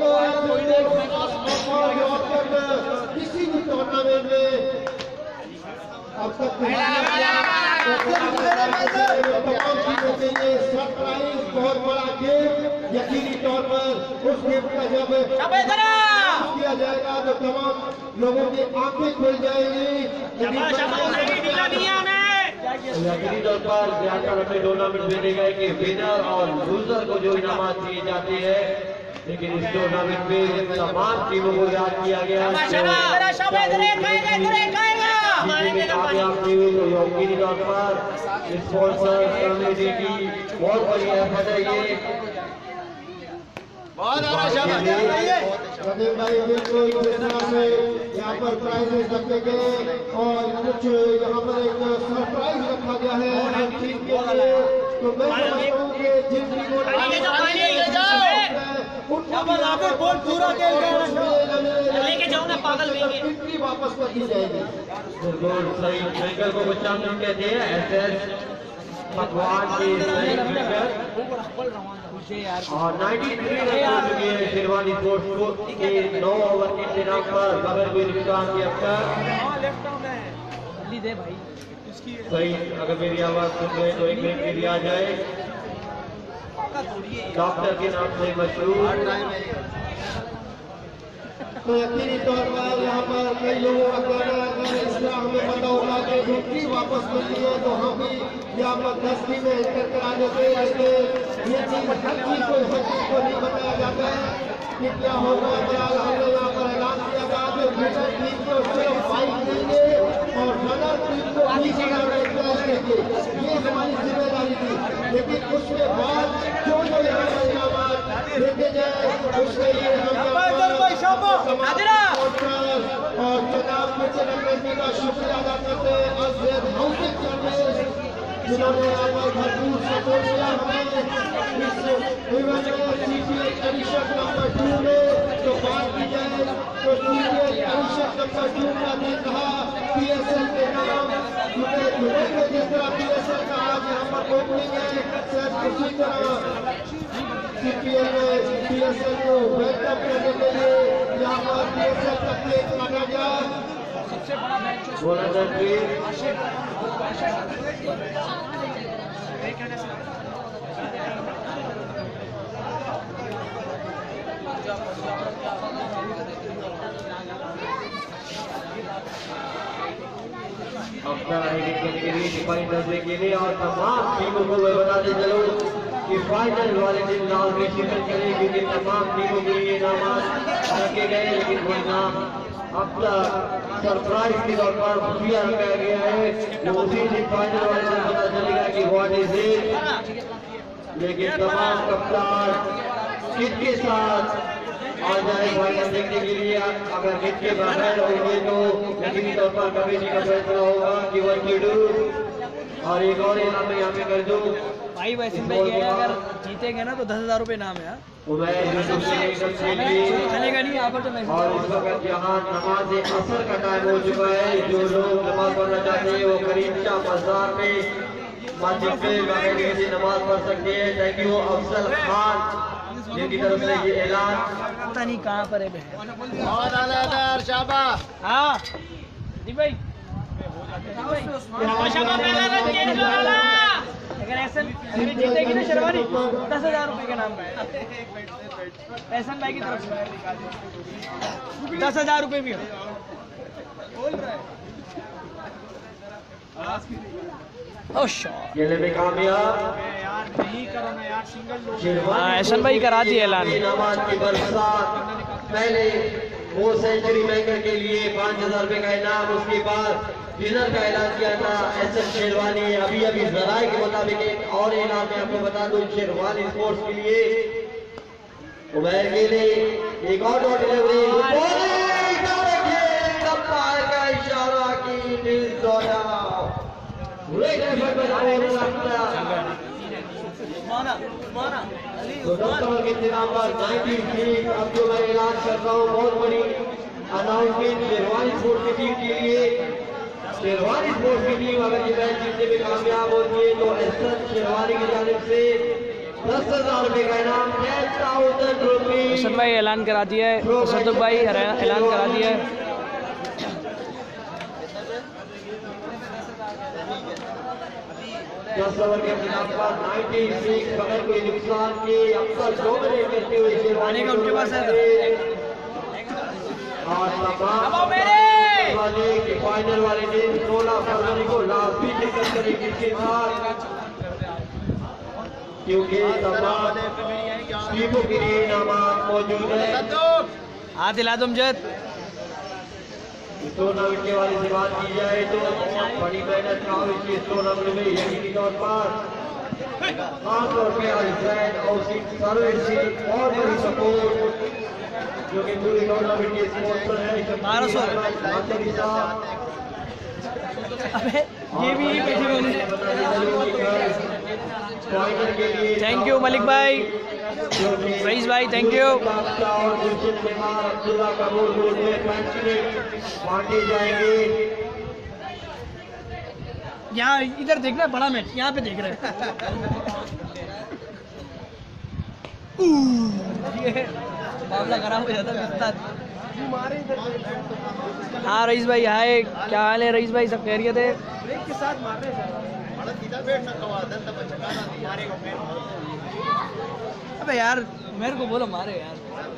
[SPEAKER 1] किसी भी टूर्नामेंट में अब तक तमाम चीजों के लिए सरप्राइज बहुत बड़ा गेम यकीनी तौर पर उस गेम का जब किया जाएगा तो तमाम लोगों की आंखें खुल जाएंगी। यकीनी तौर पर ज्यादा में टूर्नामेंट में देखा है कि विनर और लूजर को जो इनामात दिए जाते हैं, लेकिन इस टूर्नामेंट में तमाम टीमों को याद किया गया कामयाब नहीं हुई तो यकीनी तौर पर स्पॉन्सर कमेटी की बहुत बड़ी एफर्ट है ये। बहुत रहीम भाई बिल्कुल जिस तरह से यहाँ पर प्राइजेस रखे गए और कुछ यहाँ पर एक सरप्राइज रखा गया है हर टीम के लिए, तो मैं समझता हूँ कि जिन टीमों
[SPEAKER 6] लेके जाओ ना पागल
[SPEAKER 1] बिक्री वापस कर दी जाएगी। बिल्कुल सही ट्रैकर को बच्चा कहते हैं एसएस भगवान के और तिरानवे रन हो चुके हैं शेरवानी स्पोर्ट्स को के नौ ओवर के इंतजाम पर बगैर कोई नुकसान के अवसर सही। अगर मेरी आवाज सुन रहे तो एक मिनट के लिए आ जाए। डॉक्टर के नाम से मशहूर तो यकीनी तौर पर यहाँ पर कई लोगों का कहना है कि इस तरह हमें पता होगा कि बिक्री वापस मिलती है तो हम भी यहाँ पर दस्ती में एंटर करा देते हैं। ये चीज हर चीज को हर चीज को नहीं बताया जाता है कि क्या होगा। बहरहाल हमने यहाँ पर ऐलान किया था कि विनर टीम को सिर्फ बाइक देंगे और रनर टीम को बीस हजार कैश देंगे, ये हमारी जिम्मेदारी थी। लेकिन उसके बाद जो जो यहाँ पर इनामात देखे जाए उसके लिए हम और जनाब कमेटी का शुक्रिया अदा करते हैं जिन्होंने यहाँ पर भरपूर सपोर्ट किया हमें इस इवेंट में सीपीएच एडिशन नंबर टू में जो बात की जाए तो सीपीएच एडिशन नंबर टू का ने कहा पीएसएल के नाम जिस तरह पीएसएल का आज यहाँ पर ओपनिंग है शायद उसी तरह सीपीएल में पीएसएल को वेलकम करने के लिए यहाँ पर पीएसएल तक एक माना गया अपना आईडी करने के लिए डिफाइन करने के लिए और तमाम टीमों को मैं बताते चलूं कि फाइनल वाले दिन नाम में शिरकत करें क्योंकि तमाम टीमों के लिए इनामात रखे गए, लेकिन कोई नाम अब तक सरप्राइज के तौर पर खुफिया रखा गया है जो उसी दिन फाइनल वाले दिन पता चलेगा कि व्हाट इज इट। लेकिन तमाम कप्तान किट के साथ आ जाए फाइनल देखने के लिए। अगर किट के बगैर होंगे तो यकीनी तौर पर कमेटी का फैसला होगा कि वन टू डू। और एक और इनाम मैं यहाँ पे कर दूँ
[SPEAKER 2] भाई वैसे भाई ये अगर जीतेंगे ना तो दस हजार रुपए इनाम है।
[SPEAKER 1] चलेगा नहीं यहाँ पर तो नहीं। और इस वक्त यहाँ नमाज असर का टाइम हो चुका है, जो लोग नमाज पढ़ना चाहते हैं वो करीब शाह बाजार में मस्जिद पे बगैर नमाज पढ़ सकते हैं। थैंक यू अफजल खान जिनकी तरफ से ये ऐलान
[SPEAKER 2] पता नहीं कहाँ पर है।
[SPEAKER 6] हाँ
[SPEAKER 2] जी भाई अगर ऐसा जीतेगी ना शेरवानी दस हजार रुपए के नाम पे ऐसा भाई की तरफ से दस हजार रुपए भी हो।
[SPEAKER 1] खेलने में कामयाब
[SPEAKER 2] ऐसा भाई करा दिया ऐलान।
[SPEAKER 1] नमाज की बरसात पहले वो सेंचुरी मेकर के लिए पाँच हजार रुपए का इनाम, उसके बाद विनर का ऐलान किया था एस एस शेरवानी। अभी अभी जराये के मुताबिक एक और इनाम मैं आपको बता दूं शेरवानी स्पोर्ट्स के लिए उमैर के लिए एक और delivery Great effort by Arya Lakna.
[SPEAKER 6] उस्माना उस्माना अली
[SPEAKER 1] तो दोस्तों के इंतजाम पर तिरानवे अब जो मैं ऐलान कर रहा हूँ बहुत बड़ी अनाउंसमेंट शेरवानी स्पोर्ट्स की टीम के लिए। शेरवानी स्पोर्ट्स की टीम अगर ये मैच जीतने में कामयाब होती है तो एसएन शेरवानी की जानिब से दस हजार रुपए का इनाम टेन थाउजेंड रुपीज।
[SPEAKER 2] हसन भाई ऐलान करा दिया है, सदुक भाई ऐलान करा दिया है।
[SPEAKER 1] दस ओवर के खिलाफ पर छियानवे बगैर कोई नुकसान के अब तक डोमिनेट करते हुए शेरवानी का उनके पास है और वाले के फाइनल वाले दिन सोलह फरवरी को लाजमी टिकट करेगी के साथ क्योंकि तमाम टीमों के लिए इनामात मौजूद है।
[SPEAKER 2] हाँ दिला तुम जद
[SPEAKER 1] इस टूर्नामेंट के वाले से बात की जाए तो बहुत बड़ी मेहनत का इस टूर्नामेंट में यकीनी तौर पर खासतौर पर अलफ्रेड और सर्विस की और बड़ी सपोर्ट जो कि पूरे टूर्नामेंट के स्पॉन्सर है
[SPEAKER 2] बारह सौ अबे ये भी थैंक यू मलिक भाई, रईस भाई थैंक यू।
[SPEAKER 1] बांटे जाएंगे
[SPEAKER 2] यहाँ इधर देखना बड़ा मैच, यहाँ पे देख रहे हैं। मामला खराब हो जाता है। हाँ रईस भाई हाय, क्या हाल है रईस भाई, सब खैरियत है? अबे यार मेरे को बोलो मारे यार।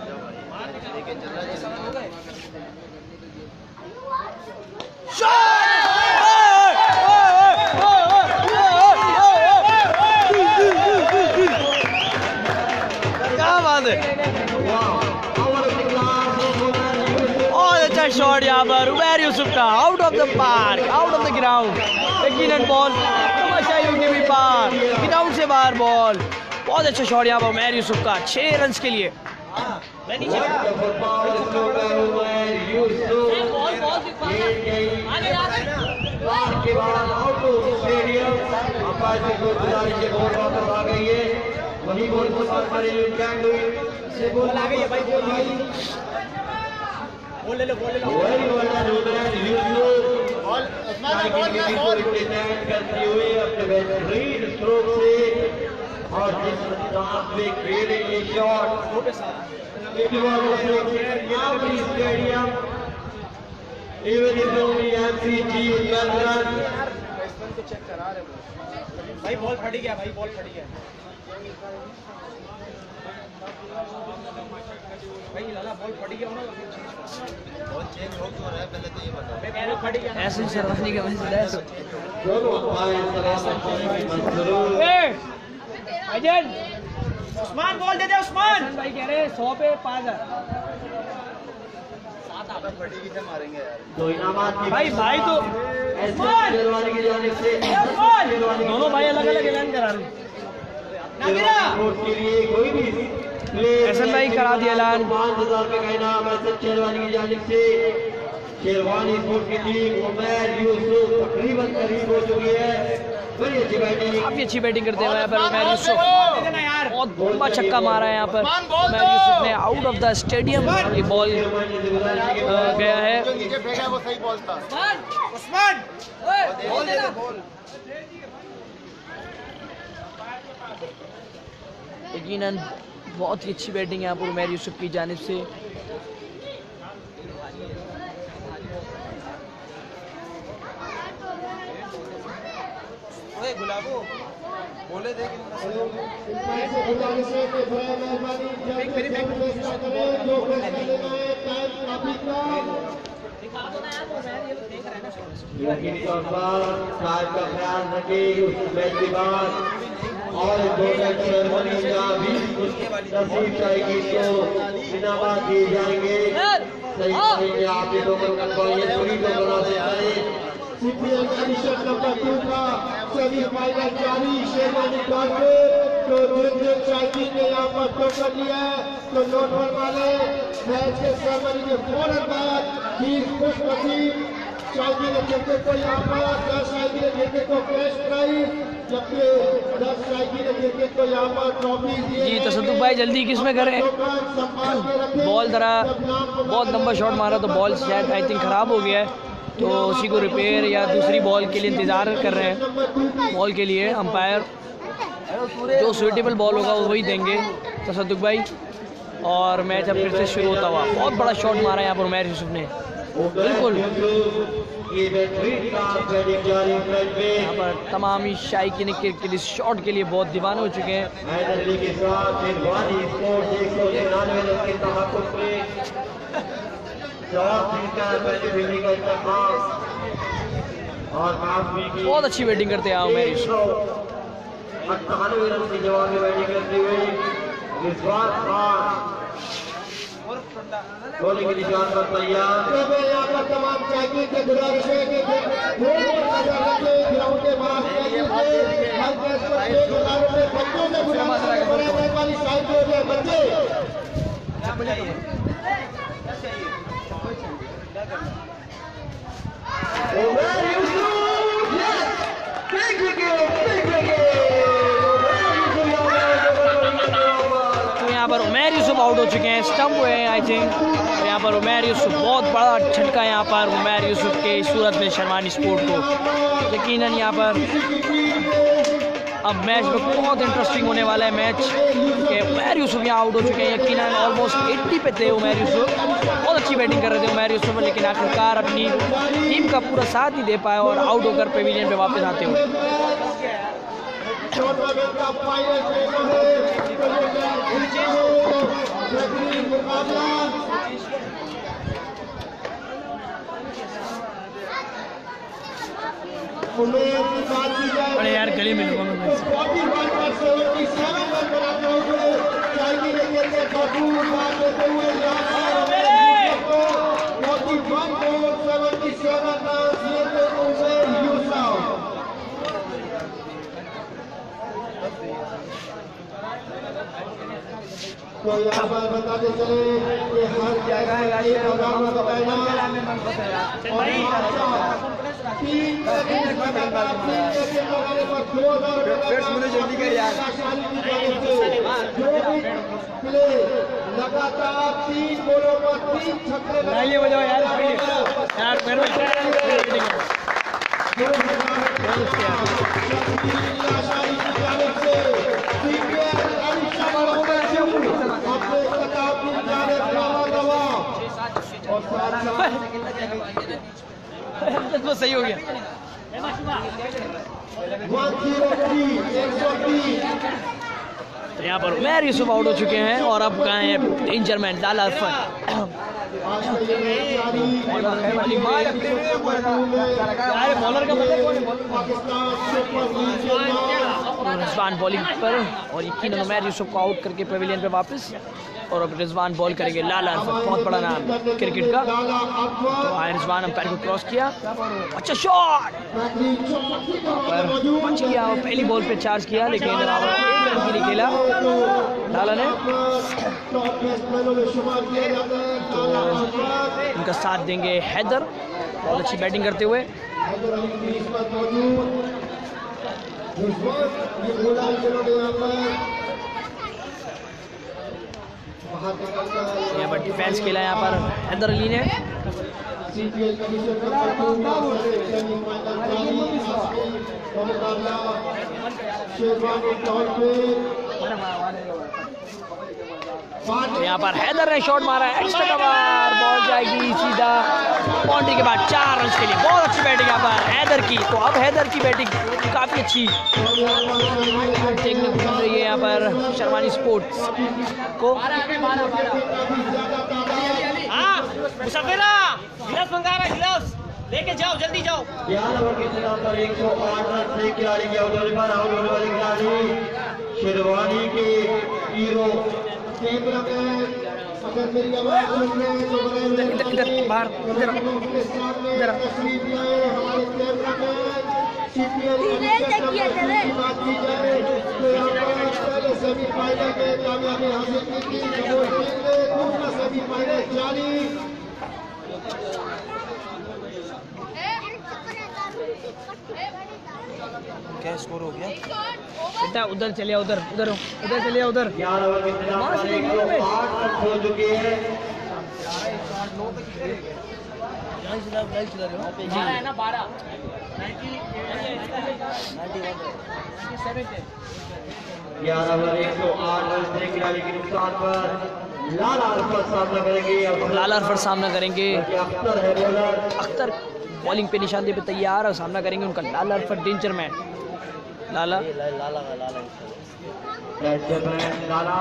[SPEAKER 2] क्या बात है, बहुत अच्छा शॉट यहाँ पर उमर यूसुफ का, out of the park, out of the ground. यकीनन बॉल के भी पार, ग्राउंड से बाहर बॉल, बहुत अच्छा शॉट यहाँ पर उमर यूसुफ का, छह रन के लिए।
[SPEAKER 1] के बाद आउट ऑफ स्टेडियम अंपायर की गुजारिश है बॉल वापस आ गई है, वही बॉल को साथ मारे से बॉल आ गई है भाई, बॉल बॉल ले लो बॉल ले लो वही वाला रोमैन यूसुफ बॉल उस्मान बॉल क्या बॉल रिप्रेजेंट करते हुए अपने बेहतरीन स्ट्रोक से और जिस अंदाज में खेले ये shot it was every stadium even if only M C G is well run।
[SPEAKER 6] भाई बॉल फट गया, भाई बॉल फट गया भाई, लाला बॉल फट गया ना, बॉल चेंज हो क्यों रहा है पहले तो ये बताओ। बॉल फट गया
[SPEAKER 2] ऐसे शर्माने का मैच है
[SPEAKER 1] दोनों अंपायर मंजूर
[SPEAKER 2] अजय
[SPEAKER 6] उस्मान बॉल दे दे उस्मान
[SPEAKER 2] भाई कह रहे सौ पे पाँच हजार
[SPEAKER 1] तो इनामात की
[SPEAKER 2] भाई भाई तो
[SPEAKER 1] शेरवानी की जानिब से
[SPEAKER 2] दोनों भाई अलग अलग ऐलान करा रहे
[SPEAKER 1] के लिए कोई भी
[SPEAKER 2] एहसन भाई करा दिया ऐलान।
[SPEAKER 1] पाँच हजार रुपए का इनाम एहसन शेरवानी की जानिब से। शेरवानी स्पोर्ट्स की टीम उमर यूसुफ तकरीबन करीब हो चुकी है, बड़ी अच्छी बैटिंग,
[SPEAKER 2] काफी अच्छी बैटिंग करते हुए यहाँ पर उमर यूसुफ, बहुत लंबा छक्का मारा है यहाँ पर उमर यूसुफ ने, आउट ऑफ द स्टेडियम ये बॉल गया है। यकीनन बहुत ही अच्छी बैटिंग है यहाँ पर उमर यूसुफ की जानिब से।
[SPEAKER 6] गुलाबो बोले दे
[SPEAKER 1] यकीनी तौर पर साहब का ख्याल रखे उस मैच के बाद और दो मैच सेरेमनी का भी नसीब चाहेगी तो इनामात दिए जाएंगे। सही करेंगे आप ये लोगों का ये पूरी को बना सकते हैं। सीपीएल एडिशन नंबर टू का सेमीफाइनल जारी शेरवानी कार्ड पे तो रुद्र चाइनी ने यहाँ पर टो कर लिया है, तो नोट वाले मैच के सेरेमनी के फौरन बाद चीज खुश नसीब चाइनी ने खेलते को यहाँ पर दस चाइनी ने खेलते को
[SPEAKER 5] को कैश प्राइज, जबकि दस साइकिल क्रिकेट को यहाँ पर ट्रॉफी
[SPEAKER 2] जी तसद्दुक भाई जल्दी किस में करें, बॉल जरा बहुत लंबा शॉट मारा तो बॉल शायद आई थिंक ख़राब हो गया है, तो उसी को रिपेयर या दूसरी बॉल के लिए इंतज़ार कर रहे हैं। बॉल के लिए अंपायर जो सूटेबल बॉल होगा वो वही देंगे तसद्दुक भाई। और मैच अब फिर से शुरू होता हुआ, बहुत बड़ा शॉट मारा यहाँ पर उमैर यूसुफ ने, बिल्कुल यहाँ पर तमाम ही शायकीन क्रिकेट इस शॉट के लिए बहुत दीवाने हो चुके हैं। बहुत अच्छी बैटिंग करते हैं उमैर यूसुफ,
[SPEAKER 1] अट्ठानवे रन की जवाब में बैटिंग करते हुए रिजवान खान बॉलिंग के निशान पर तैयार।
[SPEAKER 5] यहाँ पर तमाम साइकिल के गुजारिश है कि ग्राउंड के बाहर हर मैच पर एक हजार रुपये बच्चों से गुजारिश वाली साइकिल हो जाए बच्चे।
[SPEAKER 2] यहाँ पर उमैर यूसुफ आउट हो चुके हैं, स्टंप हुए हैं आई थिंक। तो यहाँ पर उमैर यूसुफ बहुत बड़ा झटका यहाँ पर उमैर यूसुफ के सूरत में शर्मानी स्पोर्ट को। यकीनन यहाँ पर अब मैच में बहुत इंटरेस्टिंग होने वाला है मैच, कि उमैर यूसुफ यहाँ आउट हो चुके हैं। यकीनन ऑलमोस्ट अस्सी पे थे उमैर यूसुफ, बहुत अच्छी बैटिंग कर रहे थे उमैर यूसुफ, लेकिन आखिरकार अपनी टीम का पूरा साथ नहीं दे पाए और आउट होकर पेविलियन पे वापस आते हुए।
[SPEAKER 5] अरे
[SPEAKER 2] यार गली में लूंगा मैं
[SPEAKER 5] तो यहाँ पर बताते चले कि हर जगह लगातार तीन गोलों पर तीन छक्के
[SPEAKER 2] बजाओ यार यार तो सही हो गया। तो यहाँ पर उमैर यूसुफ आउट हो चुके हैं और अब कहाँ है danger man Lala Arafat. Rizwan bowling पर और यकीनन उमैर यूसुफ को आउट करके पेविलियन पे वापस, और अब रिजवान बॉल करेंगे लाला अरफत, बहुत बड़ा नाम क्रिकेट का। तो आए रिजवान अंपायर को क्रॉस किया, अच्छा शॉट पर पंच किया और पहली बॉल पे चार्ज किया, लेकिन एक रन के लिए खेला लाला ने। तो उनका साथ देंगे हैदर, बहुत अच्छी बैटिंग करते हुए। यहाँ पर डिफेंस खेला यहाँ पर हैदर अली ने। यहाँ पर हैदर ने शॉट मारा है, एक्स्ट्रा कवर, बॉल जाएगी सीधा बाउंड्री के बाद चार रन के लिए। बहुत अच्छी बैटिंग यहाँ पर हैदर की। तो अब हैदर की बैटिंग काफ़ी अच्छी देखने को मिल रही है यहाँ पर शर्मानी स्पोर्ट्स को।
[SPEAKER 6] हाँ मुसाफिरा गिलास मंगा रहा है, गिलास लेके जाओ, जल्दी जाओ।
[SPEAKER 1] ग्यारह ओवर के खिलाफ पर एक सौ आठ रन से खिलाड़ी के आउट होने पर आउट होने वाले खिलाड़ी शेरवानी के हीरो
[SPEAKER 5] अगर मेरी आवाज सुन रहे हैं तो बड़े
[SPEAKER 2] बाहर
[SPEAKER 5] उनके सामने तस्वीर भी आए हमारे कैमरामैन सीपीएल बात की जाए तो यहाँ पर पहले सेमीफाइनल में कामयाबी हासिल की थी, दूसरा सेमीफाइनल जारी।
[SPEAKER 4] क्या स्कोर हो गया?
[SPEAKER 2] बेटा उधर चलिए, उधर उधर उधर चलिए, उधर
[SPEAKER 1] ग्यारह ओवर के इंतजाम
[SPEAKER 2] वहाँ
[SPEAKER 1] पर
[SPEAKER 2] से
[SPEAKER 1] एक
[SPEAKER 2] निकलो
[SPEAKER 1] सौ
[SPEAKER 2] बे।
[SPEAKER 1] आठ रन हो चुके हैं।
[SPEAKER 2] है ना बारह
[SPEAKER 1] ग्यारह ओवर एक सौ आठ रन से खिलाड़ी के नुकसान पर लाला अरफत सामना करेंगे।
[SPEAKER 2] लाला अरफत सामना करेंगे।
[SPEAKER 1] अख्तर है बॉलर।
[SPEAKER 2] अख्तर बॉलिंग पे निशानदेही पे तैयार और सामना करेंगे उनका लाला अरफत डेंजर मैन। लाला
[SPEAKER 1] लाला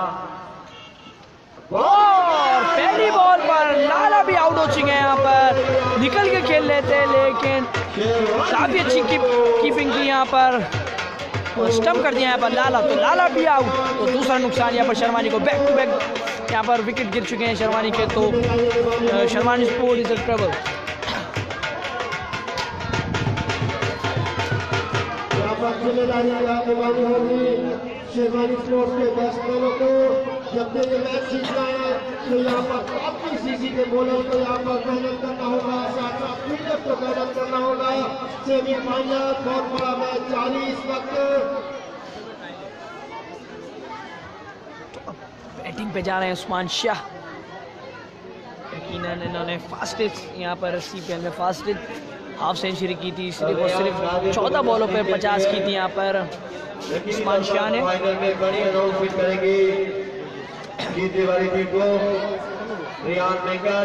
[SPEAKER 2] और पहली बॉल पर लाला भी आउट हो चुके हैं। यहाँ पर निकल के खेल लेते हैं लेकिन काफी अच्छी कीप, कीपिंग की यहाँ पर और स्टंप कर दिया यहाँ पर लाला, तो लाला भी आउट। तो दूसरा नुकसान यहाँ पर शर्मानी को, बैक टू बैक यहाँ पर विकेट गिर चुके हैं शर्मानी के। तो शर्मानी स्पोर्ट इज अ ट्रबल।
[SPEAKER 5] जिम्मेदारी निभानी होगी शेरवानी स्पोर्ट्स के बैट्समैनों को। जब ये मैच जीतना है तो यहाँ पर काफी सीसी के बॉलर को यहाँ पर मेहनत करना होगा, साथ साथ फील्डर को मेहनत करना होगा। सेमीफाइनल बहुत बड़ा मैच जारी इस वक्त।
[SPEAKER 2] बैटिंग पे जा रहे हैं उस्मान शाह। यकीनन इन्होंने फास्टेस्ट यहाँ पर सीपीएल में फास्टेस्ट हाफ सेंचुरी की थी, सिर्फ और सिर्फ चौदह बॉलों पे पचास की थी यहाँ पर उस्मान शाह ने।
[SPEAKER 1] फाइनल में बड़ी अनाउंसमेंट करेंगे जीतने वाली टीम को रियान बेंगल।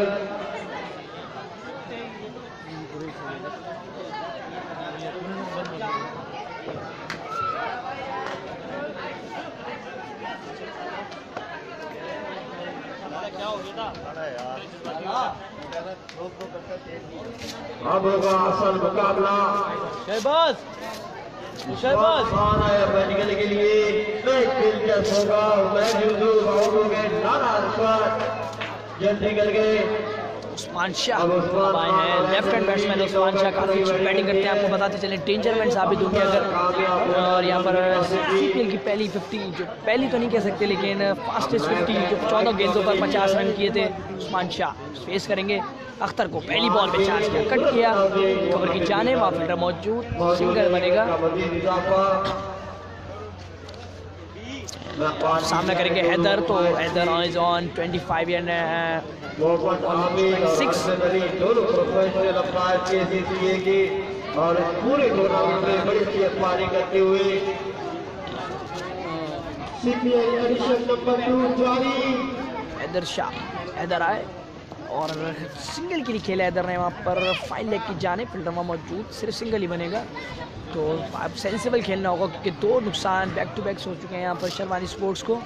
[SPEAKER 1] अब होगा असल मुकाबला।
[SPEAKER 2] शहबाज शहबाज
[SPEAKER 1] खान आया बैटिंग के लिए। मैच दिलचस्प होगा। मैच यूजुफ आउट हो गए। लाला अरफत जल्द निकल गए।
[SPEAKER 2] उस्मान शाह अब आए हैं। Left hand batsman Usman Shah काफ़ी अच्छी बैटिंग करते हैं, आपको बताते चले डेंजर मैन साबित होंगे अगर। और यहाँ पर सीपीएल की पहली फिफ्टी, जो पहली तो नहीं कह सकते लेकिन फास्टेस्ट फिफ्टी जो चौदह गेंदों पर पचास रन किए थे उस्मान शाह फेस करेंगे अख्तर को। पहली बॉल पे चार्ज किया, कट किया, कवर की जाने वहाँ फील्डर मौजूद, सिंगल बनेगा। सामना करेंगे हैदर, तो Haider is on twenty five and six.
[SPEAKER 1] दोनों प्रोफेशनल अंपायर के सीसीए के और पूरे टूर्नामेंट में बड़ी अच्छी अंपायरिंग करते हुए
[SPEAKER 5] सीपीएल एडिशन नंबर टू जारी।
[SPEAKER 2] हैदर शाह, हैदर आए और सिंगल के लिए खेला हैदर ने वहाँ पर। फाइव लेग की जाने, फील्डर वहाँ मौजूद, सिर्फ सिंगल ही बनेगा। तो आप सेंसिबल खेलना होगा क्योंकि दो नुकसान बैक टू बैक हो चुके हैं यहाँ पर शेरवानी स्पोर्ट्स को।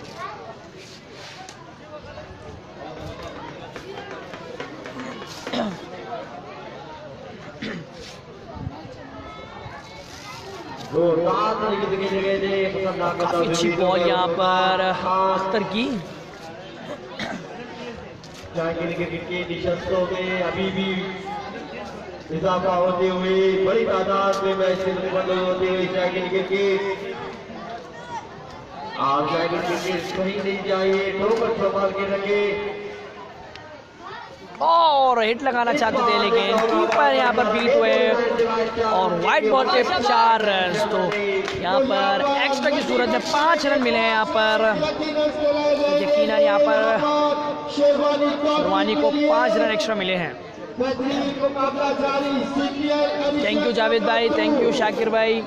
[SPEAKER 2] काफी अच्छी बॉल यहाँ पर अख्तर की।
[SPEAKER 1] क्रिकेट की निशस्तों में अभी भी इजाफा होते हुए बड़ी तादाद में मैच बंद होते हुए क्रिकेट की आप क्रिकेट कहीं नहीं जाइए, ठोकर संभाल के रखे।
[SPEAKER 2] और हिट लगाना चाहते थे लेकिन कीपर यहाँ पर बीट हुए और वाइट बॉल पे चार रन। तो यहाँ पर एक्स्ट्रा की सूरत में पांच रन मिले हैं यहाँ पर। यकीनन यहाँ पर शेरवानी को पांच रन एक्स्ट्रा मिले हैं। थैंक यू जावेद भाई, थैंक यू शाकिर भाई।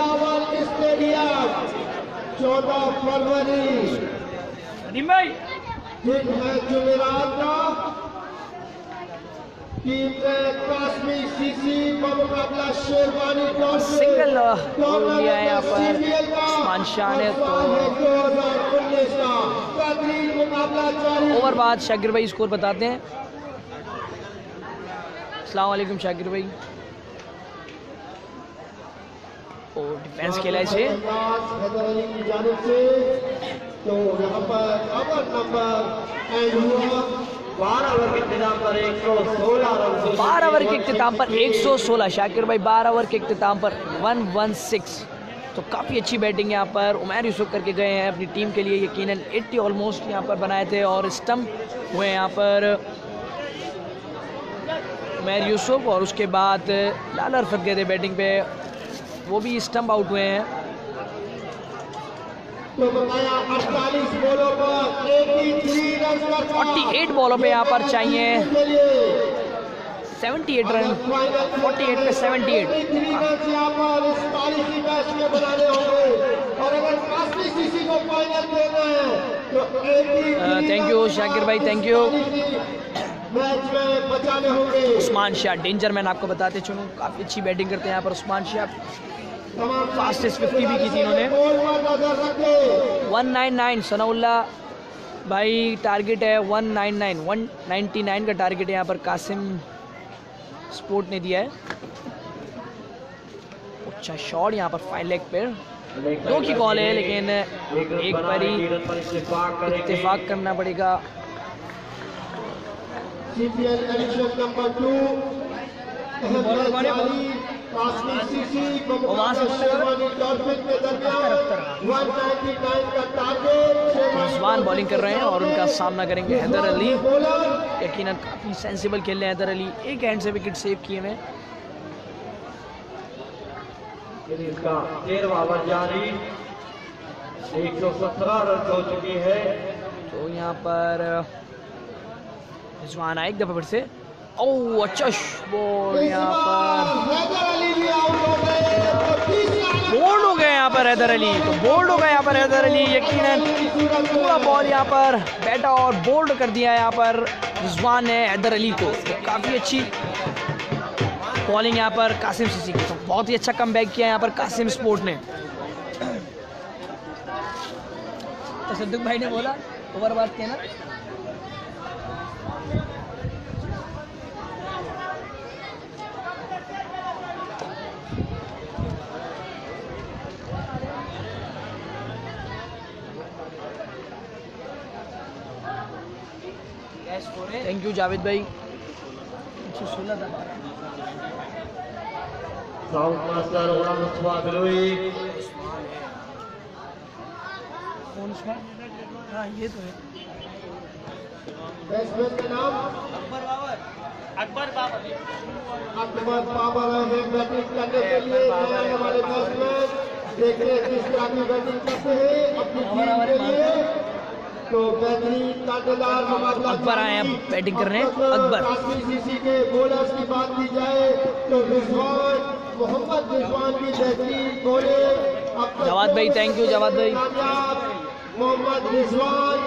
[SPEAKER 5] चौदह फरवरी
[SPEAKER 2] नदीम भाई
[SPEAKER 5] दिन है जुमेरात का। टीम काश्मीर सीसी मुकाबला शेरवानी
[SPEAKER 2] सिंगल लिया है यहाँ पर उस्मान शाह ने। तो ओवर बाद शाकिर भाई स्कोर बताते हैं। अस्सलाम वालेकुम शाकिर भाई। और डिफेंस खेला इसे
[SPEAKER 5] तो यहाँ पर ओवर नंबर
[SPEAKER 1] बारह ओवर के इख्तिताम पर एक सौ सोलह रन।
[SPEAKER 2] बारह ओवर के इख्तिताम पर एक सौ सोलह शाकिर भाई, बारह ओवर के इख्तिताम पर एक सौ सोलह। तो काफ़ी अच्छी बैटिंग यहाँ पर उमैर यूसुफ करके गए हैं अपनी टीम के लिए। यकीनन अस्सी ऑलमोस्ट यहाँ पर बनाए थे और स्टंप हुए यहाँ पर उमैर यूसुफ। और उसके बाद लाला अरफत गए थे बैटिंग पे वो भी स्टंप आउट हुए हैं।
[SPEAKER 5] तो बताया अड़तालीस बॉलों पर
[SPEAKER 2] अड़तालीस बॉलों पे यहाँ पर चाहिए अठहत्तर रन, अड़तालीस पे अठहत्तर।
[SPEAKER 5] यहाँ पर इस तारीखी मैच में बनाने होंगे और अगर कास्मी सीसी को फाइनल देना है तो
[SPEAKER 2] थैंक यू शाकिर भाई, थैंक यू।
[SPEAKER 5] मैच में बचाने होंगे।
[SPEAKER 2] उस्मान शाह डेंजर मैन आपको बताते चलूँ, काफ़ी अच्छी बैटिंग करते हैं यहाँ पर उस्मान शाह। फास्टेस्ट फिफ्टी भी की थी इन्होंने। एक सौ निन्यानवे सनाउल्ला भाई टारगेट है एक सौ निन्यानवे, एक सौ निन्यानवे का टारगेट है यहाँ पर कासिम स्पोर्ट ने दिया है। अच्छा शॉट यहाँ पर फाइन लेग पे, दो की कॉल है लेकिन एक पर ही इत्तेफाक करना पड़ेगा।
[SPEAKER 5] CPL edition number two
[SPEAKER 2] Rizwan bowling कर रहे हैं और उनका सामना करेंगे हैदर अली। यकीनन काफ़ी सेंसिबल खेल रहे हैं हैदर अली, एक हैंड से विकेट सेव किए हैं।
[SPEAKER 1] इसका तेरहवां ओवर जारी, एक सौ सत्रह रन हो चुकी है।
[SPEAKER 2] तो यहाँ पर रिजवान आए एक दफा फिर से। ओह अच्छा बॉल यहाँ पर बोल्ड हो गए यहाँ पर हैदर अली, तो बोल्ड हो गए यहाँ पर हैदर अली। यकीनन पूरा बॉल यहाँ पर बैटा और बोल्ड कर दिया यहाँ पर रिजवान ने हैदर अली को। तो काफ़ी अच्छी बॉलिंग यहाँ पर कासिम सीसी की, तो बहुत ही अच्छा कमबैक किया यहाँ पर कासिम स्पोर्ट ने। तसद्दुक भाई ने बोला ओवर बात किया ना। थैंक यू जावेद भाई। एक सौ सोलह था।
[SPEAKER 1] साउथ मास्टर ओरा मुस्तफा बिलोई,
[SPEAKER 2] कौन सा? हाँ ये तो है।
[SPEAKER 5] बैट्समैन का नाम
[SPEAKER 6] अकबर बाबर। अकबर बाबर
[SPEAKER 5] अकबर बाबर है बैटिंग करने के लिए नए हमारे बैट्समैन। देखते हैं किस तरह की बैटिंग करते हैं अपनी टीम के लिए। तो बेहतरीन कांटेदार मुकाबला
[SPEAKER 2] अकबर आए हैं बैटिंग करने। अकबर
[SPEAKER 5] कास्मी सीसी के बॉलर्स की बात की जाए तो रिजवान, मोहम्मद रिजवान की बेहतरीन बॉलिंग।
[SPEAKER 2] जवाद भाई थैंक यू जवाद भाई।
[SPEAKER 5] मोहम्मद रिजवान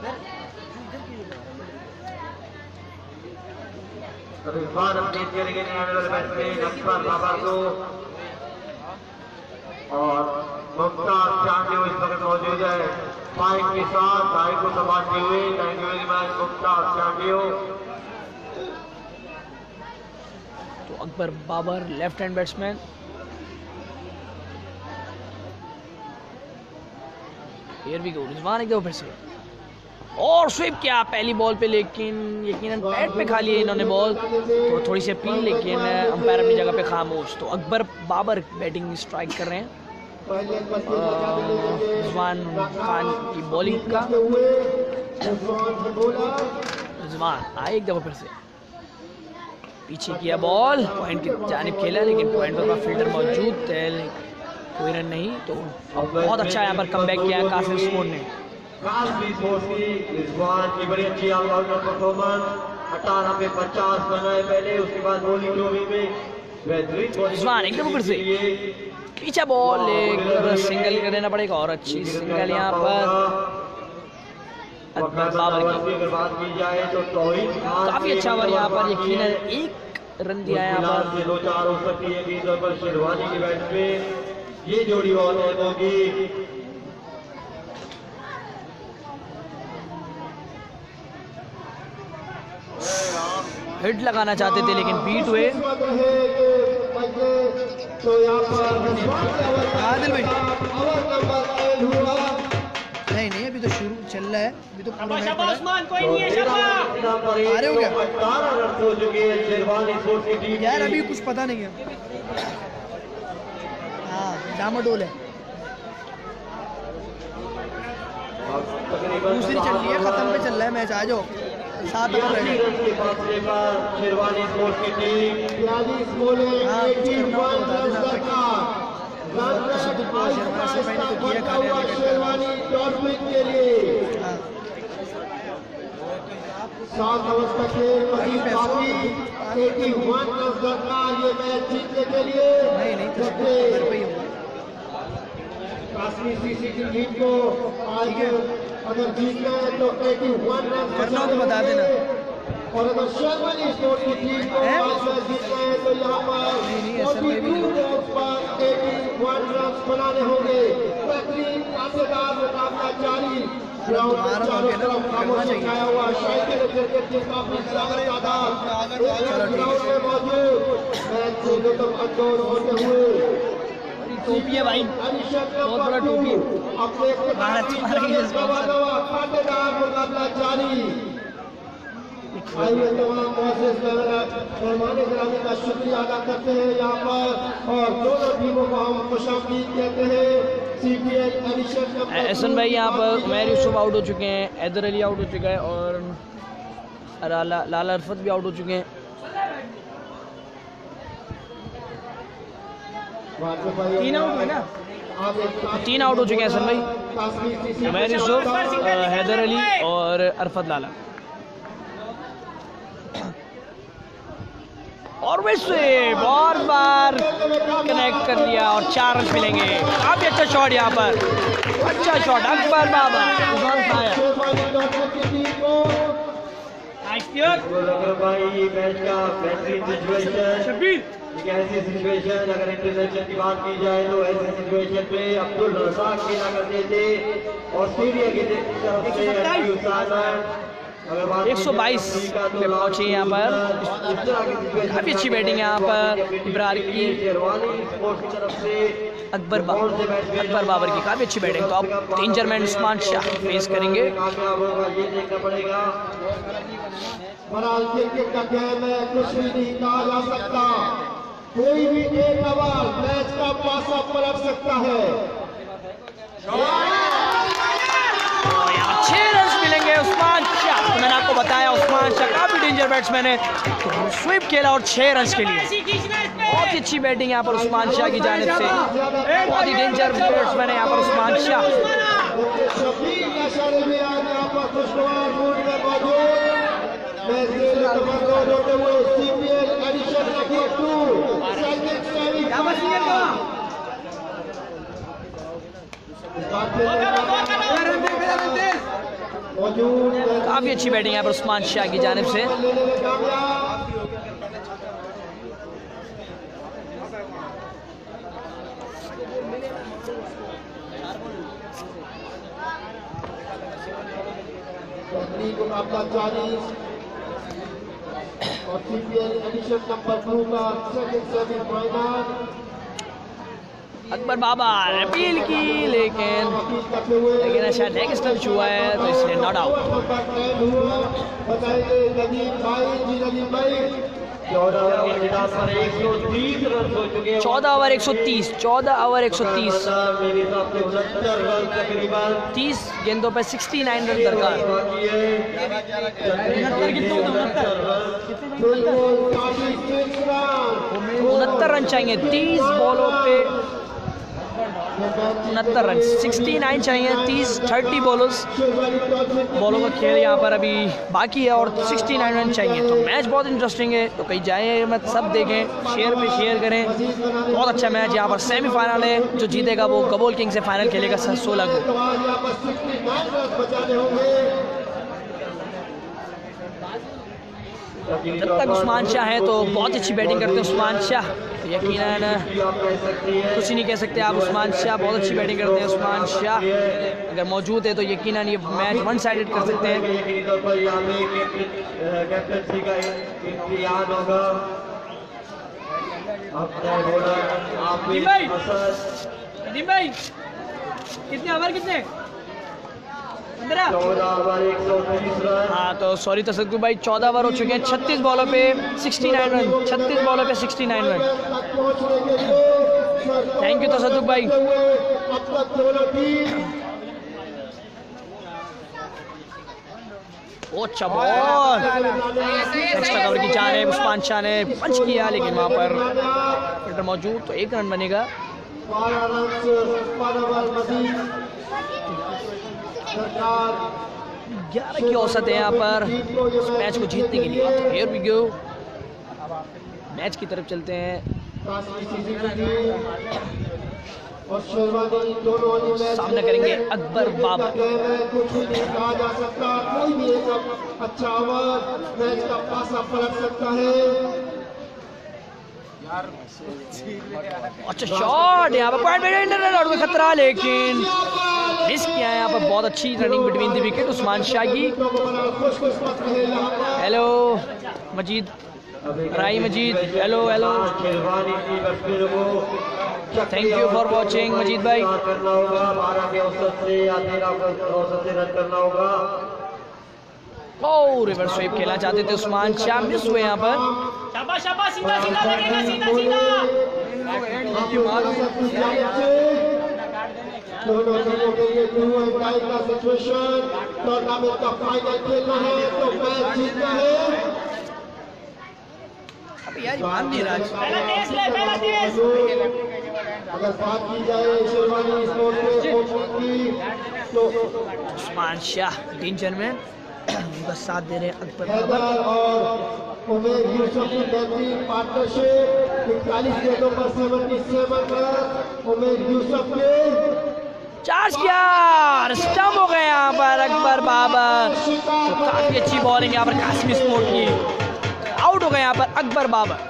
[SPEAKER 1] रिजवान अपडेट करेंगे आने वाले बैट्समैन अकबर बाबर को, और मुमताज चांडियो इस वक्त मौजूद है माइक के साथ, भाई को संभालते हुए। Thank you very much Mumtaz Chandio.
[SPEAKER 2] तो Akbar Babar left hand batsman. Here we go, Rizwan एक दो फिर से और स्वीप किया पहली बॉल पे, लेकिन यकीनन बैट पे खा लिए इन्होंने बॉल। तो थोड़ी सी अपील, लेकिन अंपायर अपनी जगह पे खामोश। तो अकबर बाबर बैटिंग स्ट्राइक कर रहे हैं। रिजवान खान की बॉलिंग का, रिजवान आए एक दफा फिर से, पीछे किया बॉल, पॉइंट की जानिब खेला लेकिन पॉइंट पर फील्डर मौजूद थे, कोई रन नहीं। तो बहुत अच्छा यहाँ पर कमबैक किया कासिम स्पोर्ट ने।
[SPEAKER 1] कास्मी स्पोर्ट्स की रिजवान की बड़ी अच्छी ऑलराउंडर परफॉर्मेंस, अठारह पे पचास बनाए पहले, उसके बाद बॉलिंग जोड़ी में बेहतरीन।
[SPEAKER 2] रिजवान एक दफा फिर से पीछा बॉल लेकर सिंगल कर देना पड़ेगा, और अच्छी सिंगल यहाँ पर अकबर बाबर की।
[SPEAKER 1] अगर बात की जाए तो तौहीद खान
[SPEAKER 2] काफी अच्छा ओवर यहाँ पर, यकीनन एक रन दिया यहाँ पर।
[SPEAKER 1] दो चार हो सकती है बीस ओवर शेरवानी की बैट पे। ये जोड़ी बहुत अहम होगी।
[SPEAKER 2] हिट लगाना चाहते थे लेकिन बीट हुए।
[SPEAKER 5] तो यहाँ पर
[SPEAKER 4] आदिल भाई
[SPEAKER 5] हुआ
[SPEAKER 4] नहीं नहीं अभी तो शुरू चल रहा है, अभी तो पूरा मैच पड़ा है।
[SPEAKER 6] उस्मान कोई नहीं है शाबाश।
[SPEAKER 4] आ रहे हो क्या?
[SPEAKER 1] अठारह रन हो चुके हैं शेरवानी स्पोर्ट्स की टीम।
[SPEAKER 4] यार अभी कुछ पता नहीं है। हाँ डामाडोल है, दूसरी चल रही है, खत्म पे चल रहा है मैच। आ जाओ सात ओवर रह गए।
[SPEAKER 1] शेरवानी स्पोर्ट्स की टीम
[SPEAKER 5] बयालीस बोले
[SPEAKER 4] हाँ, कुछ करना होगा, बता देना।
[SPEAKER 5] शेरवानी टॉर्पिक के लिए सात अवस्था के मजीद बाकी इक्यासी रन दरकार ये मैच जीतने के लिए काश्मीर सीसी की टीम को आज अगर जीतना है तो इक्यासी रन
[SPEAKER 2] करना हो तो बता देना।
[SPEAKER 5] और अगर शेरवानी स्पोर्ट की टीम को आज मैच जीतना है तो यहाँ पर वन रन बनाने होंगे। बेहतरीन मजेदार मुकाबला जारी, ग्राउंड में चारों तरफ खामोशी छाया हुआ, शायद क्रिकेट की काफी ज्यादा तादाद ग्राउंड में मौजूद, मैच से लुत्फअंदोज होते हुए
[SPEAKER 2] टोपी है भाई, बहुत बड़ा टोपी
[SPEAKER 5] अपने कांटेदार मुकाबला जारी। आइए तमाम मुअज़्ज़िज़ मेहमान गिरामी का शुक्रिया अदा करते हैं यहाँ पर, और दोनों टीमों को हम खुशामदीद कहते हैं। सीपीएल एडिशन
[SPEAKER 2] एहसन भाई यहाँ पर उमैर यूसुफ आउट हो चुके हैं, हैदर अली आउट हो चुका है और लाला लाला अरफत भी आउट हो चुके हैं। तीन आउट हुए ना, तीन आउट हो चुके हैं एहसन भाई, उमैर यूसुफ, हैदर अली और अरफत लाला। और वैसे बार बार कनेक्ट कर लिया और चार रन मिलेंगे। काफी अच्छा शॉट यहाँ पर, अच्छा शॉट अकबर बाबा
[SPEAKER 1] भाई। मैच का बेहतरीन सिचुएशन, एक ऐसी सिचुएशन अगर इंटरनेशनल की बात की जाए तो ऐसी सिचुएशन पे अब्दुल रज़ाक खेला करते थे और सीरिया की तरफ से
[SPEAKER 2] एक सौ बाईस पे पहुंचे यहाँ पर। काफ़ी अच्छी बैटिंग यहाँ पर इब्रार की, अकबर बाबर अकबर बाबर की काफ़ी अच्छी बैटिंग। तो अब danger man Usman Shah face करेंगे।
[SPEAKER 5] क्रिकेट का गेम है, कुछ भी नहीं कहा जा सकता, कोई भी एक ओवर मैच का पासा पलट सकता है।
[SPEAKER 2] छह रन मिलेंगे उस्मान शाह। तो मैंने आपको बताया उस्मान शाह काफी डेंजर बैट्समैन है, तो स्वीप खेला और छह रन के लिए बहुत ही अच्छी बैटिंग यहाँ पर उस्मान शाह की जानिब से। बहुत ही डेंजर बैट्समैन है यहाँ पर उस्मान शाह। काफी अच्छी बैटिंग यहाँ पर उस्मान शाह की जानिब से।
[SPEAKER 5] मुकाबला जारी और सीपीएल एडिशन नंबर टू का second semifinal.
[SPEAKER 2] Akbar Baba appeal की लेकिन लेकिन शायद लेग स्टंप हुआ है तो इसलिए नॉट आउट। चौदह ओवर एक सौ तीस चौदह ओवर एक सौ तीस तीस गेंदों पर सिक्सटी नाइन रन दरकार। उनहत्तर रन चाहिए तीस बॉलों पे, उनहत्तर रन सिक्सटी नाइन चाहिए तीस थर्टी बॉलर्स बॉलों का खेल यहाँ पर अभी बाकी है और सिक्सटी नाइन रन चाहिए। तो मैच बहुत इंटरेस्टिंग है, तो कहीं जाए मत, सब देखें, शेयर पे शेयर करें। बहुत अच्छा मैच यहाँ पर सेमीफाइनल है, जो जीतेगा वो गबोल किंग से फाइनल खेलेगा सोलह को। जब तक उस्मान शाह है तो बहुत अच्छी बैटिंग करते हैं उस्मान शाह, यकीनन कुछ ही नहीं कह सकते आप। उस्मान शाह बहुत अच्छी बैटिंग करते हैं। उस्मान शाह अगर मौजूद है तो यकीनन ये मैच वन साइडेड कर सकते हैं। कितने ओवर कितने हाँ तो सॉरी तसद्दुक़ भाई, चौदह ओवर हो चुके हैं, छत्तीस बॉलों पे सिक्सटी नाइन रन छत्तीस बॉलों पे sixty nine run. Thank you Tasadduq भाई। अच्छा बॉल एक्स्ट्रा कवर की जानिब उस्मान शाह ने पंच किया, लेकिन वहाँ पर फिल्टर मौजूद, तो एक रन बनेगा
[SPEAKER 5] बारह रन पर मजीद सरकार
[SPEAKER 2] ग्यारह की औसत है यहाँ पर इस मैच को जीतने के लिए। हियर वी गो, मैच की तरफ चलते हैं।
[SPEAKER 5] और शेरवानी दोनों
[SPEAKER 2] सामना करेंगे अकबर बाबर।
[SPEAKER 5] कुछ भी नहीं कहा जा सकता, कोई भी एक अच्छा ओवर मैच का पासा पलट सकता है।
[SPEAKER 2] अच्छा शॉट, यहाँ पर पॉइंट में खतरा, लेकिन मिस किया है यहाँ पर। बहुत अच्छी running between the wicket Usman Shah की। हेलो मजीद, राई Majid, hello hello, thank you for watching Majid भाई।
[SPEAKER 1] करना होगा बारह के औसत से या तेरह औसत से रन करना होगा।
[SPEAKER 2] ओ रिवर्स स्वीप खेलना चाहते थे उस्मान शाह, मिस हुए यहाँ पर।
[SPEAKER 6] शाबाश शाबाश, सीधा सीधा लगेगा, सीधा सीधा।
[SPEAKER 5] दोनों टीमों के लिए टू एंड टाई का सिचुएशन। टूर्नामेंट का फाइनल खेलना है तो मैच जीतना है।
[SPEAKER 2] अब यार मान नहीं रहा।
[SPEAKER 6] पहला तेज ले, पहला तेज।
[SPEAKER 5] अगर बात की जाए शेरवानी स्पोर्ट्स में कोचिंग की तो
[SPEAKER 2] उस्मान शाह डेंजर में उनका साथ दे रहे हैं अकबर
[SPEAKER 5] हैदर
[SPEAKER 2] बाबर।
[SPEAKER 5] और उमेर यूसुफ की बेहतरीन पार्टनरशिप। इकतालीस गेंदों पर सतहत्तर रन उमेर यूसुफ ने
[SPEAKER 2] चार्ज किया, स्टंप हो गए यहाँ पर अकबर बाबर। तो काफी अच्छी बॉलिंग यहाँ पर काश्मीर स्पोर्ट की। आउट हो गए यहाँ पर अकबर बाबर।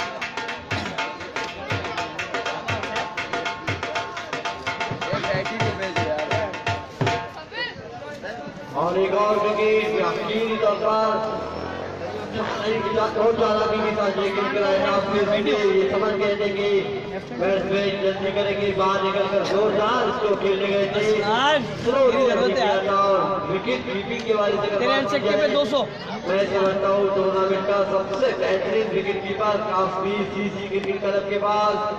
[SPEAKER 1] और एक और विकेट यकीनी तौर पर बहुत चालाकी के साथ ये गेंद कराया। फिर भी ये समझ गए थे कि बैट्समैन जल्दी करेंगे, बाहर निकलकर जोरदार इसको खेलने गए थे। विकेट कीपिंग के वाले से
[SPEAKER 2] दो सौ
[SPEAKER 1] मैं समझता हूँ टूर्नामेंट का सबसे बेहतरीन wicket keeper Kashmir CC cricket club के पास।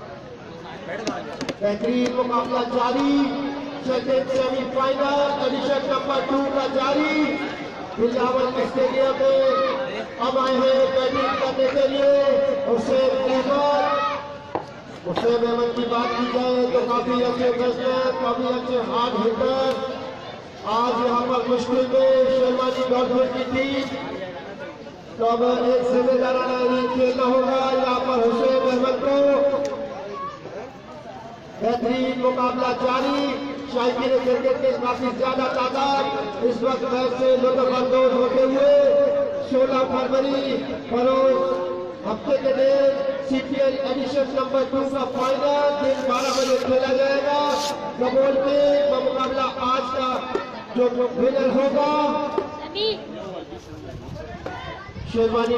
[SPEAKER 5] बेहतरीन मुकाबला जारी। Second semifinal edition number two का जारी। बिलावल स्टेडियम में अब आए हैं बैटिंग करने के लिए हुसैन अहमद। हुसैन अहमद की बात की जाए तो काफी अच्छे बैट्समैन, काफी अच्छे हार्ड हिटर। आज यहाँ पर मुश्किल में शेरवानी डॉल्फिन की टीम, तो अब एक जिम्मेदाराना इनिंग खेलना होगा यहाँ पर हुसैन अहमद को। बेहतरीन मुकाबला जारी। शायकीन क्रिकेट के काफी ज्यादा तादाद इस वक्त मैच से लुत्फानंदोज होते हुए सोलह फरवरी बरोज हफ्ते के दिन सीपीएल एडिशन नंबर टू का फाइनल दिन बारह बजे खेला जाएगा। कबोल में मुकाबला आज का जो विनर होगा शेरवानी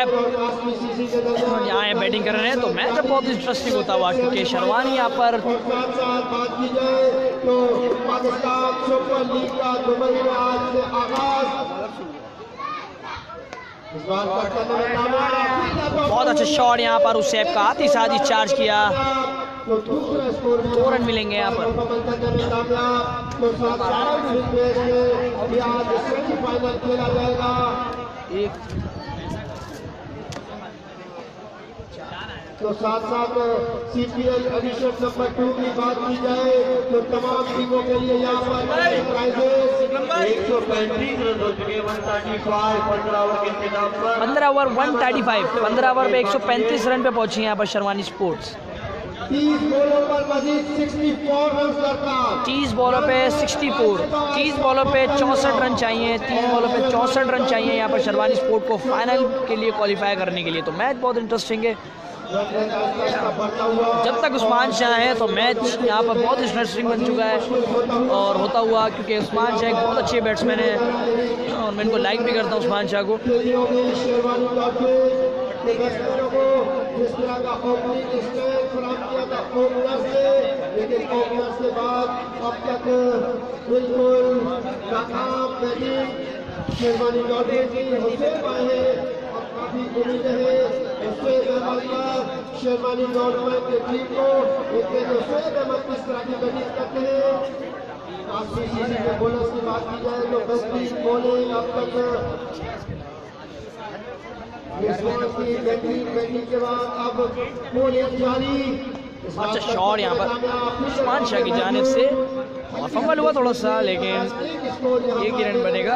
[SPEAKER 2] यहाँ बैटिंग कर रहे हैं तो मैच बहुत इंटरेस्टिंग होता हुआ, क्योंकि शेरवानी यहाँ पर
[SPEAKER 5] बात की जाए तो पाकिस्तान सुपर लीग का दुबई में आज से आगाज।
[SPEAKER 2] बहुत अच्छा शॉट यहाँ पर उस का आती साथ चार्ज किया, दो रन मिलेंगे यहाँ पर।
[SPEAKER 5] फाइनल खेला जाएगा।
[SPEAKER 2] एक
[SPEAKER 5] तो साथ साथ सीपीएल एडिशन नंबर टू की बात की जाए तो तमाम टीमों के लिए यहाँ पर प्राइजेस
[SPEAKER 1] एक सौ पैंतीस रन हो चुके हैं। पंद्रह ओवर के इंतजाम पर
[SPEAKER 2] पंद्रह ओवर वन थर्टी फाइव पंद्रह ओवर पे एक सौ पैंतीस रन पे पहुंची यहाँ पर शेरवानी स्पोर्ट्स।
[SPEAKER 5] तीस बॉलों पर मजीद चौंसठ रन दरकार।
[SPEAKER 2] तीस बॉलों पे चौंसठ, तीस बॉलों पे चौंसठ रन चाहिए, तीस बॉलों पे चौंसठ रन चाहिए यहाँ पर शेरवानी स्पोर्ट को फाइनल के लिए क्वालिफाई करने के लिए। तो मैच बहुत इंटरेस्टिंग है। जब तक उस्मान शाह है तो मैच यहाँ पर बहुत इंटरेस्टिंग बन चुका है और होता हुआ, क्योंकि उस्मान शाह एक बहुत अच्छे बैट्समैन है और मैं इनको लाइक भी करता हूँ उस्मान शाह को।
[SPEAKER 5] जिस तरह का ओपनिंग स्ट्रेंथ फराहम किया था ओपनर से, लेकिन ओपनर के बाद अब तक बिल्कुल नाकाम बैटिंग शेरवानी डॉल्फिन की। हुसैन आए हैं, काफी उम्मीदें हैं हुसैन अहमद पर शेरवानी डॉल्फिन की टीम को। लेकिन हुसैन अहमद किस तरह की बैटिंग करते हैं। काफी सीसी के बॉलर्स की बात की जाए तो बेहतरीन बॉलिंग अब तक इस बॉल की बेहतरीन बैटिंग के बाद अब बॉलिंग जारी।
[SPEAKER 2] अच्छा शॉट यहाँ पर उस्मान शाह की जानिब से और फंबल हुआ थोड़ा सा, लेकिन एक ही रन बनेगा।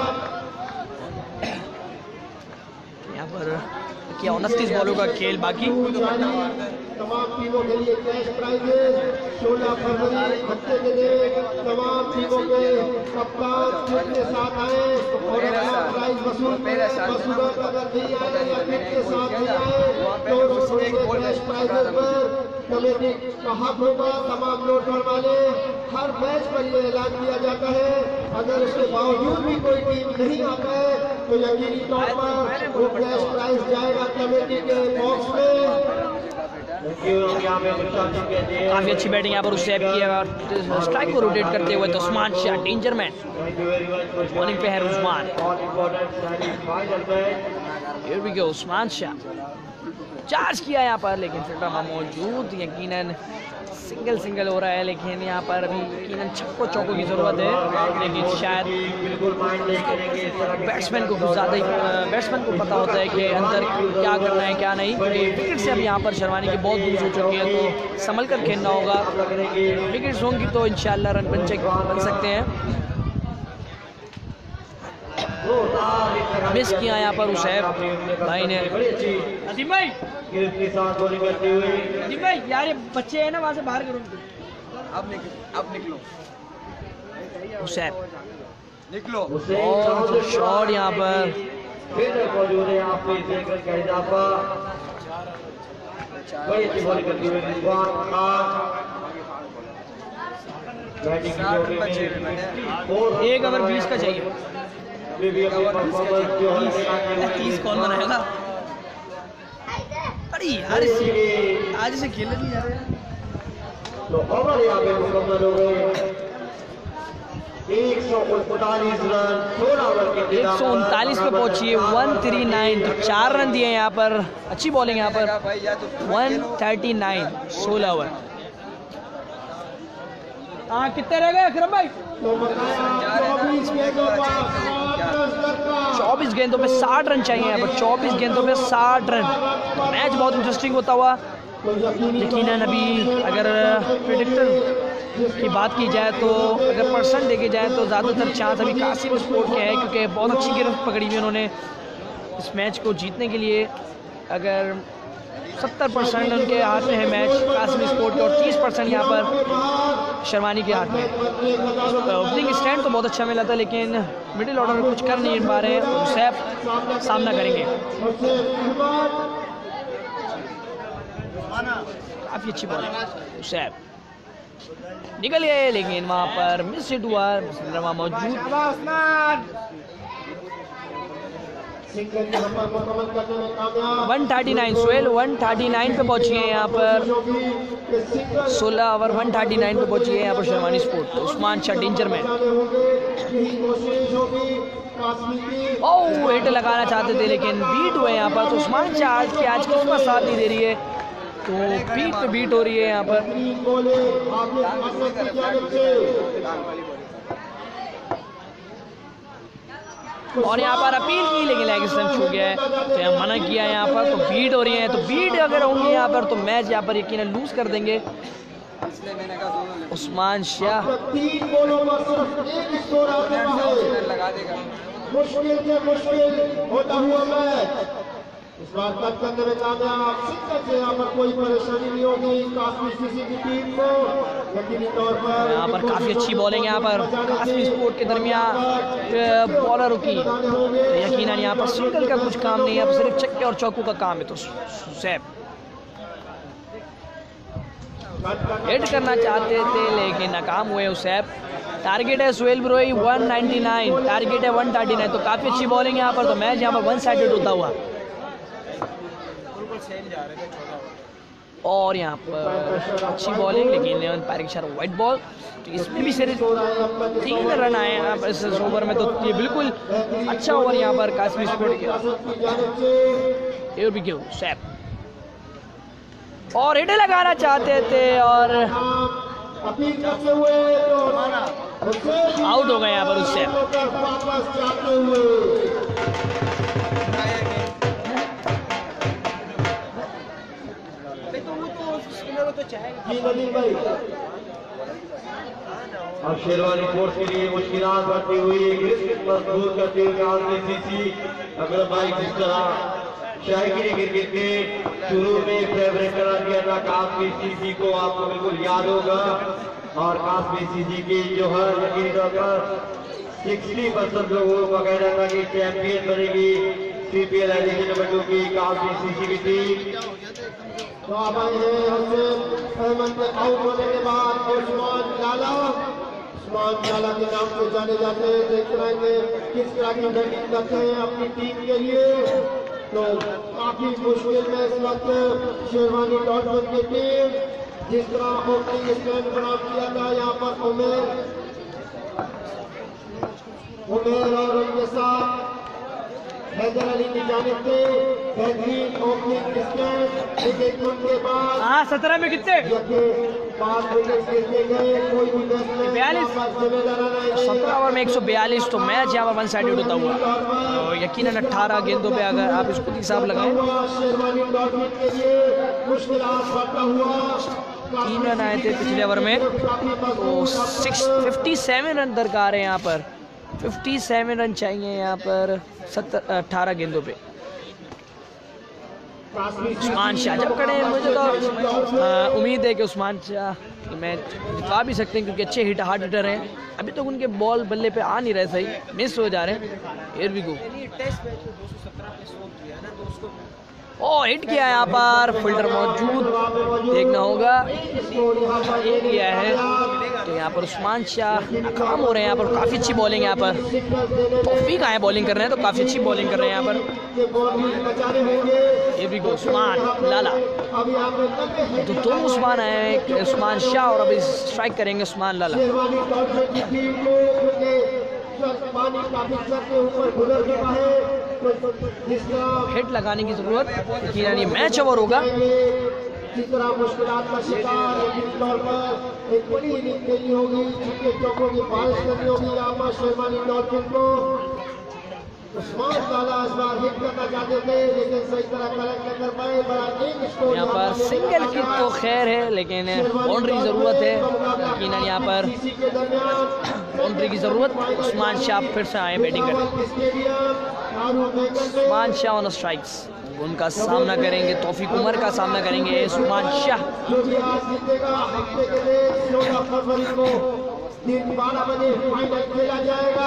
[SPEAKER 2] यहाँ पर क्या उनतीस बॉलों का खेल बाकी।
[SPEAKER 5] तमाम टीमों के लिए कैश प्राइजेस सोलह फरवरी हफ्ते के दिन तमाम टीमों के कप्तान किट के साथ आए और अपना प्राइज वसूल वसूला अगर नहीं आए या किट के साथ नहीं आए तो उसके कैश प्राइजेस पर कमेटी का हक होगा। तमाम लोटर वाले हर मैच पर यह ऐलान किया जाता है, अगर उसके बावजूद भी कोई टीम नहीं आता है तो यकीनी तौर पर वो कैश प्राइज जाएगा कमेटी के बॉक्स में।
[SPEAKER 2] काफी अच्छी बैटिंग यहाँ पर उससे किया, स्ट्राइक को रोटेट करते हुए तो Usman Shah danger man bowling पे है Usman. Here we go, Usman Shah charge किया यहाँ पर, लेकिन फील्डर वहाँ मौजूद, यकीनन सिंगल सिंगल हो रहा है, लेकिन यहाँ पर अभी यकीनन छक्कों चौकों की ज़रूरत है, लेकिन शायद बैट्समैन को कुछ ज़्यादा ही बैट्समैन को पता होता है कि अंदर क्या करना है क्या नहीं, क्योंकि विकेट से अभी यहाँ पर शर्मानी की बहुत दूर हो चुकी है, तो संभल कर खेलना होगा। विकेट्स होंगी तो इंशाल्लाह रन बन बन सकते हैं। मिस किया यहाँ पर उसैब भाई ने। अजीम भाई अजीम भाई यार ये बच्चे हैं ना, वहाँ से बाहर करो।
[SPEAKER 4] अब निकलो अब निकलो
[SPEAKER 2] उसैब
[SPEAKER 4] निकलो।
[SPEAKER 2] और शॉट यहाँ पर
[SPEAKER 1] मौजूद है यहाँ पे देखकर का इजाफा, बड़ी अच्छी बॉलिंग करती हुई रिजवान खान।
[SPEAKER 2] एक ओवर बीस का चाहिए, तीस कौन बनाएगा? अरे यार आज से खेलने नहीं जा रहे हैं।
[SPEAKER 1] तो ओवर यहाँ पे मुकम्मल हो गए, एक सौ उनतालीस रन सोलह ओवर के
[SPEAKER 2] एक सौ उनतालीस पे पहुंची है वन थ्री नाइन, तो चार रन दिए यहाँ पर, अच्छी बॉलिंग यहाँ पर वन थर्टी नाइन सोलह ओवर। हाँ कितने रह गए अकरम भाई? चौबीस गेंदों पे साठ रन चाहिए यहाँ पर, चौबीस गेंदों पे साठ रन। मैच बहुत इंटरेस्टिंग होता हुआ, यकीनन अभी अगर प्रेडिक्टर की बात की जाए तो अगर परसेंट देखे जाए तो ज़्यादातर चांस अभी कासिम स्पोर्ट के हैं, क्योंकि बहुत अच्छी गिरफ्त पकड़ी हुई उन्होंने इस मैच को जीतने के लिए। अगर सत्तर परसेंट उनके हाथ में है मैच कासिम स्पोर्ट के, और तीस परसेंट यहाँ पर शर्मानी के हाथ में। ओपनिंग स्टैंड तो बहुत अच्छा मिला था, लेकिन मिडिल ऑर्डर में कुछ कर नहीं पा रहे हैं, उसैब सामना करेंगे। काफ़ी अच्छी बॉलिंग, उसैब निकल गए, लेकिन वहाँ पर मिस हिट हुआ, वहाँ मौजूद one thirty nine Sohail one thirty nine पे पहुंची है यहाँ पर, सोलह ओवर वन थर्टी नाइन पे पहुंची है यहाँ पर शर्मानी स्पोर्ट। तो Usman Shah danger man, oh hit लगाना चाहते थे लेकिन बीट हुए यहाँ पर। तो उस्मान शाह आज की आज किस्मत साथ नहीं दे रही है, तो बीट पे बीट हो रही है यहाँ पर। और यहाँ पर अपील की, लेकिन लेग स्टंप छू गया है, तो यहाँ मना किया यहाँ पर। तो बीट हो रही है, तो बीट अगर होंगे यहाँ पर तो मैच यहाँ पर यकीनन लूज कर देंगे उस्मान शाह।
[SPEAKER 4] लगा देगा
[SPEAKER 5] मुश्किल से मुश्किल होता हुआ मैच इस बार तक करने में कामयाब, सिक्कर से यहाँ पर कोई परेशानी नहीं होगी काफी किसी की टीम को। यकीनी तौर पर
[SPEAKER 2] यहाँ पर काफ़ी अच्छी बॉलिंग यहाँ पर कासिम स्पोर्ट के दरमियान बॉलरों की, तो यकीनन यहाँ पर सिंगल का कुछ काम नहीं है, अब सिर्फ छक्के और चौकों का काम है। तो उसैब हिट करना चाहते थे लेकिन नाकाम हुए उसैब। टारगेट है सोहेल ब्रोई वन नाइन्टी नाइन, टारगेट है वन थर्टी नाइन, तो काफ़ी अच्छी बॉलिंग यहाँ पर। तो मैच यहाँ पर वन साइडेड होता हुआ, और यहाँ पर अच्छी बॉलिंग लेकिन पैरिक शॉट वाइट बॉल, तो इसमें भी सिर्फ तीन रन आए यहाँ पर इस ओवर में, तो ये बिल्कुल अच्छा ओवर यहाँ पर कासिम स्पोर्ट के। सैप और हिट लगाना चाहते थे और आउट हो गए यहाँ पर उससे।
[SPEAKER 5] जी नदीम भाई।
[SPEAKER 1] अब शेरवानी फोर्स के लिए मुश्किलात बढ़ती हुई मजबूत करते हुए आरसीसी अकरम भाई जिस तरह शायरी क्रिकेट के शुरू में फेवरेट करा दिया था काफी सीसी को, आपको बिल्कुल याद होगा। और काफी सीसी की जो है यकीनी तौर पर सिक्सटी परसेंट लोगों को कहना था कि चैंपियन बनेगी सीपीएल एडिशन नंबर टू की काफी सीसी की टीम।
[SPEAKER 5] तो अब आए हैं हसन अहमद के आउट होने के बाद उस्मान लाला, उस्मान लाला के नाम से जाने जाते हैं। देखते रहेंगे किस तरह की बैटिंग करते हैं अपनी टीम के लिए। तो काफी मुश्किल में इस वक्त शेरवानी डॉल्फिन की टीम, जिस तरह ओपनिंग स्टैंड बना किया था यहाँ पर उमेर उमेर और उनके साथ हैदर अली की जानिब से बेहतरीन ओपनिंग स्टैंड। लेकिन उनके बाद
[SPEAKER 2] हाँ सत्रह में कितने
[SPEAKER 5] बयालीस
[SPEAKER 2] सत्रह ओवर में एक सौ बयालीस, तो मैच यहाँ पर वन साइडेड होता हुआ। तो यकीनन अट्ठारह गेंदों पे अगर आप इसको हिसाब लगाएं, तीन रन आए थे पिछले ओवर में, तो सिक्स फिफ्टी सेवन रन दरकार है यहाँ पर। फिफ्टी सेवन रन चाहिए यहाँ पर सत्तर अट्ठारह गेंदों पे। उस्मान शाह जब खड़े हैं, मुझे तो उम्मीद है कि उस्मान शाह कि मैच जितवा भी सकते हैं, क्योंकि अच्छे हिट हार्ड हिटर हैं। अभी तक तो उनके बॉल बल्ले पे आ नहीं रहे, सही मिस हो जा रहे हैं। Here we go, oh hit किया यहाँ पर, फिल्डर मौजूद, देखना होगा हिट किया है। तो यहाँ पर उस्मान शाह नाकाम हो रहे हैं। यहाँ पर काफ़ी अच्छी बॉलिंग यहाँ पर, तौफीक आए बॉलिंग कर रहे हैं, तो काफ़ी अच्छी बॉलिंग कर रहे हैं यहाँ पर। ये भी उस्मान लाला, तो दोनों उस्मान आए हैं, उस्मान शाह और अभी स्ट्राइक करेंगे उस्मान लाला। हिट लगाने की जरूरत, यानी मैच ओवर होगा।
[SPEAKER 5] जिस तरह मुश्किलात का शिकार एक तौर पर एक बड़ी इनिंग खेलनी होगी, छक्के चौकों की बारिश करनी होगी यहाँ पर शेरवानी डॉल्फिन को। उस्मान लाला इस बार हिट करना चाहते थे, लेकिन सही तरह कलेक्ट न कर पाए। बड़ा एक स्कोर
[SPEAKER 2] यहाँ पर सिंगल की तो खैर है, लेकिन बाउंड्री की ज़रूरत है। यकीनन यहाँ पर बाउंड्री की ज़रूरत। उस्मान शाह फिर से आए बैटिंग करने। उस्मान शाह ऑन स्ट्राइक्स, उनका सामना करेंगे, तौफीक उमर का सामना करेंगे उस्मान शाह।
[SPEAKER 5] बारह बजे फाइनल खेला जाएगा।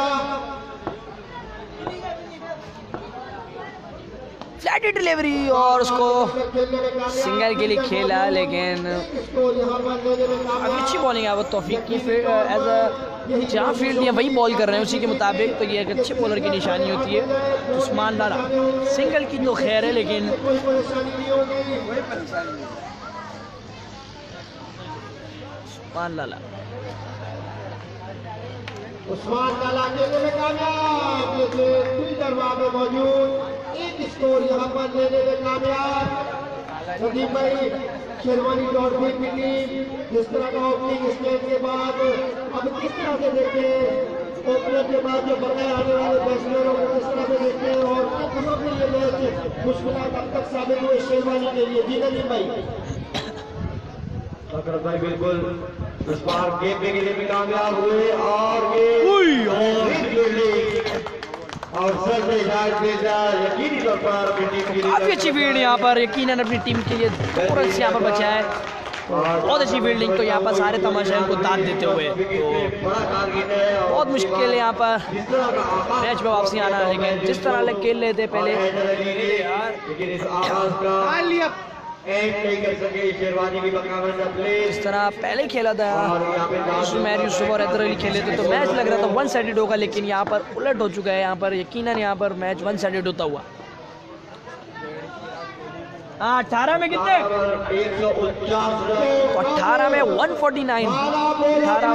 [SPEAKER 2] फ्लैट डिलीवरी और उसको सिंगल के लिए खेला, लेकिन अभी अच्छी बॉलिंग है वो तौफीक की। फिर एज अ जहाँ फील्ड या वही बॉल कर रहे हैं उसी के मुताबिक, तो ये एक अच्छे बॉलर की निशानी होती है। उस्मान लाला सिंगल की तो खैर है, लेकिन उस्मान लाला
[SPEAKER 5] उस्मान लाला खेलने में कामयाब, दरवाजे मौजूद एक स्कोर यहाँ पर लेने में कामयाब। नदीम भाई, शेरवानी डॉल्फिन की टीम जिस तरह का ओपनिंग स्टैंड के बाद अब किस तरह से देखते हैं, ओपनर के बाद जो बगैर आने वाले बैट्समैनों को किस तरह से देखते हैं, और कितनों के लिए मैच मुश्किल अब तक साबित हुए शेरवानी के लिए। जी नदीम भाई।
[SPEAKER 1] अकरम भाई बिल्कुल इस बार गेम के लिए भी कामयाब हुए, और यकीनी तौर पर अपनी टीम के लिए
[SPEAKER 2] काफ़ी अच्छी फील्ड यहाँ पर, यकीनन अपनी टीम के लिए दो रन से यहाँ पर बचा है। बहुत अच्छी फील्डिंग, तो यहाँ पर सारे तमाशा को दाद देते हुए, तो बहुत मुश्किल है यहाँ पर मैच में वापसी आना। लेकिन जिस तरह खेल रहे थे पहले, इस तरह पहले खेला था सुमैर यूसुफ और हैदर अली खेले थे, तो मैच लग रहा था वन साइडेड होगा, लेकिन यहाँ पर उलट हो चुका है। यहाँ पर यकीनन यहाँ पर मैच वन साइडेड होता हुआ। हाँ अठारह में कितने, अठारह में वन फोर्टी नाइन, अठारह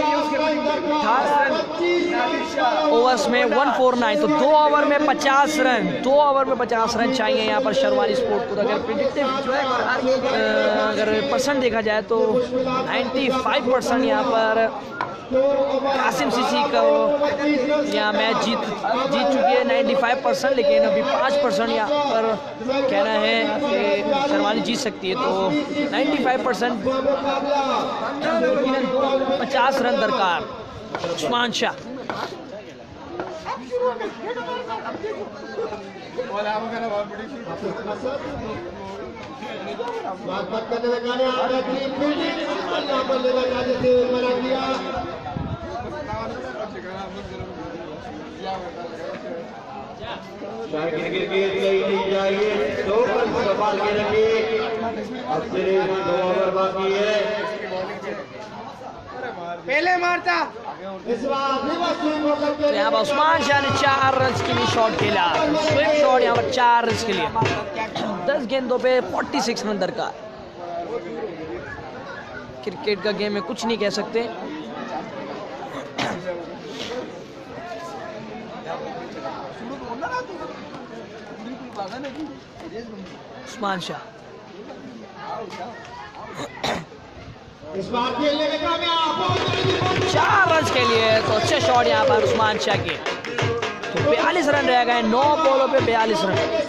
[SPEAKER 2] ओवर्स में वन फोर नाइन, तो दो ओवर में पचास रन, दो ओवर में पचास रन चाहिए यहाँ पर शेरवानी स्पोर्ट को। अगर प्रिडिक्टिव अगर परसेंट देखा जाए तो नाइन्टी फाइव परसेंट यहाँ पर कासिम सीसी का यहाँ मैच जीत जीत चुकी है पचानवे परसेंट, लेकिन अभी पाँच परसेंट यहाँ पर कहना है कि शेरवानी जीत सकती है। तो पचानवे परसेंट पचास रन दरकार। उस्मान शाह
[SPEAKER 5] बात करने लगा ने आ रहा थी यहाँ पर लेना चाहते थे, मना किया।
[SPEAKER 1] गिर गिर नहीं जाएगी, दो रन संभाल के रखिए। अब सिर्फ दो ओवर बाकी है।
[SPEAKER 4] पहले मारता
[SPEAKER 5] इस बार
[SPEAKER 2] तो यहाँ पर उस्मान शाह ने चार रन के लिए शॉट खेला, स्विप शॉट यहाँ पर चार रन के लिए। दस गेंदों पे छियालीस रन दरकार। क्रिकेट का गेम में कुछ नहीं कह सकते। उस्मान शाह
[SPEAKER 5] इस बार खेलने में कामयाब,
[SPEAKER 2] चार रन के लिए। तो अच्छे शॉट यहाँ पर उस्मान शाह के। तो बयालीस रन रह गए, नौ बॉलों पे बयालीस रन।
[SPEAKER 5] एक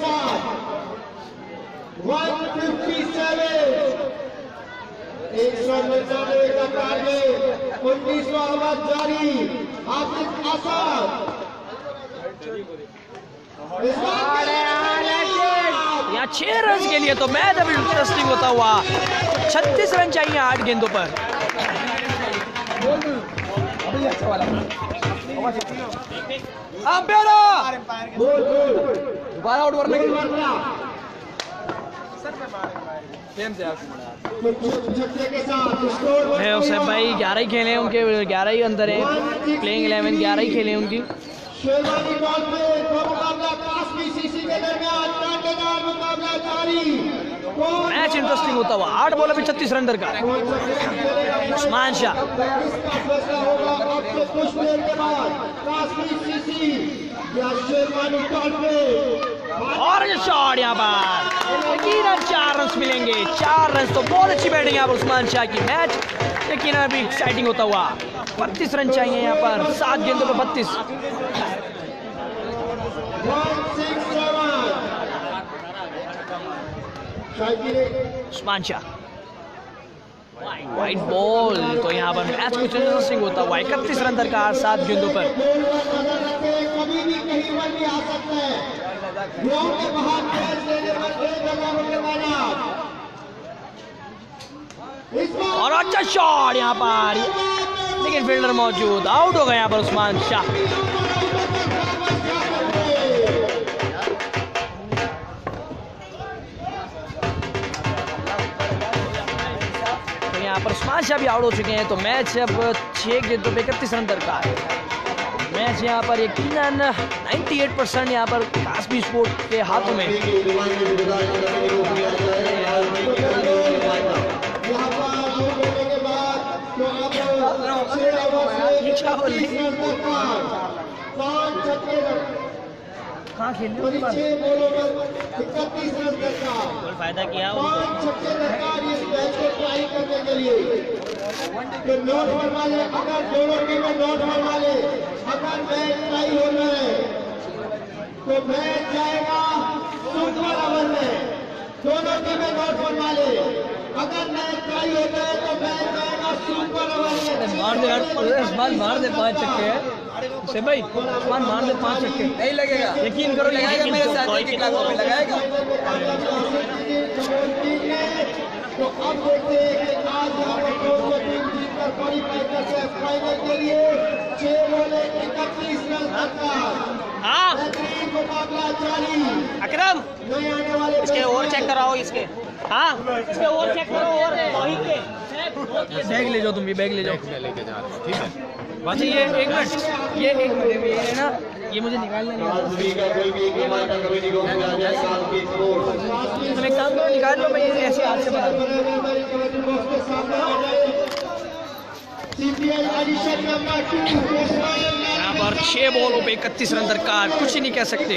[SPEAKER 5] सौ निन्यानवे का टारगेट, उन्नीसवां ओवर जारी। हाफिज आसाद इस बार
[SPEAKER 2] यहाँ छह रन के लिए तो मैच अभी इंटरेस्टिंग होता हुआ। छत्तीस रन चाहिए आठ गेंदों पर।
[SPEAKER 4] दोबारा आउट करने
[SPEAKER 2] है उसे भाई ग्यारह ही खेले उनके, ग्यारह ही अंदर है प्लेइंग इलेवन, ग्यारह ही खेले उनकी।
[SPEAKER 5] शेरवानी बॉल पे दो मुकाबला कासमी सीसी के दरमियान कांटेदार मुकाबला जारी।
[SPEAKER 2] मैच इंटरेस्टिंग होता हुआ। आठ बॉलों पे छत्तीस रन दरकार। उस्मान शाह
[SPEAKER 5] इसका फैसला होगा अब से कुछ देर के बाद। कासमी सीसी या शेरवानी बॉल पे
[SPEAKER 2] और शॉट यहाँ पर यकीनन चार रन मिलेंगे। चार रन तो बहुत अच्छी बैटिंग यहाँ पर उस्मान शाह की। मैच यकीनन अभी एक्साइटिंग होता हुआ। बत्तीस रन चाहिए यहाँ पर, सात गेंदों पे बत्तीस। Usman Shah white ball. तो यहाँ पर मैच कुछ इंटरेस्टिंग होता हुआ। इकतीस रन दरकार, सात गेंदों पर।
[SPEAKER 5] कभी भी कहीं पर भी आ सकता है। ग्राउंड के बाहर मैच लेने पर डेढ़ हजार रुपए माइनस।
[SPEAKER 2] और अच्छा शॉट यहाँ पर, लेकिन फील्डर मौजूद, आउट हो गया यहाँ पर उस्मान शाह। तो यहाँ पर उस्मान शाह भी आउट हो चुके हैं। तो मैच अब छह गेंदों पे इकतीस रन दरकार। मैच यहाँ पर यकीनन अट्ठानवे परसेंट यहाँ पर कास्मी स्पोर्ट के हाथों में। कहाँ खेल रहे हो? फायदा किया
[SPEAKER 5] नोट वाले अगर दोनों टीमें नोट वाले अगर मैच ट्राई हो रहा है तो मैच जाएगा सुपर ओवर में। दोनों टीमें नोट वाले अगर मैच ट्राई होता है तो मैच जाएगा सुपर ओवर में।
[SPEAKER 2] मार दे यार, मार मार दे पाँच छक्के से भाई, उस्मान मार दे पाँच छक्के।
[SPEAKER 4] नहीं लगेगा,
[SPEAKER 2] यकीन करो,
[SPEAKER 4] लगाएगा मेरे साथ एक लाख रुपए लगाएगा।
[SPEAKER 5] तो अब देखते हैं कि आज यहाँ पर दो सौ टीम जीतकर क्वालीफाई करते हैं फाइनल के लिए। छह बोले इकतीस रन दरकार।
[SPEAKER 6] हाँ
[SPEAKER 5] बेहतरीन मुकाबला जारी।
[SPEAKER 6] अकरम
[SPEAKER 5] नए आने वाले
[SPEAKER 6] इसके और चेक कराओ इसके। हाँ इसके और चेक करो और वही के
[SPEAKER 2] बैग ले जाओ, तुम भी बैग ले जाओ।
[SPEAKER 8] लेके जा रहे हो, ठीक है।
[SPEAKER 2] अच्छा ये एक मिनट, ये एक मिनट ये है ना, ये मुझे निकालना नहीं है। तुम एक काम करो, निकाल लो, मैं ये ऐसे हाथ से बना दूं। यहाँ पर छह बॉलों पे इकतीस रन दरकार, कुछ ही नहीं कह सकते।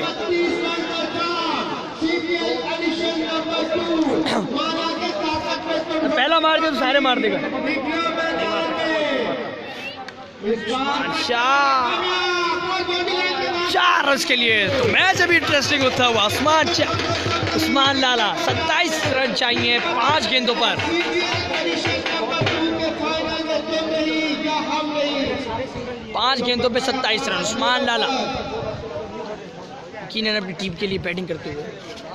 [SPEAKER 2] पहला मार के तो सारे मार देगा। शाह चार रन के लिए। तो मैच अभी इंटरेस्टिंग होता हुआ उस्मान उस्मान लाला सत्ताईस रन चाहिए पांच गेंदों पर। पांच गेंदों पे सत्ताईस रन उस्मान लाला यकीनन अपनी टीम के लिए बैटिंग करते हुए।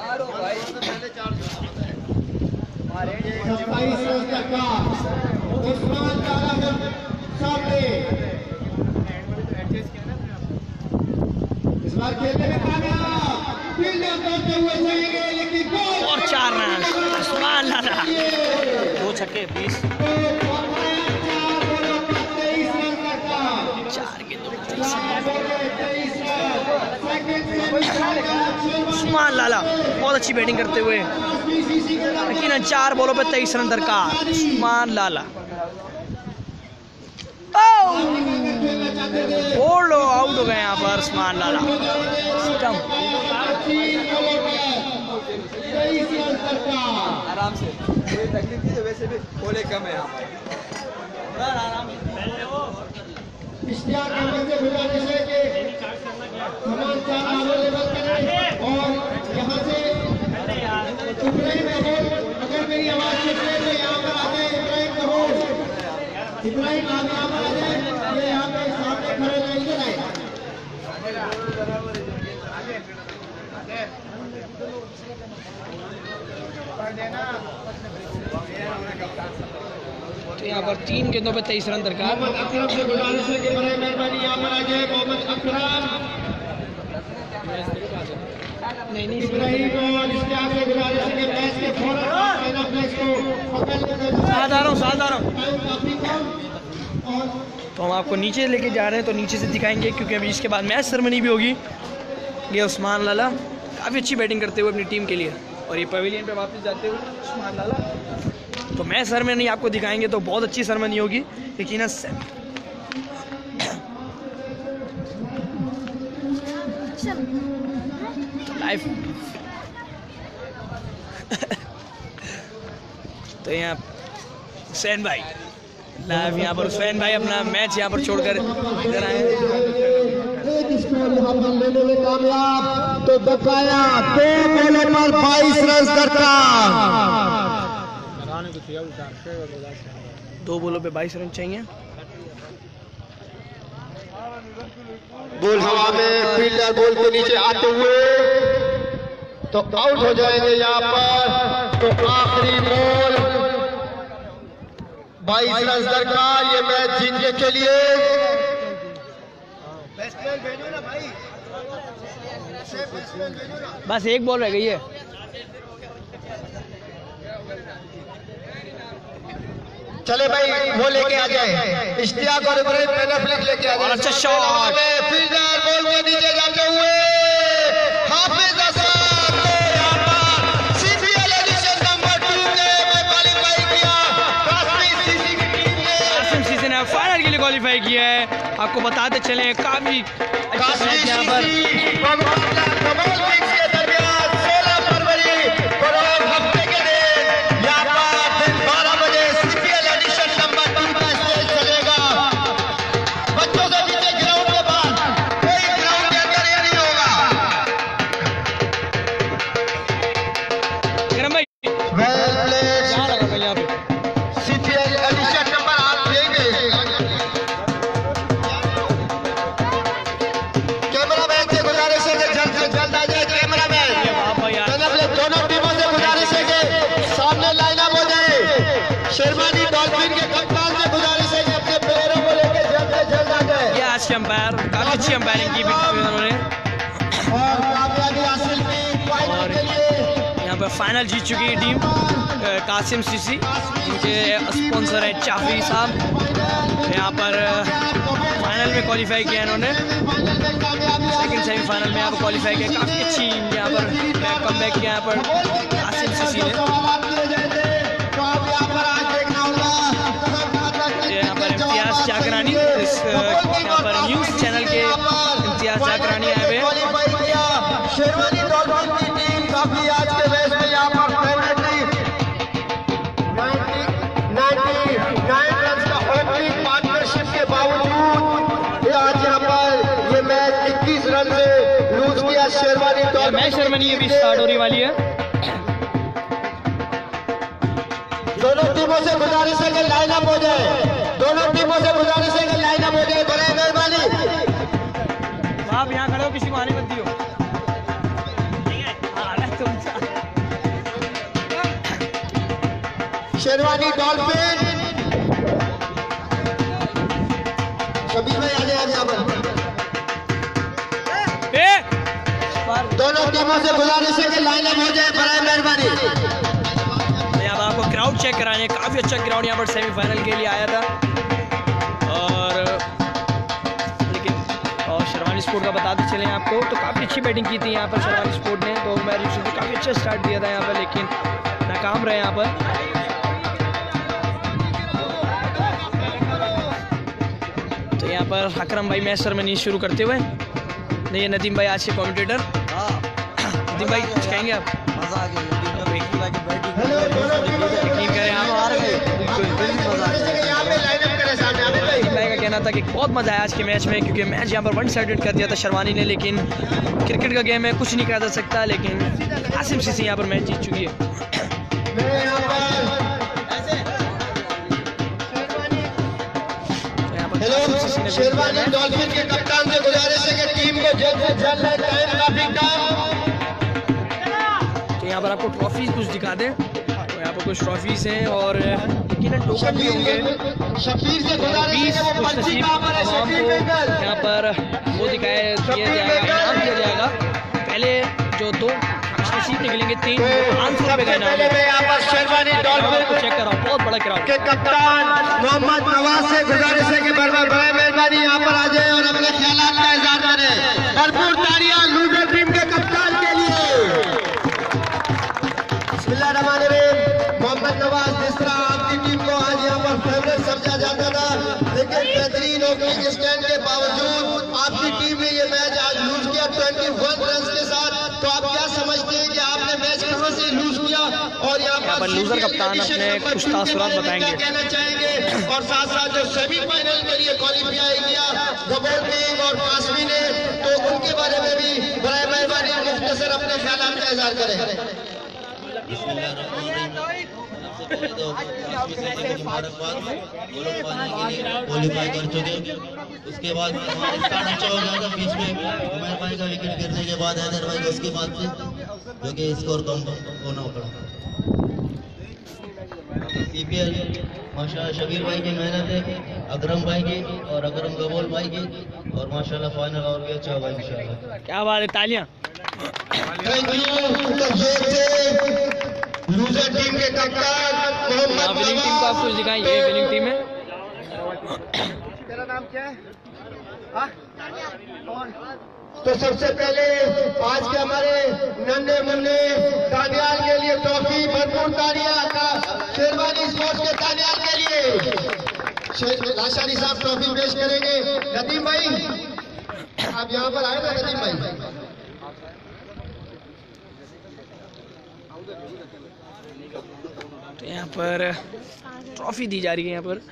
[SPEAKER 2] और चार रन उस्मान लाला, दो छक्के बीस चार गेंदों उस्मान लाला बहुत अच्छी बैटिंग करते हुए यकीनन चार बॉलों पे तेईस रन दरकार। उस्मान लाला बोल्ड आउट हो गए यहाँ पर उस्मान लाला।
[SPEAKER 4] आराम से कोई तकलीफ नहीं, तो वैसे भी बोले कम है यहाँ पर।
[SPEAKER 5] इश्तियाक अहमद से गुजारिश है कि तमाम चार आवर लेवल करें और यहाँ से इब्राहिम कपूर, अगर मेरी आवाज सुन रहे तो यहाँ पर आ जाए। इब्राहिम कपूर, इब्राहिम आप यहाँ पर आ जाए, ये यहाँ पे सामने खड़े लाइन में आए।
[SPEAKER 2] तो यहाँ पर तीन गेंदों पे तेईस रन दरकार।
[SPEAKER 5] मोहम्मद अकरम से गुजारिश है कि बड़े मेहरबानी यहाँ पर आ जाए। मोहम्मद अकरम
[SPEAKER 2] नहीं नहीं
[SPEAKER 5] इब्राहिम और इश्तियाक से गुजारिश है कि मैच के फौरन पहला फ्लैश को पकड़ने का
[SPEAKER 2] साथ आ रहा हूँ साथ आ रहा हूँ।
[SPEAKER 5] काफी कम और
[SPEAKER 2] तो हम आपको नीचे लेके जा रहे हैं, तो नीचे से दिखाएंगे क्योंकि अभी इसके बाद मैच सेरेमनी भी होगी। ये उस्मान लाला काफ़ी अच्छी बैटिंग करते हुए अपनी टीम के लिए, और ये पवेलियन पे वापस जाते हुए उस्मान लाला। तो मैच सेरेमनी आपको दिखाएंगे, तो बहुत अच्छी सेरेमनी होगी यकीनन से। लाइव तो यहाँ हुसैन भाई लाइव यहाँ पर हुसैन भाई अपना मैच यहाँ पर छोड़कर इधर आए।
[SPEAKER 5] एक स्कोर यहाँ पर लेने में कामयाब, तो बकाया दो बॉलों पर बाईस रन दरकार।
[SPEAKER 2] दो बॉलों पे बाईस रन चाहिए।
[SPEAKER 5] बॉल हवा में, फील्डर बॉल के नीचे आते हुए तो आउट हो जाएंगे यहाँ पर। तो आखिरी बॉल बाईस रन दरकार, ये मैच जीतने के लिए।
[SPEAKER 2] बस एक बॉल रह गई है।
[SPEAKER 5] चले भाई वो लेके आ जाए, इश्तियाक और इब्राहिम पहला फ्लिक लेके आ जाए।
[SPEAKER 2] अच्छा शॉट,
[SPEAKER 5] फील्डर बॉल के नीचे जाते हुए हाफिज असद ने यहाँ पर सीपीएल एडिशन नंबर टू के में क्वालिफाई किया। कासिम सीसी की टीम ने
[SPEAKER 2] कासिम सीसी ने फाइनल के लिए क्वालिफाई किया है। आपको बताते चले काफी अच्छा मैच यहाँ पर।
[SPEAKER 5] कमाल फिक्स के दरमियान सोलह फरवरी बरोज हफ्ते के दिन यहाँ पर दिन बारह बजे सीपीएल एडिशन नंबर टू का स्टेज चलेगा। बच्चों से नीचे ग्राउंड के बाद कोई ग्राउंड के अंदर ये नहीं होगा।
[SPEAKER 2] विक्रम भाई
[SPEAKER 5] वेल प्लेड,
[SPEAKER 2] यहाँ लगा भाई यहाँ पे।
[SPEAKER 5] सीपीएल एडिशन नंबर आप देंगे। कैमरामैन से गुजारिश है कि जल्द से जल्द आ जाए। कैमरामैन
[SPEAKER 2] वाह भाई यार,
[SPEAKER 5] दोनों टीमों से गुजारिश है कि सामने लाइनअप हो जाए। शेरवानी डॉल्फिन के कप्तान से गुजारिश है कि अपने प्लेयरों को लेकर जल्द से जल्द आ जाए
[SPEAKER 2] ये आज के अंपायर काफी अच्छी अंपायरिंग की भी उन्होंने।
[SPEAKER 5] और कामयाबी हासिल की फाइनल के लिए।
[SPEAKER 2] यहाँ पर फाइनल जीत चुकी है टीम कासिम सीसी, इनके स्पॉन्सर है चाफी साहब। यहाँ पर फाइनल में क्वालिफाई किया इन्होंने, सेकंड सेमीफाइनल में यहाँ पर क्वालिफाई किया। काफ़ी अच्छी यहाँ पर कम बैक किया यहाँ पर कासिम सीसी ने। यहाँ पर इम्तियाज चाकरानी, इस यहाँ पर न्यूज़ चैनल के इम्तियाज चाकरानी आए हुए हैं।
[SPEAKER 5] शेरवानी डॉल्फिन की टीम काफी आज के मैच में यहाँ पर नाइन्टी नाइन रन का ओपनिंग पार्टनरशिप के बावजूद
[SPEAKER 2] पर मैच सेरेमनी अभी स्टार्ट होने वाली है।
[SPEAKER 5] दोनों टीमों से गुजारिश है कि लाइन अप हो जाए, दोनों टीमों से गुजारिश है कि लाइन अप हो जाए, बड़े मेहरबानी।
[SPEAKER 2] आप यहाँ खड़े हो, किसी को आने मत दियो।
[SPEAKER 5] शेरवानी डॉल्फिन, शबीर भाई आ जाए यहाँ पर। दोनों टीमों से गुजारिश है कि लाइन अप हो जाए, बड़ा मेहरबानी।
[SPEAKER 2] यहाँ पर आपको ग्राउंड चेक कराने, काफ़ी अच्छा ग्राउंड यहाँ पर सेमीफाइनल के लिए आया था। और लेकिन और शेरवानी स्पोर्ट का बताते चले आपको, तो काफ़ी अच्छी बैटिंग की थी यहाँ पर शेरवानी स्पोर्ट ने। तो मैच को काफ़ी अच्छा स्टार्ट दिया था यहाँ पर, लेकिन नाकाम रहे यहाँ पर। तो यहाँ पर अकरम भाई मैच सेरेमनी शुरू करते हुए, नहीं नदीम भाई आज के कमेंटेटर। नदीम भाई कुछ कहेंगे आप?
[SPEAKER 9] मजा आ गया,
[SPEAKER 2] भाई का कहना था कि बहुत मजा आया आज के मैच में, क्योंकि मैच यहाँ पर वन साइडेड कर दिया था शेरवानी ने। लेकिन क्रिकेट का गेम है, कुछ नहीं कहा जा सकता, लेकिन आसिम सीसी यहाँ पर मैच जीत चुकी है।
[SPEAKER 5] शेरवानी डॉल्फिन के कप्तान से गुजारिश है कि टीम को जल्द से जल्द टाइम काफी कम।
[SPEAKER 2] तो यहाँ पर आपको ट्रॉफीज कुछ दिखा दें, तो यहाँ पर कुछ ट्रॉफीज हैं और यकीनन टोकन भी होंगे।
[SPEAKER 5] शबीर से गुजारिश है कि वो पंची कहां पर है, शबीर बेंगल
[SPEAKER 2] यहाँ पर वो दिखाया दिया जाएगा, इनाम दिया जाएगा। पहले जो दो नसीब निकलेंगे, तीन पाँच सौ रुपये का इनाम।
[SPEAKER 5] यहाँ पर शेरवानी डॉल्फिन
[SPEAKER 2] को चेक कराओ, बहुत बड़ा कराओ
[SPEAKER 5] के कप्तान मोहम्मद नवाज से गुजारिश है कि बड़ा मेहरबानी यहाँ पर आ जाए और अपने ख्यालात का इजहार करें। भरपूर तालियां लूजर टीम के कप्तान के लिए। बिस्मिल्लाहिर्रहमानिर्रहीम। मोहम्मद नवाज, जिस तरह आपकी टीम को आज यहाँ पर फेवरेट समझा जाता था, लेकिन बेहतरीन ओपनिंग स्टैंड के बावजूद आपकी टीम ने ये मैच आज लूज किया इक्कीस रन के साथ। तो आप क्या समझते हैं कि आपने मैच कहां से लूज किया और यहाँ पर
[SPEAKER 2] लूजर कप्तान अपने कुछ तासुरात बताएंगे,
[SPEAKER 5] कहना चाहेंगे। और साथ साथ जो सेमीफाइनल के लिए क्वालिफाई किया गबोर किंग और कासमी ने, तो उनके बारे में भी बड़ा मेहरबानी मुख्तसर अपने ख्यालात का इजहार करें।
[SPEAKER 9] क्वालिफाई कर चुके, उसके बाद स्टार्ट अच्छा हो गया था बीच में उमर भाई का विकेट गिरने के बाद, हैदर भाई का उसके बाद से जो कि स्कोर कम होना पड़ा। सीपीएल माशाल्लाह शबीर भाई की मेहनत है, अकरम भाई की और अकरम गबोल भाई की, और माशाल्लाह फाइनल और भी अच्छा हुआ इंशाल्लाह।
[SPEAKER 2] क्या बात है, तालियां।
[SPEAKER 5] लूजर टीम के कप्तान मोहम्मद
[SPEAKER 2] विनिंग टीम को आपको दिखाएं, ये विनिंग टीम है।
[SPEAKER 4] तेरा नाम क्या है? हाँ? कौन?
[SPEAKER 5] तो सबसे पहले आज के हमारे नन्हे मुन्ने दानियाल के लिए ट्रॉफी, भरपूर तालियां का शेरवानी स्पोर्ट्स के दानियाल के लिए लाशानी साहब ट्रॉफी पेश करेंगे। नदीम भाई आप यहाँ पर आए ना, नदीम भाई
[SPEAKER 2] तो यहाँ पर ट्रॉफी दी जा रही है यहाँ पर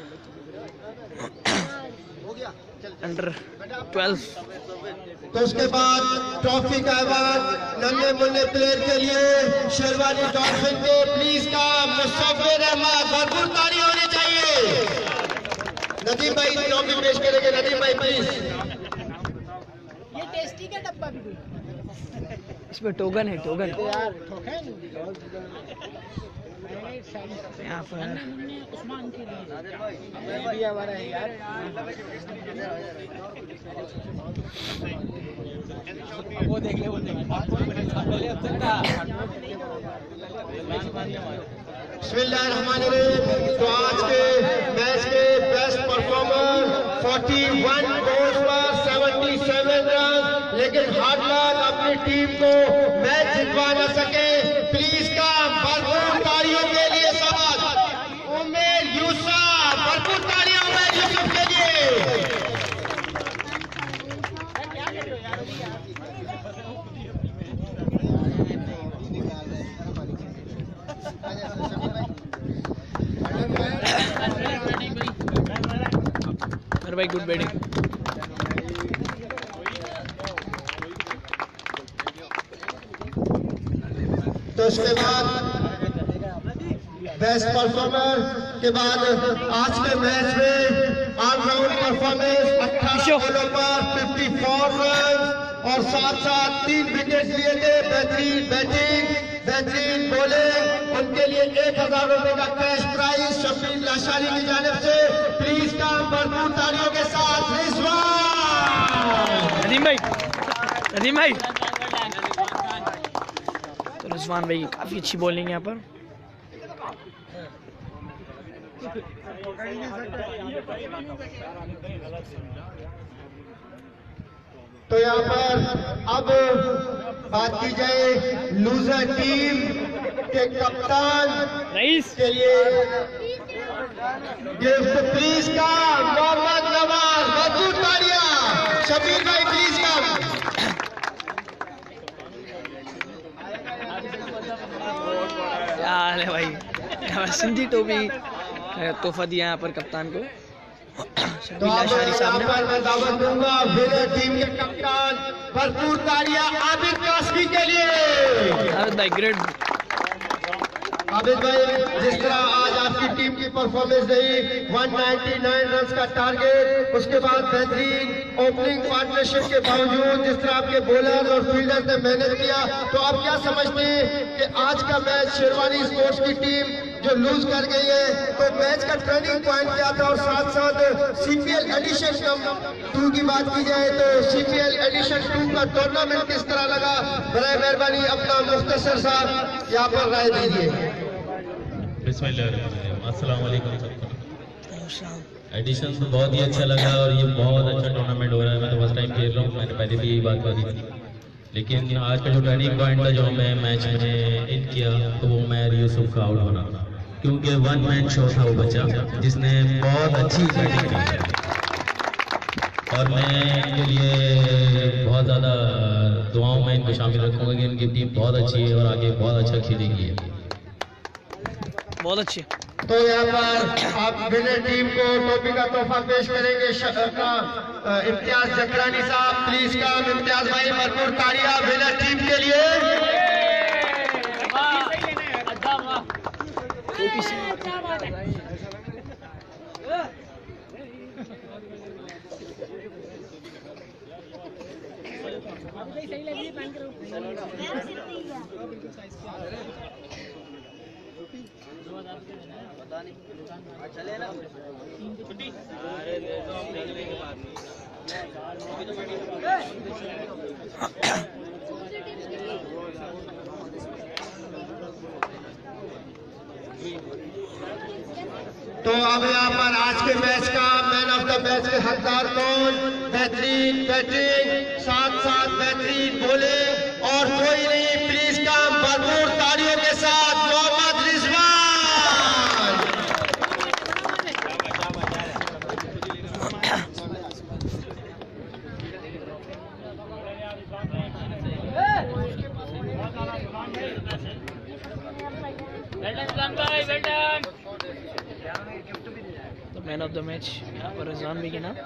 [SPEAKER 2] अंडर ट्वेल्व।
[SPEAKER 5] तो उसके बाद ट्रॉफी का अवार्ड नन्हे मुन्ने प्लेयर के लिए शेरवानी डॉल्फिन के प्लीज का मुस्तफिर अहमद, भरपूर ताली होनी चाहिए। नदीम भाई ट्रॉफी पेश करेंगे, नदीम भाई प्लीज।
[SPEAKER 3] ये टेस्टी का डब्बा भी
[SPEAKER 2] इसमें टोकन है, टोकन यहाँ पर
[SPEAKER 3] उस्मान के लिए
[SPEAKER 4] वो देख ले, वो देख ले।
[SPEAKER 5] बिस्मिल्लाहिर्रहमानिर्रहीम। तो आज के मैच के बेस्ट परफॉर्मर इकतालीस गोल्स पर सतहत्तर रन, लेकिन हार्ड लक अपनी टीम को मैच जितवा न सके। प्लीज का भरपूर तालियों के लिए सवाल उमेर यूसुफ, भरपूर तालियां उमेर यूसुफ के लिए।
[SPEAKER 2] अरे भाई गुड बैटिंग।
[SPEAKER 5] तो इसके बाद बेस्ट परफॉर्मर के बाद आज के मैच में ऑलराउंड परफॉर्मेंस अठारह बॉलों पर चौवन रन और साथ साथ तीन विकेट लिए थे। बेहतरीन बैटिंग, बेहतरीन बॉलिंग, उनके लिए एक हजार रुपए का कैश प्राइज शफीक लाशारी की जानिब से। प्लीज का भरपूर तालियों के साथ रिजवान।
[SPEAKER 2] नदीम भाई, नदीम भाई, तो रिजवान भाई काफी अच्छी बॉलिंग है यहाँ पर।
[SPEAKER 5] तो यहाँ पर अब बात की जाए लूजर टीम के कप्तान
[SPEAKER 2] रईस
[SPEAKER 5] के लिए गिफ्ट प्लीज का मोहम्मद नवाज। भरपूर तालियां शबीर भाई प्लीज का।
[SPEAKER 2] क्या हाल है भाई, सिंधी टोपी तोहफा दिया यहाँ पर कप्तान को।
[SPEAKER 5] तो अब यहाँ पर मैं दावत दूंगा विनर टीम के कप्तान। भरपूर तालियां आबिद कासमी के लिए।
[SPEAKER 2] आबिद भाई ग्रेट।
[SPEAKER 5] आबिद भाई, जिस तरह आज आपकी टीम की परफॉर्मेंस रही, एक सौ निन्यानवे रन का टारगेट, उसके बाद बेहतरीन ओपनिंग पार्टनरशिप के बावजूद जिस तरह आपके बॉलर और फील्डर ने मेहनत किया, तो आप क्या समझते हैं कि आज का मैच शेरवानी स्पोर्ट्स की टीम जो लूज कर गई है, तो मैच का टर्निंग पॉइंट क्या था? और साथ साथ सीपीएल एडिशन टू की बात की जाए तो सीपीएल एडिशन टू का टूर्नामेंट किस तरह लगा? बराए मेहरबानी अपना मुख्तसर साहब यहाँ पर राय दीजिए।
[SPEAKER 9] अस्सलाम वालेकुम सबको। एडिशन तो बहुत ही अच्छा लगा और ये बहुत अच्छा टूर्नामेंट हो रहा है। मैं तो फर्स्ट टाइम खेल रहा हूँ, मैंने पहले भी यही बात कही थी, लेकिन आज का जो टर्निंग पॉइंट था जो मैं मैच में इन किया, तो वो मैं यूसुफ का आउट होना, क्योंकि वन मैन शो था वो बच्चा जिसने बहुत अच्छी बैटिंग की और मैं इनके लिए बहुत ज़्यादा दुआओं में इनको शामिल रखूँगा कि इनकी टीम बहुत अच्छी है और आगे बहुत अच्छा खेलेगी।
[SPEAKER 2] बहुत अच्छी।
[SPEAKER 5] तो यहाँ पर आप विनर टीम को टोपी का तोहफा पेश करेंगे अपना इम्तियाज जकरानी साहब। प्लीज का इम्तियाज भाई, भरपूर तालियां विनर टीम के लिए।
[SPEAKER 6] चले ना छुट्टी
[SPEAKER 5] तो अब यहाँ पर आज के मैच का मैन ऑफ द मैच के हकदार कौन? बेहतरीन बैटिंग, साथ साथ बेहतरीन बॉलिंग और कोई नहीं, प्लीज का भरपूर तालियों के साथ मोहम्मद रिजवान।
[SPEAKER 2] तो मैन ऑफ द मैच यहाँ पर रिजवान भी गिना।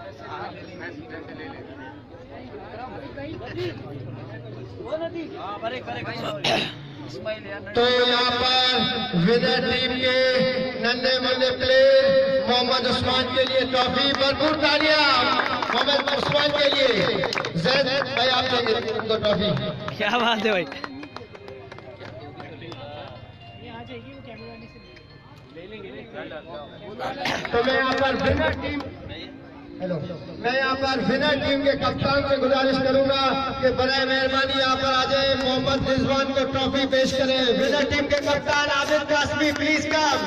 [SPEAKER 5] तो यहाँ पर विनर टीम के नन्हे मुन्ने प्लेयर मोहम्मद उस्मान के लिए ट्रॉफी। भरपूर तालियां मोहम्मद उस्मान के लिए। जैद भाई आप लेंगे उनको ट्रॉफी।
[SPEAKER 2] क्या बात है भाई।
[SPEAKER 5] तो मैं यहाँ पर विनर टीम हेलो मैं यहाँ पर विनर टीम के कप्तान से गुजारिश करूंगा कि बराए मेहरबानी यहाँ पर आ जाए, मोहम्मद रिजवान को ट्रॉफी पेश करें। विनर टीम के कप्तान आबिद कासमी प्लीज कम।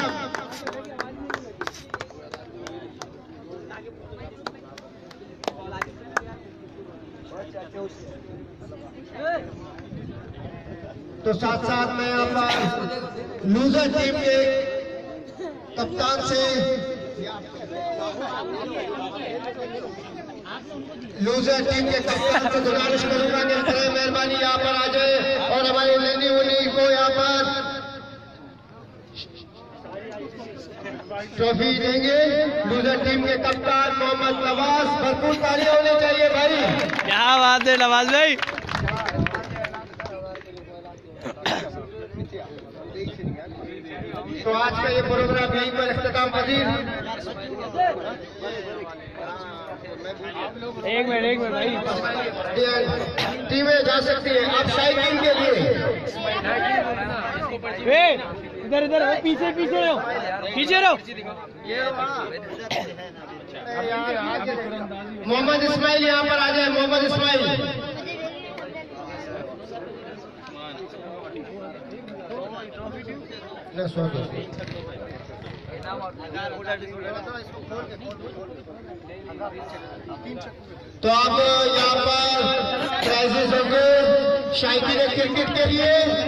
[SPEAKER 5] तो साथ साथ मैं यहाँ पर लूजर टीम के कप्तान से लूजर टीम के कप्तान से गुजारिश करूंगा कि बराए मेहरबानी यहाँ पर आ जाए और हमारी लेनी उन्हीं को यहाँ पर ट्रॉफी देंगे। लूजर टीम के कप्तान मोहम्मद नवाज। भरपूर तालियां होनी चाहिए भाई।
[SPEAKER 2] क्या बात है नवाज भाई।
[SPEAKER 5] तो आज का ये प्रोग्राम यहीं पर इख्तिताम पजीर।
[SPEAKER 2] एक मिनट एक मिनट भाई,
[SPEAKER 5] टीमें जा सकती है आप साइकिल के लिए।
[SPEAKER 2] इधर इधर पीछे पीछे रहो, पीछे रहो।
[SPEAKER 5] मोहम्मद इस्माइल यहाँ पर आ जाए, मोहम्मद इस्माइल। तो अब यहाँ पर प्राइजेस होंगे शायकीन क्रिकेट के लिए।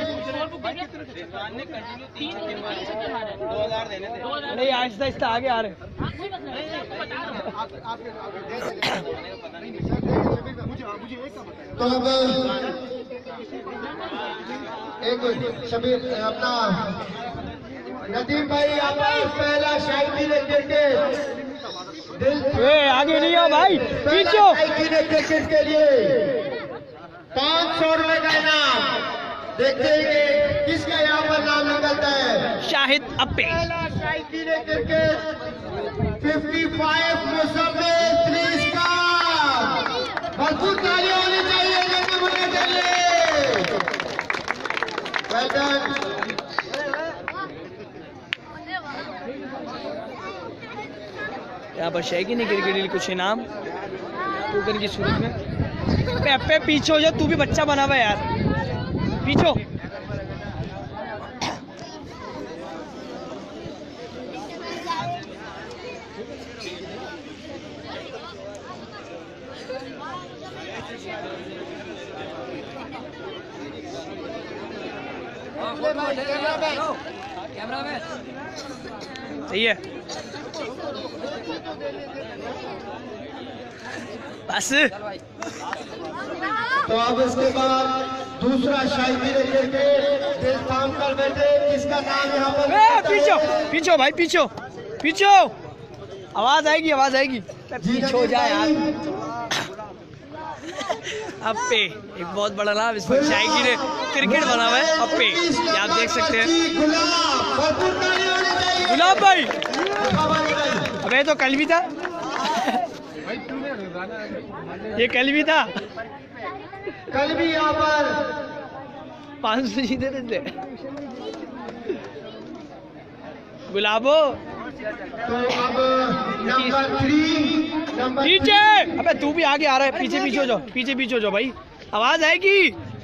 [SPEAKER 2] नहीं आहिस्ता आहिस्ता आगे आ रहे।
[SPEAKER 5] तो अब एक शबीर अपना नदीम भाई यहाँ पर पहला शायकीन क्रिकेट
[SPEAKER 2] ए, आगे नहीं आओ भाई, पीछे
[SPEAKER 5] क्रिकेट के लिए पाँच सौ रुपए का इनाम। देखते हैं कि किसका यहाँ पर नाम निकलता है।
[SPEAKER 2] शाहिद अप्पे
[SPEAKER 5] शायकीन cricket fifty five Muzammil please का भरपूर तालियां होनी चाहिए, जल्दी होनी चाहिए। Well done.
[SPEAKER 2] यहाँ पर शायकीन क्रिकेट के लिए कुछ इनाम टोकन की सूरत में। पे अप्पे पीछे हो जा, तू भी बच्चा बना हुआ यार, पीछे। सही है बस।
[SPEAKER 5] तो अब इसके बाद दूसरा शायकीन क्रिकेट दिल थाम कर बैठे, किसका नाम यहाँ पर।
[SPEAKER 2] पीछो पीछो भाई, पीछो पीछो, आवाज आएगी आवाज आएगी। पीछे हो जाए यार। अप्पे एक बहुत बड़ा नाम, इस पर शायकीन क्रिकेट बना हुआ है अप्पे, ये आप देख सकते हैं। गुलाब भाई, अबे तो कल भी था, ये कल भी था,
[SPEAKER 5] कल भी यहाँ पर
[SPEAKER 2] पाँच सौ जीते थे गुलाबो।
[SPEAKER 5] तो अब नंबर थ्री, नंबर
[SPEAKER 2] पीछे, अबे तू भी आगे आ रहा है, पीछे पीछे हो जाओ, पीछे पीछे हो जाओ भाई, आवाज आएगी।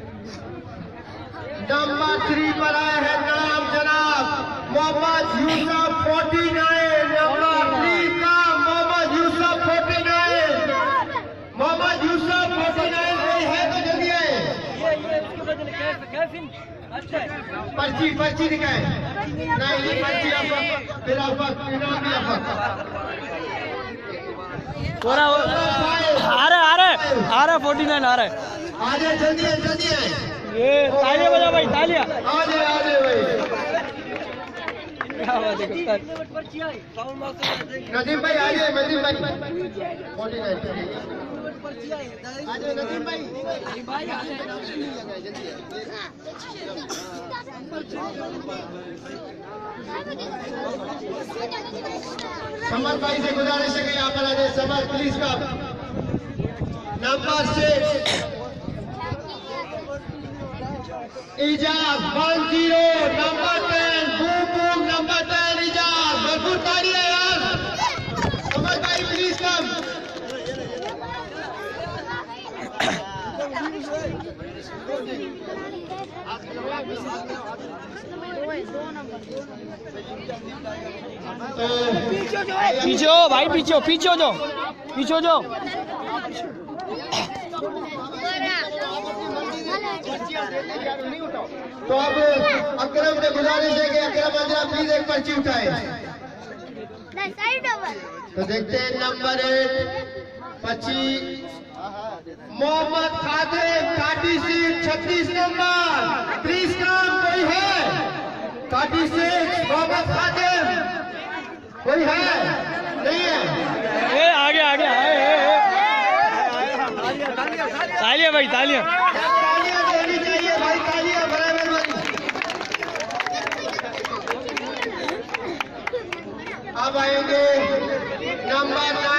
[SPEAKER 5] नंबर थ्री पर आए हैं नाम जनाब Mohammad Yusuf forty nine. Number three का Mohammad Yusuf forty nine, Mohammad Yusuf forty nine है तो जल्दी है। पर्ची पर्ची दिखाए, नहीं पर्ची आपका, फिर आपका इनाम भी आपका।
[SPEAKER 2] थोड़ा आ रहा आ रहा आ रहा फोर्टी नाइन आ रहा है।
[SPEAKER 5] आ जाए जल्दी है, जल्दी है।
[SPEAKER 2] ये तालियां बजा भाई, तालियां।
[SPEAKER 5] आ जाए आ जाए भाई।
[SPEAKER 2] क्या बात है कप्तान।
[SPEAKER 5] नदीम भाई आ जाए, नदीम भाई फोर्टी नाइन आ जाए नदीम भाई। समर भाई से गुजारिश है कि यहाँ पर आ जाए। समर प्लीज का number six Ijaz one zero, number ten boom boom, number ten Ijaz. भरपूर तालियां यार। समर भाई प्लीज कम।
[SPEAKER 2] पीछे हो भाई, पीछे हो, पीछे हो जाओ, पीछे हो जाओ।
[SPEAKER 5] तो अब अकरम से गुजारिश है कि अकरम अजरा प्लीज एक पर्ची उठाए। तो देखते हैं नंबर एट पर्ची मोहम्मद खादिम काटी सीट छत्तीस नंबर। प्लीज काम कोई है काटी सीट मोहम्मद खादिम, कोई है नहीं है।
[SPEAKER 2] ए आगे आगे आए, तालियां भाई, तालियां।
[SPEAKER 5] तालियां देनी चाहिए भाई, तालियां बराबर भाई। अब आएंगे नंबर